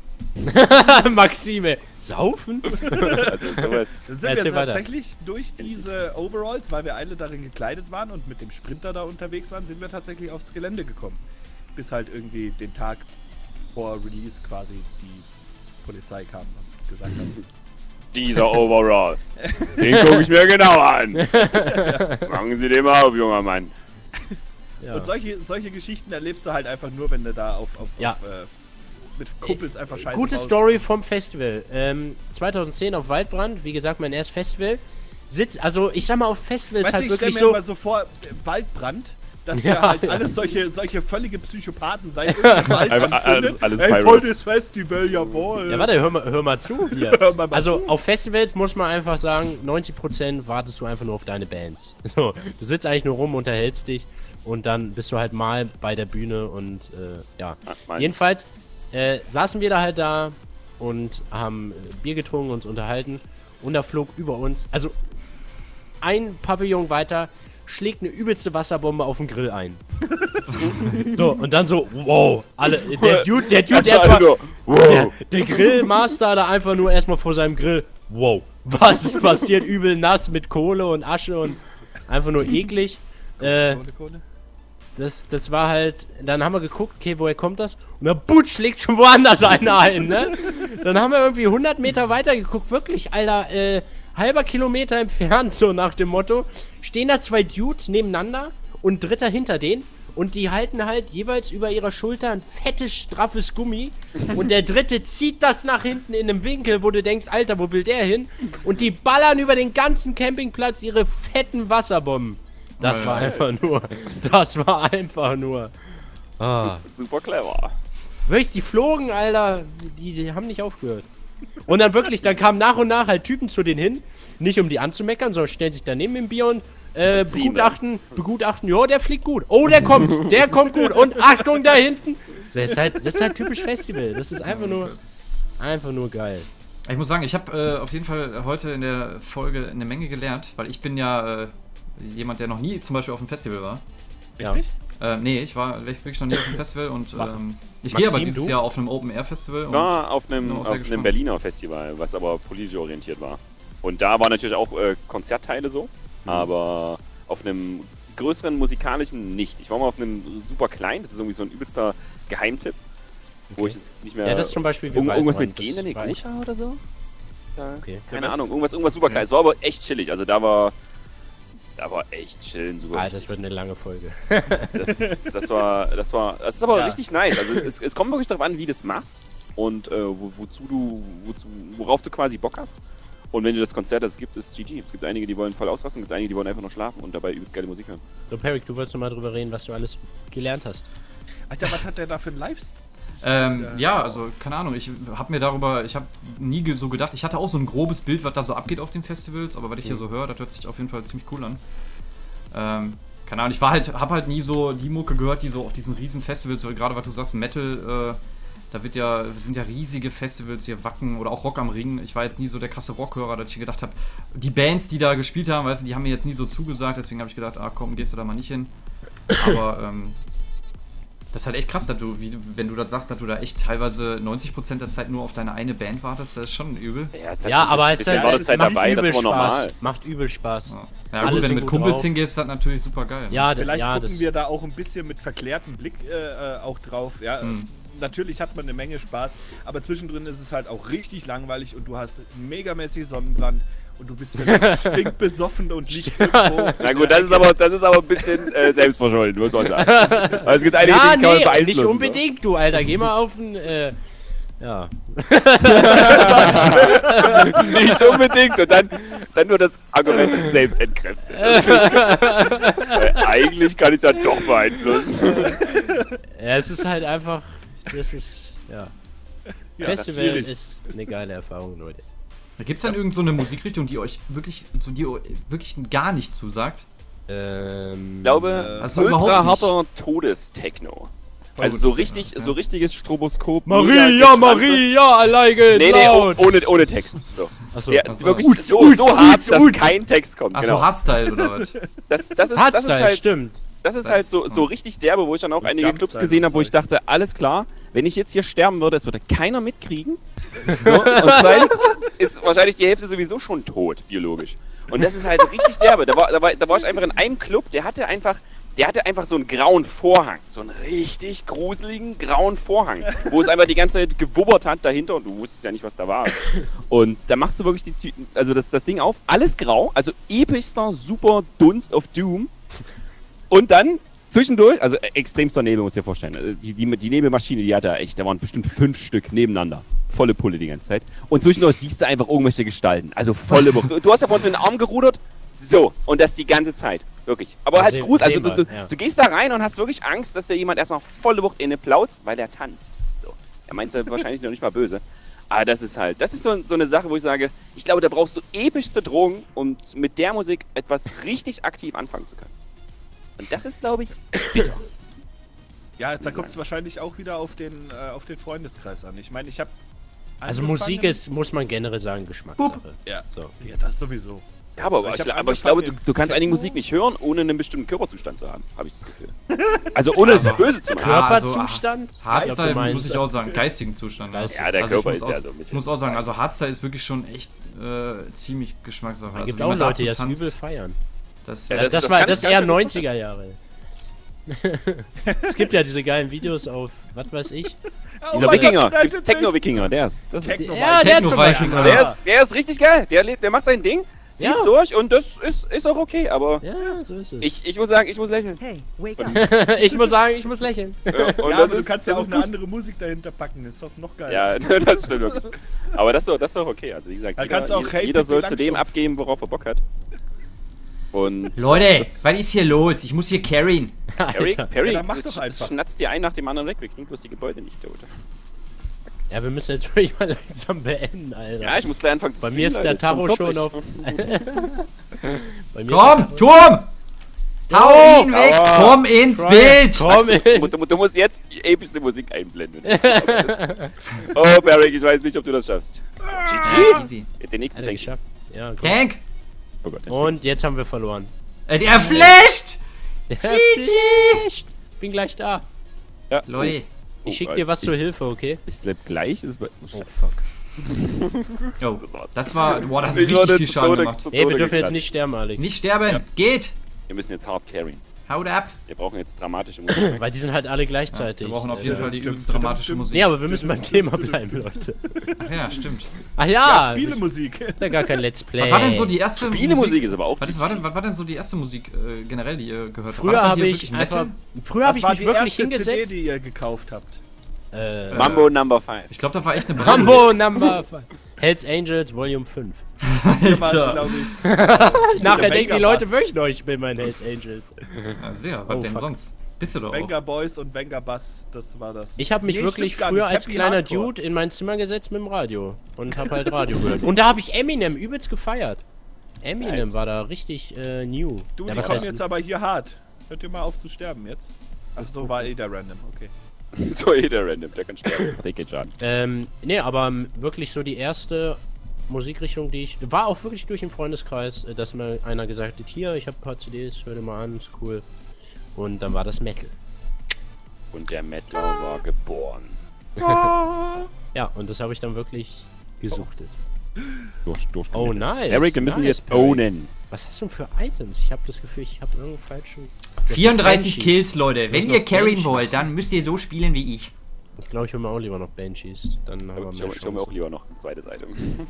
Speaker 1: Maxime. Saufen?
Speaker 4: Also sowas.
Speaker 2: Da sind
Speaker 1: Erzähl
Speaker 2: wir
Speaker 1: weiter.
Speaker 2: tatsächlich durch diese Overalls, weil wir alle darin gekleidet waren und mit dem Sprinter da unterwegs waren, sind wir tatsächlich aufs Gelände gekommen. Bis halt irgendwie den Tag vor Release quasi die Polizei kam und gesagt hat,
Speaker 4: Dieser Overall. Den gucke ich mir genau an. Machen Sie den mal auf, junger Mann.
Speaker 1: Ja.
Speaker 2: Und solche Geschichten erlebst du halt einfach nur, wenn du da
Speaker 1: Ja.
Speaker 2: mit Kumpels einfach scheiße
Speaker 1: Gute
Speaker 2: raus-
Speaker 1: Story vom Festival. 2010 auf Waldbrand, wie gesagt, mein erstes Festival. Also ich sag mal, auf Festivals
Speaker 2: Weißt du,
Speaker 1: halt
Speaker 2: ich stell
Speaker 1: wirklich
Speaker 2: mir
Speaker 1: so.
Speaker 2: immer so vor, Waldbrand, dass
Speaker 1: Ja,
Speaker 2: ihr halt
Speaker 1: ja.
Speaker 2: alles solche völlige Psychopathen seid. Im Wald
Speaker 4: Einfach
Speaker 2: anzündet.
Speaker 4: alles
Speaker 2: Ey,
Speaker 4: Pirates.
Speaker 2: voll das Festival, jawohl.
Speaker 1: Ja, warte, hör mal zu hier.
Speaker 2: Hör mal
Speaker 1: Also
Speaker 2: zu.
Speaker 1: auf Festivals muss man einfach sagen, 90% wartest du einfach nur auf deine Bands. So, du sitzt eigentlich nur rum, unterhältst dich und dann bist du halt mal bei der Bühne und ja. Jedenfalls saßen wir da halt da und haben Bier getrunken, uns unterhalten und da flog über uns, also ein Pavillon weiter, schlägt eine übelste Wasserbombe auf den Grill ein. So, und dann so, wow, alle, der Dude erstmal, der Grillmaster da einfach nur erstmal vor seinem Grill, wow, was ist passiert, übel nass mit Kohle und Asche und einfach nur eklig.
Speaker 2: Kohle.
Speaker 1: Das war halt, dann haben wir geguckt, okay, woher kommt das? Und der Butch schlägt schon woanders einer ein, ne? Dann haben wir irgendwie 100 Meter weiter geguckt, wirklich, Alter, halber Kilometer entfernt, so nach dem Motto, stehen da 2 Dudes nebeneinander und dritter hinter denen und die halten halt jeweils über ihrer Schulter ein fettes, straffes Gummi und der dritte zieht das nach hinten in einem Winkel, wo du denkst, Alter, wo will der hin? Und die ballern über den ganzen Campingplatz ihre fetten Wasserbomben. Das war einfach nur. Ah.
Speaker 4: Super clever.
Speaker 1: Wirklich, die flogen, Alter, die haben nicht aufgehört. Und dann wirklich, dann kamen nach und nach halt Typen zu denen hin, nicht um die anzumeckern, sondern stellen sich daneben im Bier und begutachten, ja, der fliegt gut. Oh, der kommt gut. Und Achtung, da hinten. Das ist halt typisch Festival. Das ist einfach nur geil.
Speaker 3: Ich muss sagen, ich habe auf jeden Fall heute in der Folge eine Menge gelernt, weil ich bin ja jemand, der noch nie zum Beispiel auf einem Festival war.
Speaker 2: Richtig?
Speaker 3: Nee, ich war wirklich noch nie auf einem Festival und ich gehe aber dieses Jahr auf einem Open-Air-Festival.
Speaker 4: Ja, auf einem Berliner Festival, was aber politisch orientiert war. Und da waren natürlich auch Konzertteile so, aber auf einem größeren musikalischen nicht. Ich war mal auf einem super kleinen, das ist irgendwie so ein übelster Geheimtipp, wo ich jetzt nicht mehr...
Speaker 1: Ja, das ist zum Beispiel...
Speaker 4: Irgendwas mit Gene, ne, Guta oder so? Ja,
Speaker 1: okay.
Speaker 4: Keine Ahnung, irgendwas super klein. Es war aber echt chillig, also da war echt chillen sogar.
Speaker 1: Ah, das wird eine lange Folge.
Speaker 4: Das ist aber richtig nice. Also es kommt wirklich darauf an, wie du es machst und worauf du quasi Bock hast. Und wenn du das Konzert, das es gibt, ist GG. Es gibt einige, die wollen voll ausrasten, es gibt einige, die wollen einfach nur schlafen und dabei übelst geile Musik hören.
Speaker 1: So, Perik, du wolltest noch mal drüber reden, was du alles gelernt hast.
Speaker 2: Alter, was hat der da für ein Livestream?
Speaker 3: Ja, also keine Ahnung, ich habe nie so gedacht, ich hatte auch so ein grobes Bild, was da so abgeht auf den Festivals, aber was ich hier so höre, das hört sich auf jeden Fall ziemlich cool an. Keine Ahnung, habe halt nie so die Mucke gehört, die so auf diesen riesen Festivals, gerade was du sagst, Metal, sind ja riesige Festivals hier, Wacken oder auch Rock am Ring. Ich war jetzt nie so der krasse Rockhörer, dass ich gedacht habe, die Bands, die da gespielt haben, weißt du, die haben mir jetzt nie so zugesagt, deswegen habe ich gedacht, komm, gehst du da mal nicht hin. Aber das ist halt echt krass, dass wenn du das sagst, dass du da echt teilweise 90% der Zeit nur auf deine eine Band wartest, das ist schon übel.
Speaker 4: Ja, aber es ist halt
Speaker 1: Wartezeit
Speaker 4: dabei, das ist aber normal.
Speaker 1: Macht übel Spaß.
Speaker 3: Ja gut, wenn du mit Kumpels hingehst, ist das natürlich super geil.
Speaker 1: Ja,
Speaker 2: vielleicht gucken wir da auch ein bisschen mit verklärtem Blick auch drauf. Ja, natürlich hat man eine Menge Spaß, aber zwischendrin ist es halt auch richtig langweilig und du hast megamäßig Sonnenbrand. Und du bist vielleicht stinkbesoffen und nicht froh.
Speaker 4: Na gut, das ist aber ein bisschen selbstverschuldet, muss man sagen. Weil es gibt einige, die kann man beeinflussen.
Speaker 1: Nicht unbedingt, du, Alter. Geh mal auf den, ja.
Speaker 4: Nicht unbedingt. Und dann nur das Argument selbst entkräftet. Eigentlich kann ich es ja doch beeinflussen.
Speaker 1: Ja, es ist halt einfach, ja. Festival ist eine geile Erfahrung, Leute.
Speaker 3: Gibt es dann irgend so eine Musikrichtung, die euch wirklich gar nicht zusagt?
Speaker 4: Ich glaube, ultra harter Todestechno. Also so richtiges Stroboskop.
Speaker 1: Maria, I like it.
Speaker 4: Nee, ohne Text. So.
Speaker 1: Achso.
Speaker 4: Wirklich so hart, dass kein Text kommt.
Speaker 3: Achso, Hardstyle oder was?
Speaker 4: Das ist halt,
Speaker 1: stimmt.
Speaker 4: Das ist halt so richtig derbe, wo ich dann auch einige Clubs gesehen habe, wo ich dachte, alles klar, wenn ich jetzt hier sterben würde, es würde keiner mitkriegen. So, und zweitens ist wahrscheinlich die Hälfte sowieso schon tot, biologisch. Und das ist halt richtig derbe. Da war ich einfach in einem Club, der hatte einfach so einen grauen Vorhang. So einen richtig gruseligen grauen Vorhang. Wo es einfach die ganze Zeit gewubbert hat dahinter und du wusstest ja nicht, was da war. Und da machst du wirklich das Ding auf, alles grau, also epischster, super Dunst of Doom. Und dann zwischendurch, also extremster Nebel, muss ich dir vorstellen. Die Nebelmaschine, die hat da echt, da waren bestimmt 5 Stück nebeneinander. Volle Pulle die ganze Zeit. Und zwischendurch siehst du einfach irgendwelche Gestalten. Also volle Wucht. Du hast ja vor uns mit den Arm gerudert. So. Und das die ganze Zeit. Wirklich. Aber halt gruselig. Also du gehst da rein und hast wirklich Angst, dass dir jemand erstmal volle Wucht inne plautzt, weil der tanzt. So. Er meint es wahrscheinlich noch nicht mal böse. Aber das ist so eine Sache, wo ich sage, ich glaube, da brauchst du epischste Drogen, um mit der Musik etwas richtig aktiv anfangen zu können. Und das ist, glaube ich, bitter.
Speaker 2: Ja, da kommt es wahrscheinlich auch wieder auf den Freundeskreis an. Ich meine, ich habe
Speaker 1: Also Musik ist, muss man generell sagen, Geschmackssache.
Speaker 2: Ja.
Speaker 1: So.
Speaker 2: Ja, das sowieso.
Speaker 4: Ja, aber
Speaker 2: Ich hab
Speaker 4: ich glaube,
Speaker 2: angefangen
Speaker 4: du kannst
Speaker 2: im
Speaker 4: eigentlich Musik nicht hören, ohne einen bestimmten Körperzustand zu haben, habe ich das Gefühl. Also ohne es böse zu machen.
Speaker 3: Ja, also,
Speaker 1: Körperzustand?
Speaker 3: Hardstyle
Speaker 1: Ich glaub,
Speaker 3: muss ich auch sagen, geistigen Zustand.
Speaker 1: Geistig.
Speaker 4: Ja, der
Speaker 3: Also
Speaker 4: Körper
Speaker 3: ich
Speaker 4: ist
Speaker 3: muss
Speaker 4: ja
Speaker 3: auch-
Speaker 4: so ein bisschen.
Speaker 3: Ich muss auch sagen, also Hardstyle ist wirklich schon echt ziemlich Geschmackssache.
Speaker 1: Es
Speaker 3: Also
Speaker 1: gibt
Speaker 3: wie
Speaker 1: auch
Speaker 3: man
Speaker 1: Leute,
Speaker 3: dazu
Speaker 1: die das
Speaker 3: tanzt,
Speaker 1: übel feiern.
Speaker 3: das,
Speaker 4: Ja,
Speaker 1: Das,
Speaker 4: das
Speaker 1: war
Speaker 4: kann
Speaker 1: das
Speaker 4: ich
Speaker 1: ist eher
Speaker 4: ganz gut
Speaker 1: 90er Jahre. Es gibt ja diese geilen Videos auf, was weiß ich.
Speaker 4: Dieser Wikinger, Techno-Wikinger, das ist.
Speaker 2: Techno.
Speaker 1: Ja, der zum Beispiel.
Speaker 3: Techno-Viking,
Speaker 4: Der ist richtig geil. Der macht sein Ding, zieht's
Speaker 1: Ja.
Speaker 4: durch und das ist auch okay, aber
Speaker 1: Ja, so ist es.
Speaker 4: ich muss sagen, ich muss lächeln.
Speaker 5: Hey, wake up.
Speaker 1: Ich muss sagen, ich muss lächeln.
Speaker 4: Und
Speaker 2: Ja,
Speaker 4: das
Speaker 2: aber du
Speaker 4: ist,
Speaker 2: kannst ja
Speaker 4: das
Speaker 2: auch
Speaker 4: ist
Speaker 2: eine
Speaker 4: gut.
Speaker 2: andere Musik dahinter packen, ist doch noch geil.
Speaker 4: Ja, das stimmt wirklich. Aber das ist doch okay. Also wie gesagt,
Speaker 2: Da kannst du auch Hey
Speaker 4: jeder soll
Speaker 2: Pippi
Speaker 4: zu dem
Speaker 2: Langstrumpf.
Speaker 4: abgeben, worauf er Bock hat. Und
Speaker 3: Leute,
Speaker 4: das-
Speaker 3: was ist hier los? Ich muss hier carryen.
Speaker 4: Perry,
Speaker 1: Alter.
Speaker 4: Perry,
Speaker 2: Ja, dann mach doch einfach.
Speaker 4: schnatzt dir einen nach dem anderen weg. Wir kriegen bloß die Gebäude nicht tot.
Speaker 1: Ja, wir müssen jetzt wirklich mal langsam beenden, Alter.
Speaker 4: Ja, ich muss gleich anfangen zu
Speaker 1: Bei mir ist der
Speaker 4: streamen,
Speaker 1: Tacho
Speaker 4: Leute.
Speaker 1: schon auf. Bei mir
Speaker 3: Komm,
Speaker 1: ist der
Speaker 3: Turm! Hau ihn weg!
Speaker 4: Aua.
Speaker 3: Komm ins
Speaker 1: Tacho-
Speaker 3: Bild!
Speaker 1: Komm in.
Speaker 4: Du musst jetzt epischste Musik einblenden. Oh, Barrick, ich weiß nicht, ob du das schaffst. GG.
Speaker 3: Easy.
Speaker 4: Den nächsten
Speaker 1: Alter,
Speaker 4: Tank.
Speaker 1: geschafft. Ja, komm.
Speaker 3: Tank!
Speaker 4: Oh Gott,
Speaker 1: Und jetzt haben wir verloren.
Speaker 3: Er flasht!
Speaker 1: Geflasht. Bin gleich da.
Speaker 4: ja.
Speaker 3: Leute.
Speaker 1: Ich schick dir was zur Hilfe, okay?
Speaker 4: Ich glaube, gleich ist. Oh,
Speaker 1: fuck.
Speaker 3: Jo,
Speaker 4: Das war's.
Speaker 3: das war. Boah, das hat
Speaker 4: Ich
Speaker 3: richtig
Speaker 4: wurde
Speaker 3: viel
Speaker 4: zu
Speaker 3: Schaden
Speaker 4: Tode-
Speaker 3: gemacht.
Speaker 4: zu
Speaker 1: Ey, wir
Speaker 4: Tode
Speaker 1: dürfen jetzt
Speaker 4: geklatscht.
Speaker 1: nicht sterben, Alex.
Speaker 3: Nicht sterben! Geht!
Speaker 4: Wir müssen jetzt hart carryen.
Speaker 3: Haut ab!
Speaker 4: Wir brauchen jetzt dramatische Musik.
Speaker 1: Weil die sind halt alle
Speaker 3: Wir
Speaker 1: gleichzeitig.
Speaker 3: brauchen auf jeden Fall die
Speaker 2: dum,
Speaker 3: übelst
Speaker 2: dum,
Speaker 3: dramatische
Speaker 2: dum,
Speaker 3: Musik.
Speaker 1: Nee, aber wir müssen beim Thema bleiben, Leute.
Speaker 3: Ach ja, stimmt.
Speaker 1: Ach
Speaker 2: Ja,
Speaker 1: ja,
Speaker 2: Spielemusik.
Speaker 1: ist ja gar kein Let's Play.
Speaker 3: Was war denn so die erste
Speaker 4: Spielemusik ist aber auch.
Speaker 3: Was war denn so die erste Musik generell, die ihr gehört habt?
Speaker 1: Früher
Speaker 3: War
Speaker 1: habe
Speaker 3: hier
Speaker 1: ich
Speaker 3: wirklich Metal?
Speaker 1: einfach. Früher habe
Speaker 2: Das
Speaker 1: ich
Speaker 2: war
Speaker 1: mich
Speaker 2: die
Speaker 1: wirklich
Speaker 2: erste CD,
Speaker 1: hingesetzt.
Speaker 2: die ihr gekauft habt.
Speaker 4: Mambo Number 5.
Speaker 3: Ich glaube, da war echt eine
Speaker 1: Rambo Number 5. Hells Angels Volume 5.
Speaker 2: Hier war es,
Speaker 3: Alter.
Speaker 2: glaube ich.
Speaker 1: Nachher
Speaker 2: der
Speaker 1: denken die
Speaker 2: Venga
Speaker 1: Leute
Speaker 2: Bass.
Speaker 1: wirklich noch, ich bin mein Hells Angels.
Speaker 3: Ja, sehr, was
Speaker 1: Oh,
Speaker 3: denn
Speaker 1: fuck.
Speaker 3: sonst? Bist du doch auch.
Speaker 2: Venga Boys und Venga Bass, das war das.
Speaker 1: Ich habe mich
Speaker 2: Nee,
Speaker 1: wirklich
Speaker 2: stimmt gar
Speaker 1: früher
Speaker 2: nicht.
Speaker 1: als
Speaker 2: Happy
Speaker 1: kleiner
Speaker 2: Hardcore.
Speaker 1: Dude in mein Zimmer gesetzt mit dem Radio. Und habe halt Radio gehört. Und da habe ich Eminem übelst gefeiert. Eminem
Speaker 4: Nice.
Speaker 1: war da richtig new.
Speaker 2: Du,
Speaker 1: Ja,
Speaker 2: die
Speaker 1: was
Speaker 2: kommen
Speaker 1: heißt-
Speaker 2: jetzt aber hier hart. Hört ihr mal auf zu sterben jetzt? Ach so, war eh der Random, okay.
Speaker 4: So jeder random, der kann sterben. Der geht schon.
Speaker 1: Nee, aber wirklich so die erste Musikrichtung, die ich. War auch wirklich durch den Freundeskreis, dass mal einer gesagt hat: Hier, ich habe ein paar CDs, hör dir mal an, ist cool. Und dann war das Metal.
Speaker 4: Und der Mettler war geboren.
Speaker 1: Ja, und das habe ich dann wirklich gesuchtet.
Speaker 4: Durch
Speaker 1: Oh, nice.
Speaker 4: Eric, wir müssen
Speaker 1: nice,
Speaker 4: jetzt
Speaker 1: Perry.
Speaker 4: ownen.
Speaker 1: Was hast du denn für Items? Ich habe das Gefühl, ich habe irgendeinen falschen.
Speaker 3: 34
Speaker 1: Banshees.
Speaker 3: Kills, Leute.
Speaker 1: Das
Speaker 3: Wenn
Speaker 1: ist
Speaker 3: ihr
Speaker 1: noch
Speaker 3: carryen
Speaker 1: Banshees.
Speaker 3: wollt, dann müsst ihr so spielen wie ich.
Speaker 1: Ich glaube, ich hole mir auch lieber noch Banshees. Dann haben wir
Speaker 4: Ich
Speaker 1: mehr
Speaker 4: hol mir auch
Speaker 1: Chancen.
Speaker 4: lieber noch ein zweites Item.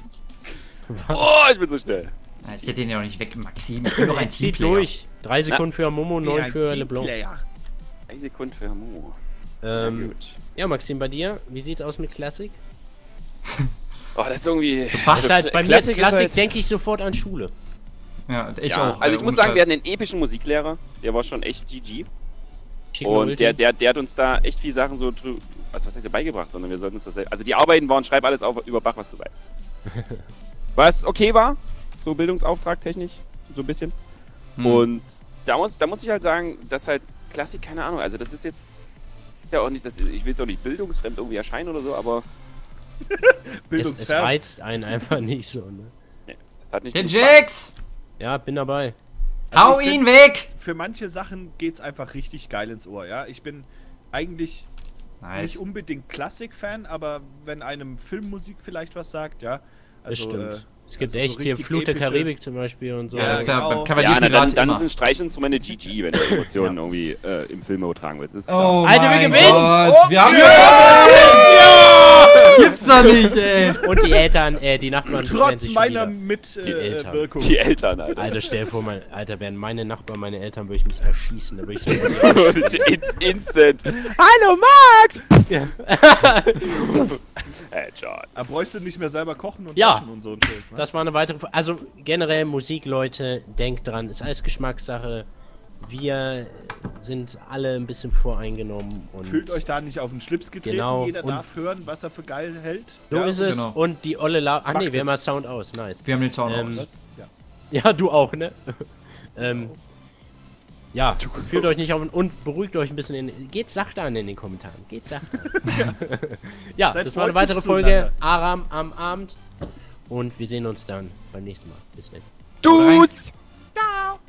Speaker 4: Oh, ich bin so schnell.
Speaker 3: Ja, ich hätte den ja noch nicht weg, Maxim. Ich bin doch ein
Speaker 1: Zieht
Speaker 3: Teamplayer.
Speaker 1: durch. 3 Sekunden für Momo, 9 für LeBlanc.
Speaker 4: 1 Sekunde für Momo.
Speaker 1: Ähm, ja, Maxim, bei dir? Wie sieht's aus mit Classic?
Speaker 4: Oh, das ist irgendwie.
Speaker 3: Bach,
Speaker 1: Ist halt, bei mir
Speaker 4: Classic
Speaker 1: Classic,
Speaker 4: ist halt-
Speaker 1: denke ich sofort an Schule.
Speaker 3: Ja, und ich
Speaker 4: Ja,
Speaker 3: auch.
Speaker 4: also ich muss
Speaker 3: ohne
Speaker 4: sagen, wir
Speaker 3: Scheiß.
Speaker 4: hatten einen epischen Musiklehrer. Der war schon echt GG.
Speaker 1: Chicken
Speaker 4: Und
Speaker 1: Ulti.
Speaker 4: der hat uns da echt viel Sachen so was heißt ja beigebracht, sondern wir sollten uns das also die Arbeiten waren, schreib alles auf über Bach, was du weißt. Was okay war, so Bildungsauftrag technisch, so ein bisschen. Und da muss ich halt sagen, dass halt Klassik, keine Ahnung, also das ist jetzt ja auch nicht, ich will jetzt auch nicht bildungsfremd irgendwie erscheinen oder so, aber
Speaker 1: es
Speaker 2: Bildungsfern.
Speaker 1: reizt einen einfach nicht so, ne?
Speaker 4: es hat nicht
Speaker 3: Der
Speaker 4: genug Spaß.
Speaker 3: Jax!
Speaker 1: Ja, bin dabei.
Speaker 3: Hau
Speaker 2: ich
Speaker 3: ihn
Speaker 2: find,
Speaker 3: weg!
Speaker 2: Für manche Sachen geht's einfach richtig geil ins Ohr, ja. Ich bin eigentlich nicht unbedingt Klassik-Fan, aber wenn einem Filmmusik vielleicht was sagt, ja.
Speaker 1: Das stimmt. Es gibt
Speaker 2: also so
Speaker 1: echt hier
Speaker 2: richtig
Speaker 1: Flut der
Speaker 2: epische-
Speaker 1: Karibik zum Beispiel und so.
Speaker 3: Ja, das ist ja
Speaker 2: genau.
Speaker 3: beim
Speaker 4: Ja,
Speaker 3: Kavalierpirat
Speaker 4: dann
Speaker 3: immer.
Speaker 4: sind Streichinstrumente GG, wenn du Emotionen irgendwie im Film übertragen willst. Ist klar.
Speaker 3: Oh
Speaker 1: Alter, wir
Speaker 3: mein
Speaker 1: gewinnen!
Speaker 3: Gott, wir haben Gibt's doch nicht, ey!
Speaker 1: Und die Eltern, die Nachbarn beschweren
Speaker 2: Trotz
Speaker 1: sich schon
Speaker 2: meiner
Speaker 1: wieder. Eltern.
Speaker 2: Mitwirkung.
Speaker 4: Die Eltern, Alter.
Speaker 1: Alter, stell dir vor, Alter, wären meine Nachbarn meine Eltern, würde ich mich erschießen. Da würde ich so
Speaker 4: Instant. Hallo Max! Hey John.
Speaker 2: Da bräuchst du nicht mehr selber kochen und
Speaker 1: Ja.
Speaker 2: waschen und so ein Scheiß, ne?
Speaker 1: Das war eine weitere. Also generell Musik, Leute, denkt dran, ist alles Geschmackssache. Wir sind alle ein bisschen voreingenommen und
Speaker 2: Fühlt euch da nicht auf den Schlips getreten.
Speaker 1: Genau,
Speaker 2: Jeder
Speaker 1: und-
Speaker 2: darf hören, was er für geil hält.
Speaker 1: so
Speaker 2: ja,
Speaker 1: ist es.
Speaker 3: genau.
Speaker 1: Und die olle Ah nee,
Speaker 2: Macht
Speaker 1: wir haben mal Sound aus, nice.
Speaker 3: Wir haben den Sound
Speaker 1: Ähm,
Speaker 3: aus.
Speaker 2: das- ja.
Speaker 1: Ja, du auch, ne? Ja, fühlt euch nicht auf und beruhigt euch ein bisschen. Geht sachte an in den Kommentaren. Geht sachte an. Ja,
Speaker 2: Seid
Speaker 1: das war eine
Speaker 2: freundlich
Speaker 1: weitere Folge
Speaker 2: zueinander.
Speaker 1: Aram am Abend. Und wir sehen uns dann beim nächsten Mal. Bis dann.
Speaker 5: Tschüss!